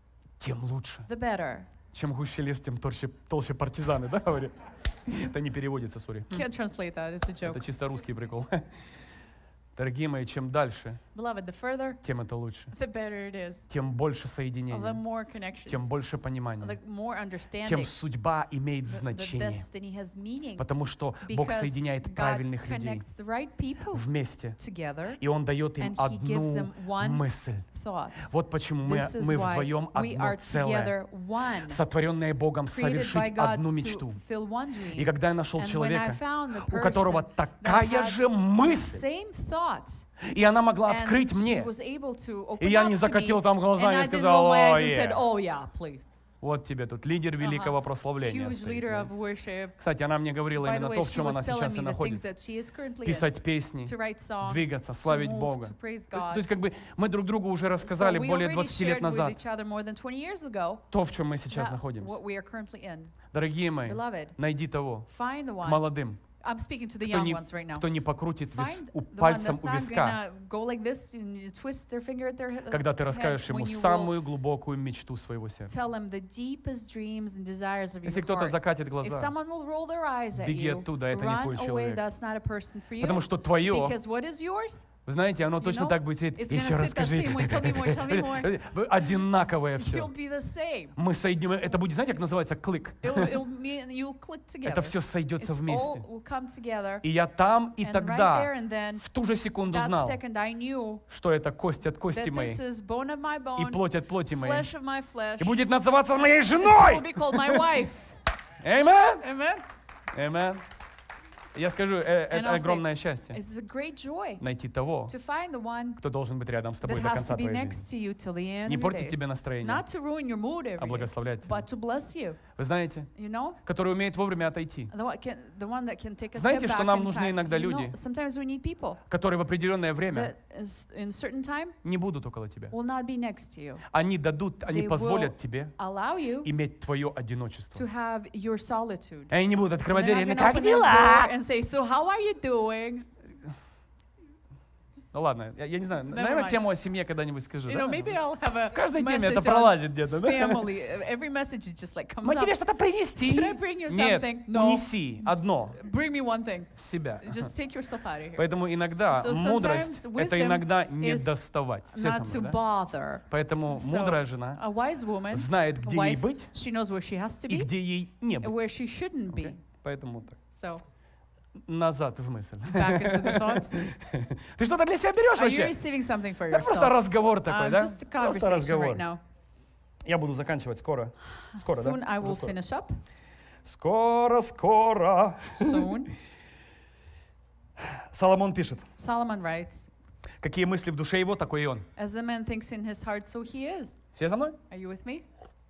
тем лучше. the better. Чем гуще лес, тем толще, толще партизаны, да, говорят? Это не переводится, сори. Can't translate that. It's a joke. Это чисто русский прикол. Дорогие мои, чем дальше, Beloved, the further, тем это лучше. the better it is. Тем больше The соединения, more тем connections, больше понимания, the more тем understanding. судьба имеет The, the значение. destiny has meaning. Потому что Бог Because соединяет God правильных людей connects the right people вместе, together, и Он дает им and He gives одну them one мысль. thought. Вот почему мы, This is мы why вдвоем we одно are целое, together one, сотворенное Богом created by совершить God одну to мечту. fulfill one dream. И когда я нашел And when I человека, found the у которого person такая that had же мысль, same thoughts, и она могла and открыть she мне, was able to open и я up не to закатил me, там глаза and и I не didn't сказал, roll my о, eyes and said, е, oh yeah, please. вот тебе тут лидер великого Uh-huh. прославления. Huge стоит, leader да. of worship. Кстати, она мне говорила By the именно way, то, в she чем was она telling сейчас и me the things находится. that she is currently in. Писать песни, To write songs, двигаться, to славить move, Бога. to praise То God. есть как бы мы друг другу уже So рассказали we более already двадцати лет shared with назад each other more than twenty years ago то, в чем мы сейчас that находимся. what we are currently in. Дорогие мои, Beloved, найди того, find the к one. молодым, I'm speaking to the кто young не, ones right now. кто не покрутит вис- Find у- the one пальцем that's у not виска, gonna go like this and you twist their finger at their he- когда ты head расскажешь ему when you will самую глубокую мечту своего сердца. tell them the deepest dreams and desires of Если your кто-то heart. закатит If глаза, someone will roll their eyes at беги you, оттуда, это не run твой away, человек. that's not a person for you. Потому что твое, Because what is yours? вы знаете, оно You точно know, так будет сидеть. it's Еще gonna sit that расскажи. same way. Tell me more, tell me more. Одинаковое все. You'll be the same. Мы соединим, это будет, знаете, как называется, клик. It'll, it'll mean you'll click together. Это все сойдется It's all вместе. will come together. И я там и And right there тогда, and then, в ту же секунду that знал, second I knew что это кость от кости that моей this is bone of my и bone, плоть от плоти моей. flesh of my flesh. И будет называться моей And she will женой. be called my wife. Amen. Amen. Amen. Я скажу, э, And это I'll say, огромное счастье It's a great joy найти того, to find the one кто должен быть рядом с тобой that до has конца to be твоей next жизни. to you till the end Не of your портить days. тебе настроение, Not to ruin your mood а every day, благословлять тебя. but to bless you. Вы знаете, You know, который умеет вовремя отойти, the one, can, the one that can take a Знаете, step что back нам in нужны time. иногда You know, люди? sometimes we need people который в определенное время that is, in certain time не будут около тебя. will not be next to you. Они дадут, они They позволят will тебе allow you иметь твое to одиночество. have your solitude. Они не будут открывать They're двери, not ну gonna как open their door дела? and say, so how are you doing? Ну ладно, я, я не знаю, Never наверное, mind. тему о семье когда-нибудь скажу. You да? know, maybe I'll have a В каждой теме это message on пролазит где-то. Да? family. Every message is just like comes Мы тебе up. что-то принести. Should I bring you Нет, something? No. унеси одно Bring me one thing. себя. Just take yourself out of here. Поэтому иногда So мудрость sometimes это wisdom иногда не is доставать. Все Not со to мной, да? bother. Поэтому So, мудрая жена a wise woman, знает, a где ей wife, быть she knows where she has to и be где ей не and быть. where she shouldn't be. Окей? Поэтому так. So, Назад в мысль. back into the thought. Ты что-то для себя берешь Are you вообще? receiving something for Это просто yourself? разговор такой, Um, да? just a Просто conversation разговор. right now. Я буду заканчивать скоро. Скоро, Soon да? I Уже will скоро. finish up. Скоро, скоро. Soon. Соломон пишет, Solomon writes, какие мысли в душе его, такой и он. as a man thinks in his heart, so he is. Все за мной? Are you with me?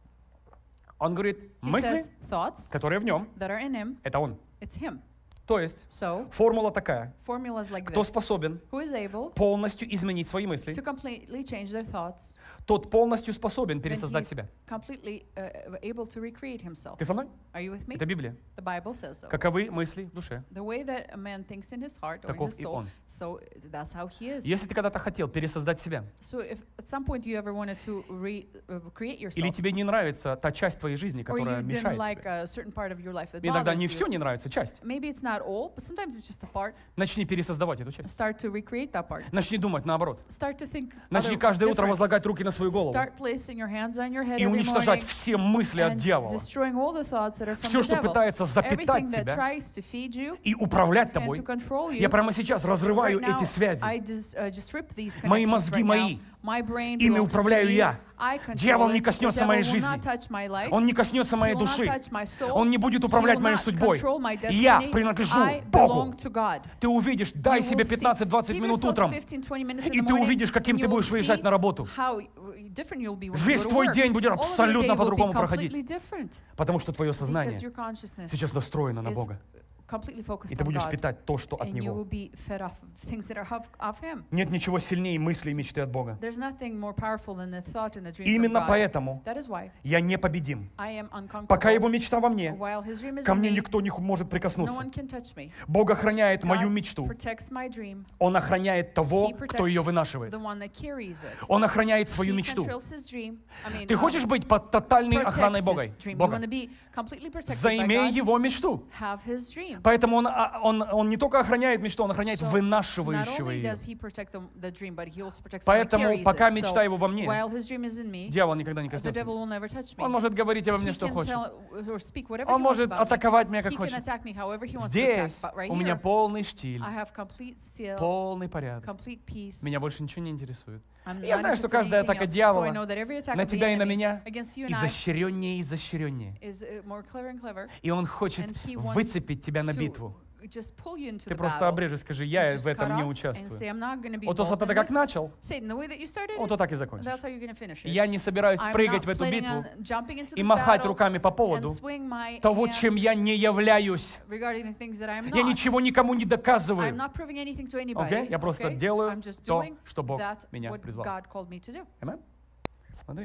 Он говорит, He мысли, says thoughts которые в нем, that are in him, это он. it's him. То есть So формула такая. formulas like Кто this. способен Who is able полностью изменить свои мысли, to completely change their thoughts, тот полностью способен then пересоздать he's себя. completely uh, able to recreate himself. Ты со мной? Are you with me? Это Библия. The Bible says so. Каковы мысли в душе? The way that a man thinks in his heart or in Таков his и soul, он. so that's how he is. Если ты когда-то хотел пересоздать себя, So if at some point you ever wanted to re, uh, create или yourself, тебе не нравится та часть твоей жизни, or которая you didn't мешает like тебе, a certain part of your life that иногда bothers не все you, не нравится, часть, maybe it's not all, but sometimes it's just a part, начни пересоздавать эту часть. start to recreate that part. Начни думать наоборот. Start to think Начни other- каждое утро different. возлагать руки на свою голову Start placing your hands on your head и every уничтожать morning все мысли от and дьявола. destroying all the thoughts that are from Все, the что devil. пытается запитать Everything that тебя tries to feed you и управлять and тобой. to control you. Я прямо сейчас разрываю Right now, эти связи. I just, uh, just rip these Мои connections мозги right мои. now. My brain Ими belongs to управляю me. я. I control Дьявол не it. The коснется devil моей will жизни. not touch my life. Он не коснется моей He will not души. touch my soul. Он не будет He управлять will моей not судьбой. control my Я destiny. принадлежу I Богу. belong to God. Ты увидишь, дай You себе will see- пятнадцать-двадцать give минут yourself утром, fifteen twenty minutes in и the ты morning, увидишь, каким and ты you will будешь выезжать see на работу. how different you'll be when you Весь go to твой work. день будет All of your абсолютно day will be по-другому проходить. completely different Потому что твое because сознание your consciousness сейчас настроено на is Бога. completely focused И ты on будешь God. питать то, что от And you Него. will be fed off things that are of, of Him. Нет ничего сильнее мысли и мечты от Бога. There's nothing more powerful than the thought and the dream Именно from God. поэтому That is why я непобедим. I am unconquerable. Пока Его мечта во мне, While His dream is ко in мне me, никто не может no прикоснуться. one can touch me. Бог охраняет мою God мечту. protects my dream, Он охраняет того, He кто ее protects вынашивает. the one that carries it. Он охраняет свою He мечту. controls his dream. I mean, Ты um, хочешь быть под тотальной protects охраной his Бога? dream. You Бога? want to be completely protected by Заимей God. Его мечту. Have his dream. Поэтому он, а, он, он не только охраняет мечту, он охраняет So, not вынашивающего only ее. does he protect the, the dream, but he also protects the one that Поэтому carries пока it. мечта So, его во мне, while his dream is in me, дьявол никогда не the коснется. devil will never touch me. Он может говорить обо мне, He что can хочет. tell or speak whatever Он he wants может about me. атаковать меня, как He can хочет. attack me however he wants to attack. Здесь But right у меня here, полный штиль, I have complete still, полный порядок. complete peace. Меня больше ничего не интересует. I'm Я not знаю, что interested in каждая anything атака else. So I дьявола know that every attack на of the тебя и на enemy меня against you and I изощреннее и изощреннее. is uh, more clever and clever. И он хочет And he wants выцепить тебя на to битву. just pull you into Ты the просто battle. обрежь и скажи, я Just в этом cut не off and участвую. say, I'm not going to be Вот то, involved что in ты как this. начал, Satan, the way that you started вот it, то так и закончишь. that's how you're going to finish it. Я не собираюсь I'm прыгать not в эту planning битву on jumping into и this махать battle руками по поводу and swing my того, hands чем я не являюсь. regarding the things that I'm Я not. ничего никому не I'm доказываю. not proving anything to anybody. Окей? Я просто okay? делаю I'm just то, doing что Бог that меня what призвал. God called me to do. Amen? Смотри.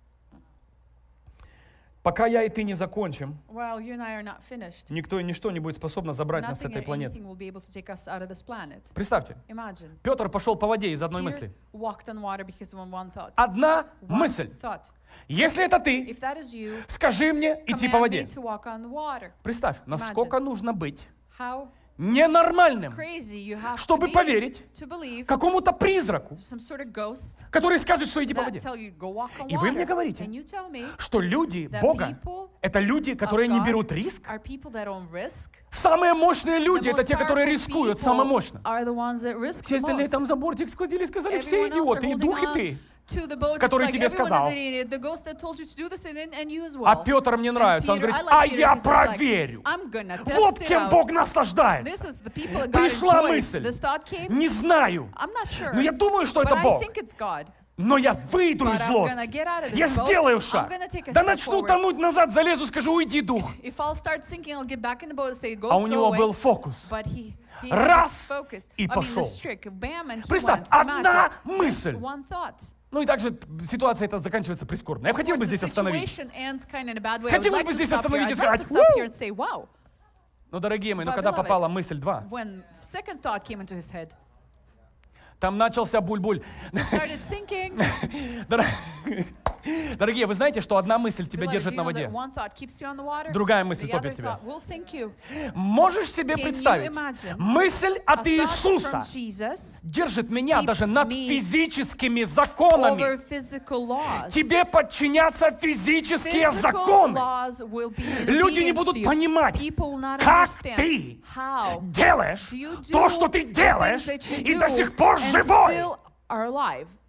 Пока я и ты не закончим, While you and I are not finished, никто и ничто не будет способно забрать нас с nothing этой or планеты. anything will be able to take us out of this planet. Представьте, Imagine. Петр пошел по воде из одной Peter мысли. walked on water because of one thought. Одна One мысль. thought. Если это ты, If that is you, скажи мне идти по command me воде. to walk on water. Представь, насколько нужно быть How ненормальным, crazy you have to чтобы be поверить to believe какому-то призраку, some sort of ghost который скажет, что иди по that воде. tell you go walk on И вы мне water. говорите, And you tell me что люди that Бога people — это люди, которые of не God берут риск. are people that don't risk. Самые мощные люди — The это most те, которые powerful рискуют people самое мощно. are the ones that risk Все the остальные most. там за бортик схватили и сказали, все Everyone else are идиоты, и holding дух, и on ты. to the boat, just который like тебе everyone сказал. is an idiot. The ghost that told you to do this, and, and you as well. А Петр мне нравится, он Peter, говорит, I like а Peter я 'cause he's like, проверю. I'm gonna test Вот it кем out. Бог This наслаждается. is the people that God Пришла enjoys. мысль. This thought came. Не знаю, I'm not sure. но я думаю, что but это I Бог. think it's God. Но я выйду But из I'm лодки. gonna get out of this Я boat. сделаю I'm шаг. gonna take a Да step начну forward. тонуть назад, залезу, скажу, уйди, дух. If I'll start sinking, I'll get back in the boat and say, ghost, А у go него away. был фокус. But he, he Раз, had this focus. и I mean, пошел. this trick, bam, and he Представь, went. одна Imagine, мысль. just one thought. Ну и также ситуация эта заканчивается прискорбно. Я Of хотел course, бы the здесь остановить. situation ends kind of in a bad way. I would Хотелось like бы to здесь stop here. остановить и I'd like to сказать, stop «Вау!» here and say, wow. Но, дорогие мои, но But, когда beloved, попала мысль два, When second thought came into his head, там начался буль-буль. started sinking. Дор- Дорогие, вы знаете, что одна мысль тебя Beloved, держит do you на know воде? that one thought keeps you on the water? Другая мысль The топит other тебя. thought will sink you. Можешь себе Can you представить, imagine мысль от A thought Иисуса from Jesus держит меня keeps даже над me физическими over законами. physical laws. Тебе подчинятся физические Physical законы. laws will be in Люди не obedience будут to you. понимать, People will not как understand ты how делаешь do you do то, что ты the делаешь, things that you и do до сих пор and живой. still are alive.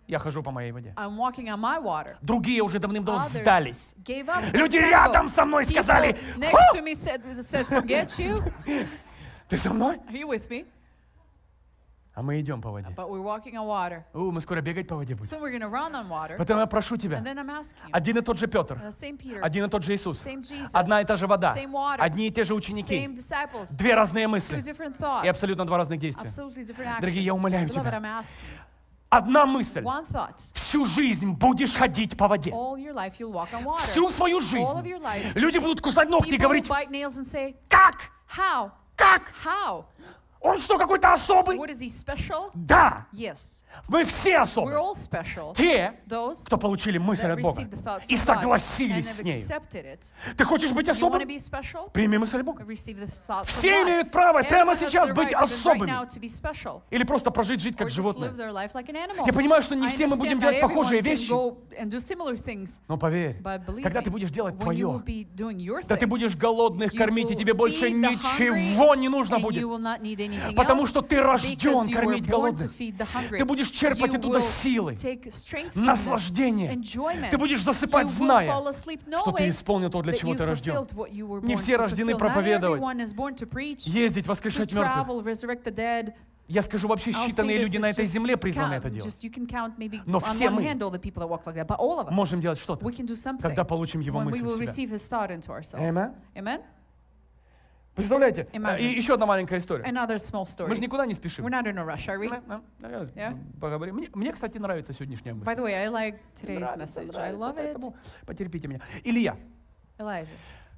Я хожу по моей воде. I'm walking on my water. Другие уже давным-давно Others сдались. gave up. Люди Temple. рядом со мной сказали: People next to me said, said, forget you. Ты со мной? Are you with me? А мы идем по воде. But we're walking on water. О, мы скоро бегать по воде будем. Soon we're going to run on water. Поэтому я прошу тебя, And then I'm asking you, один и тот же Петр, the same Peter, один и тот же Иисус, same Jesus, одна и та же вода, same water, одни и те же same ученики, disciples, две разные two мысли different thoughts, и абсолютно два разных действия. absolutely different actions. Дорогие, я умоляю Beloved, тебя. I'm asking you, Одна мысль. one thought. Всю жизнь будешь ходить по воде. All your life you'll walk on water. Всю свою All of жизнь. your life. Люди будут кусать ногти и People will говорить: bite nails and say, как? how? Как? How? Он что, какой-то особый? What is he special? Да. Yes. Мы все We're особые. all special. Те, Those кто получили мысль that от Бога received the thought и from God and согласились have с ней. accepted it. Ты хочешь быть You want to особым? be special? Прими мысль Бога. Receive the thought from Все God. имеют право прямо Everyone has сейчас the быть right even right особыми. now to be special. Или просто прожить жизнь Or как just live животное. their life like an animal. Я понимаю, что не I все мы будем understand делать that похожие everyone can вещи. go and do similar things. Но поверь, But believe когда me, ты будешь делать when you will твое, be doing your да ты thing, будешь голодных you кормить, и will тебе больше feed the ничего hungry, не нужно and будет. you will not need anything Потому else, что ты because рожден you were кормить born to голодных. feed the hungry. Ты будешь черпать You оттуда will силы, take strength from this, наслаждение. enjoyment. Ты будешь засыпать, You will зная, fall asleep что ты knowing исполнил то, для that чего you ты рожден. fulfilled what you were Не born все to рождены fulfill. Not проповедовать, everyone is born to preach, ездить, to воскрешать мертвых. travel, resurrect the dead. Я скажу, вообще I'll say считанные this, люди it's на этой just земле призваны count- это делать. just you can count maybe Но on все one мы hand all the people that walk like that, but all of us, Можем делать что-то, we can do something когда получим Его when we мысль will в себя. receive His thought into ourselves. Amen. Amen? Представляете? Imagine. И еще одна маленькая история. Another small Мы же story. никуда не спешим. We're not in a rush, are we? Да, да, да, Yeah. Поговорим. Мне, мне, кстати, нравится сегодняшняя By мысль. the way, I like today's Нравится, message. I нравится, love it. поэтому потерпите меня. Илья. Elijah,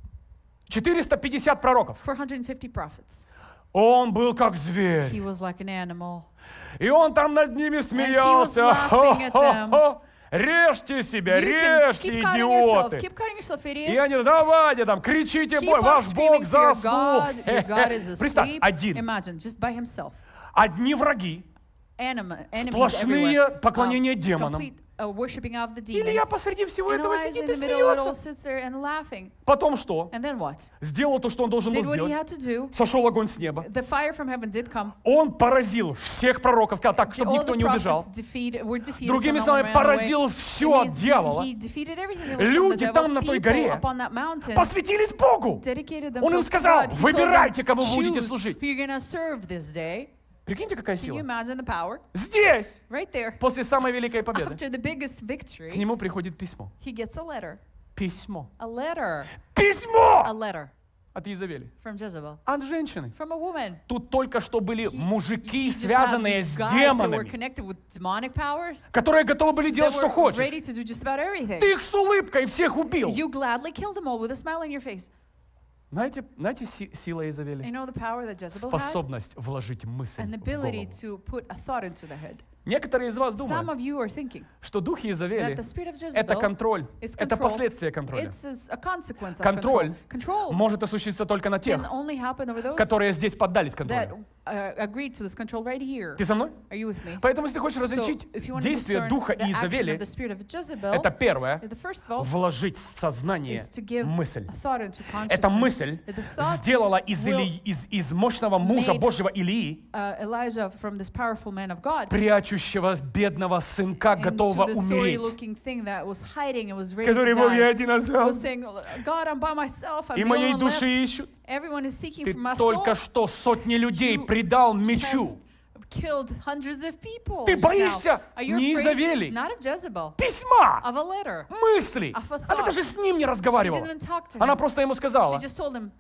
четыреста пятьдесят пророков. four hundred fifty prophets. Он был как He зверь. was like an animal. И он там над ними смеялся. laughing at them. Хо-хо-хо. Режьте себя, You can режьте, keep cutting yourself. идиоты. Keep cutting yourself, И они, idiots. давайте там, кричите, Keep бой, on ваш screaming Бог to your заснул. God. Your God is Представь, asleep. один. Imagine, just by himself. Одни враги, Anima, enemies сплошные everywhere. поклонения Um, демонам. complete uh, worshipping of the Илья demons. посреди всего And этого Elijah сидит in и the middle of it all смеется. sits there and laughing. Потом что? And then what? Сделал то, что он должен был Did what he сделать. had to do. Сошел огонь с неба. The fire from heaven did come. Он поразил всех пророков, сказал так, чтобы All никто the не убежал. prophets defeat, were defeated, Другими so no one словами, ran away. поразил все It от means дьявола. he, he defeated everything that was from the Люди devil. там на той People горе upon that mountain посвятились Богу. dedicated Он им themselves to сказал, God. He told them, выбирайте, кому вы будете choose служить. who you're going to serve this day. Прикиньте, какая Can you сила. imagine the power? Здесь, Right there. после самой великой победы, After the biggest к victory, нему приходит письмо. he gets a letter. Письмо. A letter. A Письмо letter от Иезавели. from Jezebel. От женщины. From a woman. Тут только что были He- мужики, he just had связанные these с guys that were демонами, connected with demonic powers. которые готовы были They делать, что were хочешь. ready to do just about everything. Ты их с улыбкой всех убил. You gladly killed them all with a smile on your face. Знаете, знаете си- сила You Иезавели? know the power that Jezebel had? Способность вложить мысль And the в ability голову. to put a thought into the head. Некоторые из вас Some думают, of you are thinking что дух that Иезавели the spirit of — это Jezebel контроль, is это control. последствия контроля. It's a, s- a consequence of Контроль control. Control может осуществиться только на can тех, only happen over those которые здесь поддались that контролю. uh, agreed to this control right here. Ты со мной? Are you with me? Поэтому, если ты хочешь So, различить if you want to действие discern духа the action Иезавели, of the spirit of Jezebel, это первое the first of all — вложить в сознание is to give мысль. a thought into Эта consciousness. мысль This thought сделала из, will Или- из, из мощного мужа made- Божьего Илии, uh, Elijah from this powerful man of God прячущего бедного сынка, готового into the умереть, sorry-looking thing that was hiding and was ready который to Бог я die. один He отдал, was saying, God, I'm by myself. I'm и the моей only one души left. ищут. Everyone is seeking Ты for my только soul. что сотни людей You предал мечу. Just killed hundreds of people. Ты just боишься now. Are you не afraid? Иезавели, Not of Jezebel, письма, of a letter. мысли. Of a Она thought. даже с ним не She разговаривала. didn't even talk to Она him. просто ему She сказала, just told him,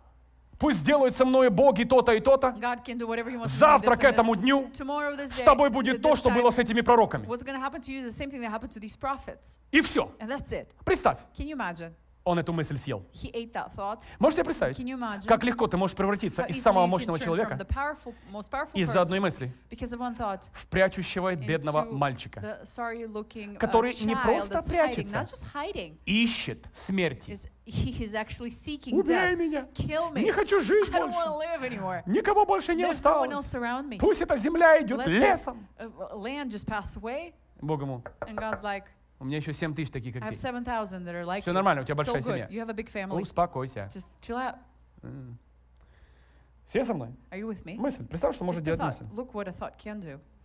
пусть сделают со мной боги то-то и то-то. God can do whatever he wants to do. Завтра This к and этому this. дню Tomorrow, this с day, тобой будет at то, this что time, было с этими пророками. what's going to happen to you is the same thing that happened to these prophets. И все. And that's it. Представь, Can you imagine? он эту мысль съел. He ate that thought. Можете себе представить, Can you imagine? как легко ты можешь превратиться How из easily самого you can мощного turn from человека the powerful, most powerful из-за одной person мысли because of one thought в прячущего бедного into мальчика, the sorry-looking uh, который не child просто that's hiding, прячется, not just hiding, ищет смерти. is he is actually seeking Убей death. меня! Kill me. Не хочу жить I don't want to больше. live anymore. Никого больше не There's no one осталось. else around me. Пусть эта земля идет Let this лесом. uh, land just pass away. Бог ему, And God's like, у меня еще семь тысяч таких, I как have ты. seven thousand that are like Все you. нормально, у тебя It's all большая good. семья. You have a big family. Успокойся. Just chill out. Все со мной? Are you with me? Мысль. Представь, что может Just a делать thought. мысль. Look what a thought can do.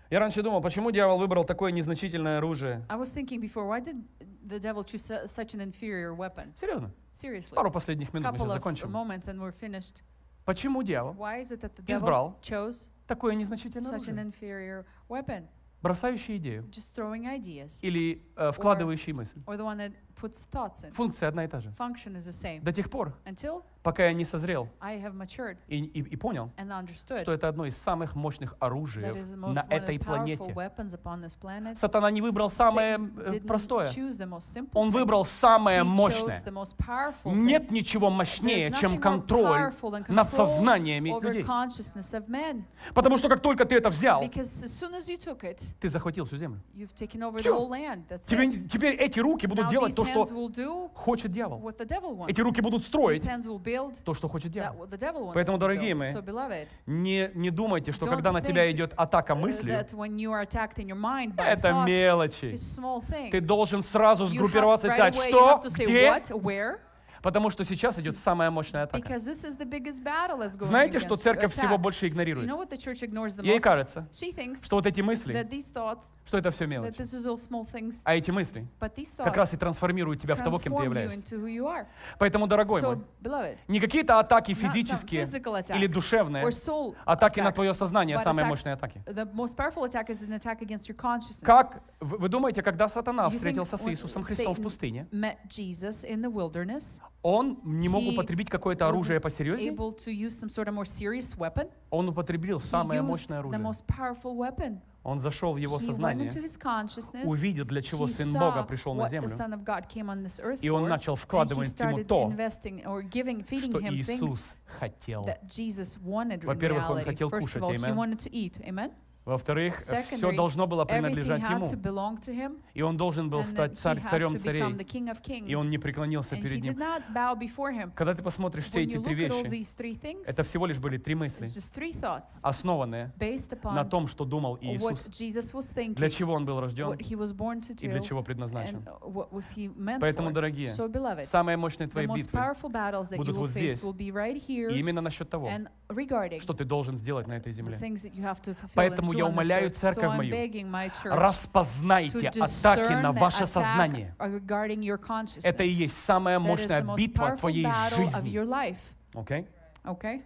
Я раньше думал, почему дьявол выбрал такое незначительное оружие? I was thinking before, why did the devil choose su- such an inferior weapon? Серьезно? Seriously. Пару последних минут мы Couple сейчас of закончим. moments and we're finished. Почему дьявол Why is it that the devil избрал chose такое незначительное such an оружие? inferior weapon? Бросающий идею Just throwing ideas. или э, вкладывающий мысль. Or the one that puts thoughts in. Функция одна и та же. Function is the same. До тех пор, Until пока я не созрел I have matured и, и, и понял, and understood что это одно из самых мощных оружий that is the most на one of the этой powerful планете. weapons upon this planet. Сатана не выбрал самое Satan э, didn't простое. choose the most simple Он things. выбрал самое He мощное. chose the most powerful thing. Нет ничего There's мощнее, nothing чем more контроль powerful than над control сознаниями over людей. consciousness of men. Потому что как только ты это взял, Because as soon as you took it, ты захватил всю землю. you've taken over the Всё. whole land. That's Тебе, it. теперь эти руки будут Now делать these то, что hands will do хочет дьявол. what the devil wants. Эти руки будут These строить hands will build то, что хочет that дьявол. what the devil wants Поэтому, to be дорогие built. мои, So, beloved, Не, не думайте, что Don't когда на тебя think, идет атака uh, мыслью, that when you are attacked in your mind by это thoughts, мелочи. is small things. Ты должен сразу You have сгруппироваться и right сказать, away, you что, have to say где, what, where, потому что сейчас идет самая мощная атака. because this is the biggest battle that's going Знаете, что against you. церковь всего Attack. больше You игнорирует? know what the church ignores the Ей most? кажется, She thinks что вот эти мысли, that these thoughts, что это все that мелочи. this is all small things, А эти мысли but these как раз thoughts и трансформируют тебя в того, кем ты transform you являешься. into who you are. Поэтому, дорогой мой, So, beloved, не какие-то атаки not some физические physical или attacks душевные, or soul атаки на attacks, твое сознание, but самые attacks- мощные атаки. The most powerful attack is an attack against your consciousness. Как, вы вы думаете, когда сатана You think встретился с when Иисусом Христом в Satan пустыне, met Jesus in the wilderness, он не мог he употребить какое-то оружие wasn't посерьезнее? able to use some sort of more serious weapon? Он употребил He самое used мощное the оружие. most powerful weapon. Он зашел в его He went сознание, into his consciousness. увидел, для чего He Сын Бога saw пришел на what the землю, Son of God came on this earth и он for, начал and he вкладывать ему started то, investing or giving, feeding что him things Иисус хотел. that Jesus wanted in Во-первых, он reality. хотел First of кушать, all, he amen. wanted to eat. Amen. Во-вторых, все Secondly, должно было everything принадлежать had ему, to belong to him, и он должен был and стать that he царь, had царем to become царей, the King of Kings. и он не преклонился And he перед did ним. not bow before him. Когда ты посмотришь все When эти you три look at all вещи, these three things, это всего лишь были три it's мысли, just three thoughts основанные based на upon том, что думал what Иисус, Jesus was thinking, для чего он был рожден what he was born to и для do, чего предназначен. and what was he meant Поэтому, for. дорогие, So, beloved, самые мощные the твои most битвы powerful battles that you будут will вот face здесь, will be right here и именно насчет того, and regarding что ты должен сделать на этой the земле. things that you have to fulfill Поэтому and do я on this умоляю earth. So церковь I'm мою, begging my church распознайте to атаки discern на the ваше attack сознание. regarding your consciousness. Это и есть самая That is мощная the most битва powerful твоей battle of жизни. your life. Окей? Okay?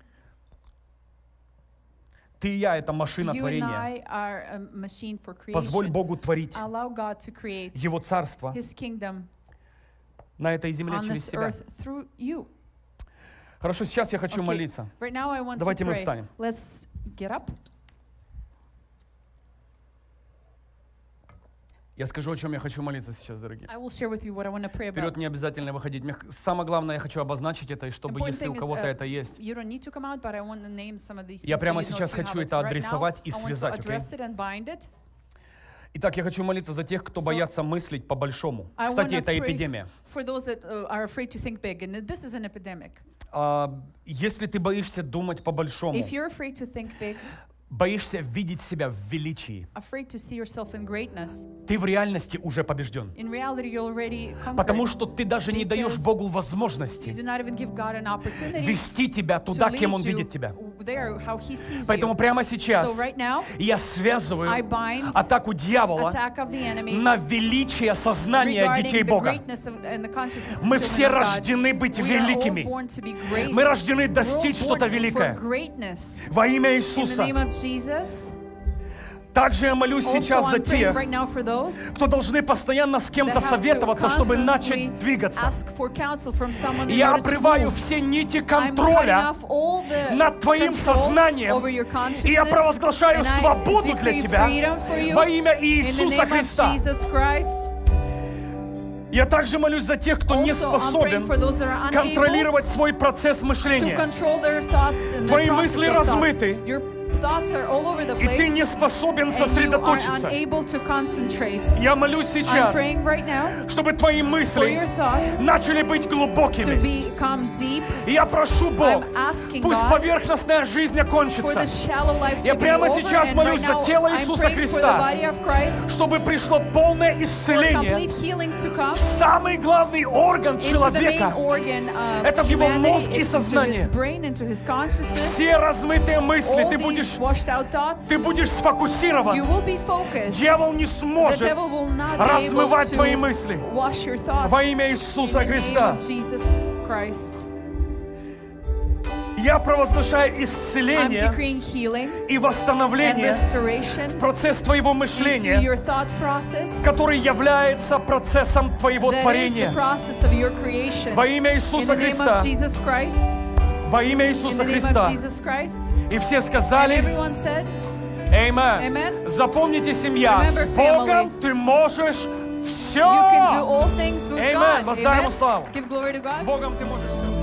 Ты и я — это машина You and творения. I are a machine for Позволь creation. Богу творить Allow God to create Его Царство His kingdom на этой земле on через this себя. earth through you. Хорошо, сейчас я хочу Okay. молиться. Right now I want Давайте to мы pray. встанем. Let's get up. Я скажу, о чем я хочу молиться сейчас, дорогие. I will share with you what I want to pray Вперед about. не обязательно выходить. Мне х- Самое главное, я хочу обозначить это, и чтобы, Important если у thing is, кого-то uh, это есть, You don't need to come out, but I want to name some of these Я things so прямо you know сейчас that you хочу have это it. Right now, адресовать и I want to связать, окей? address it and bind it. Итак, я хочу молиться за тех, кто So, боятся мыслить по-большому. I Кстати, wanna это pray эпидемия. For those that uh, are afraid to think big, and this is an epidemic. А, Если ты боишься думать по-большому, If you're afraid to think big, боишься видеть себя в величии, afraid to see yourself in greatness, ты в реальности уже побежден. in reality you're already Потому conquered. что ты даже не даешь Because Богу You возможности do not even give God an opportunity вести тебя to туда, кем Он lead you видит тебя. there, how He sees Поэтому you. прямо So сейчас right now, я I связываю bind атаку дьявола attack of the enemy на величие сознания regarding детей the Бога. greatness of, and the consciousness of Мы children все of God. рождены быть We are all великими. born to be great. Мы рождены We're all достичь born что-то for великое. greatness. Во имя In the Иисуса. name of Jesus. Также я молюсь Also, сейчас за I'm praying тех, right now for those кто должны постоянно с that кем-то have to советоваться, чтобы constantly начать двигаться. ask for counsel from someone in Я order to обрываю move. все нити I'm cutting контроля off all the над твоим control сознанием, over your и я consciousness, провозглашаю and I свободу для decree тебя freedom for you во имя in the Иисуса name of Христа. Jesus Christ. Я также молюсь за тех, кто не Also, I'm praying способен for those that are unable контролировать свой процесс to мышления. control their thoughts and their Твои process мысли of thoughts. размыты. Your thoughts are all over the И ты place, не способен and you are сосредоточиться. unable to concentrate. Я молюсь I'm сейчас, praying right now чтобы твои for мысли your thoughts начали быть to глубокими. become deep. И я прошу, Бог, I'm asking пусть God поверхностная жизнь for окончится, the shallow life Я to be прямо over, сейчас and молюсь right за now тело I'm Иисуса praying for the Христа, body of Christ, чтобы пришло полное for исцеление complete healing to come в самый главный орган into the main человека. organ of Это в его humanity, мозг и into сознание. his brain, into his consciousness. Все размытые мысли All ты these будешь, washed out thoughts, ты будешь сфокусирован. you will be focused. Дьявол не The сможет devil will not be able размывать твои to мысли. wash your thoughts. Во имя In Иисуса the name Христа. of Jesus Christ. Я провозглашаю I'm исцеление decreeing healing и and восстановление restoration в процесс твоего into мышления, your thought process. который является процессом твоего That is творения. the process of your creation. Во имя In Иисуса the name Христа. of Jesus Christ. Во имя In Иисуса the name Христа. of Jesus Christ. И все And сказали, everyone said, Amen. Amen. Запомните, семья, Remember, с Богом family. ты можешь все. You can do all things with Amen. God. Воздай ему Amen. славу. Give glory to С God. Богом ты можешь все.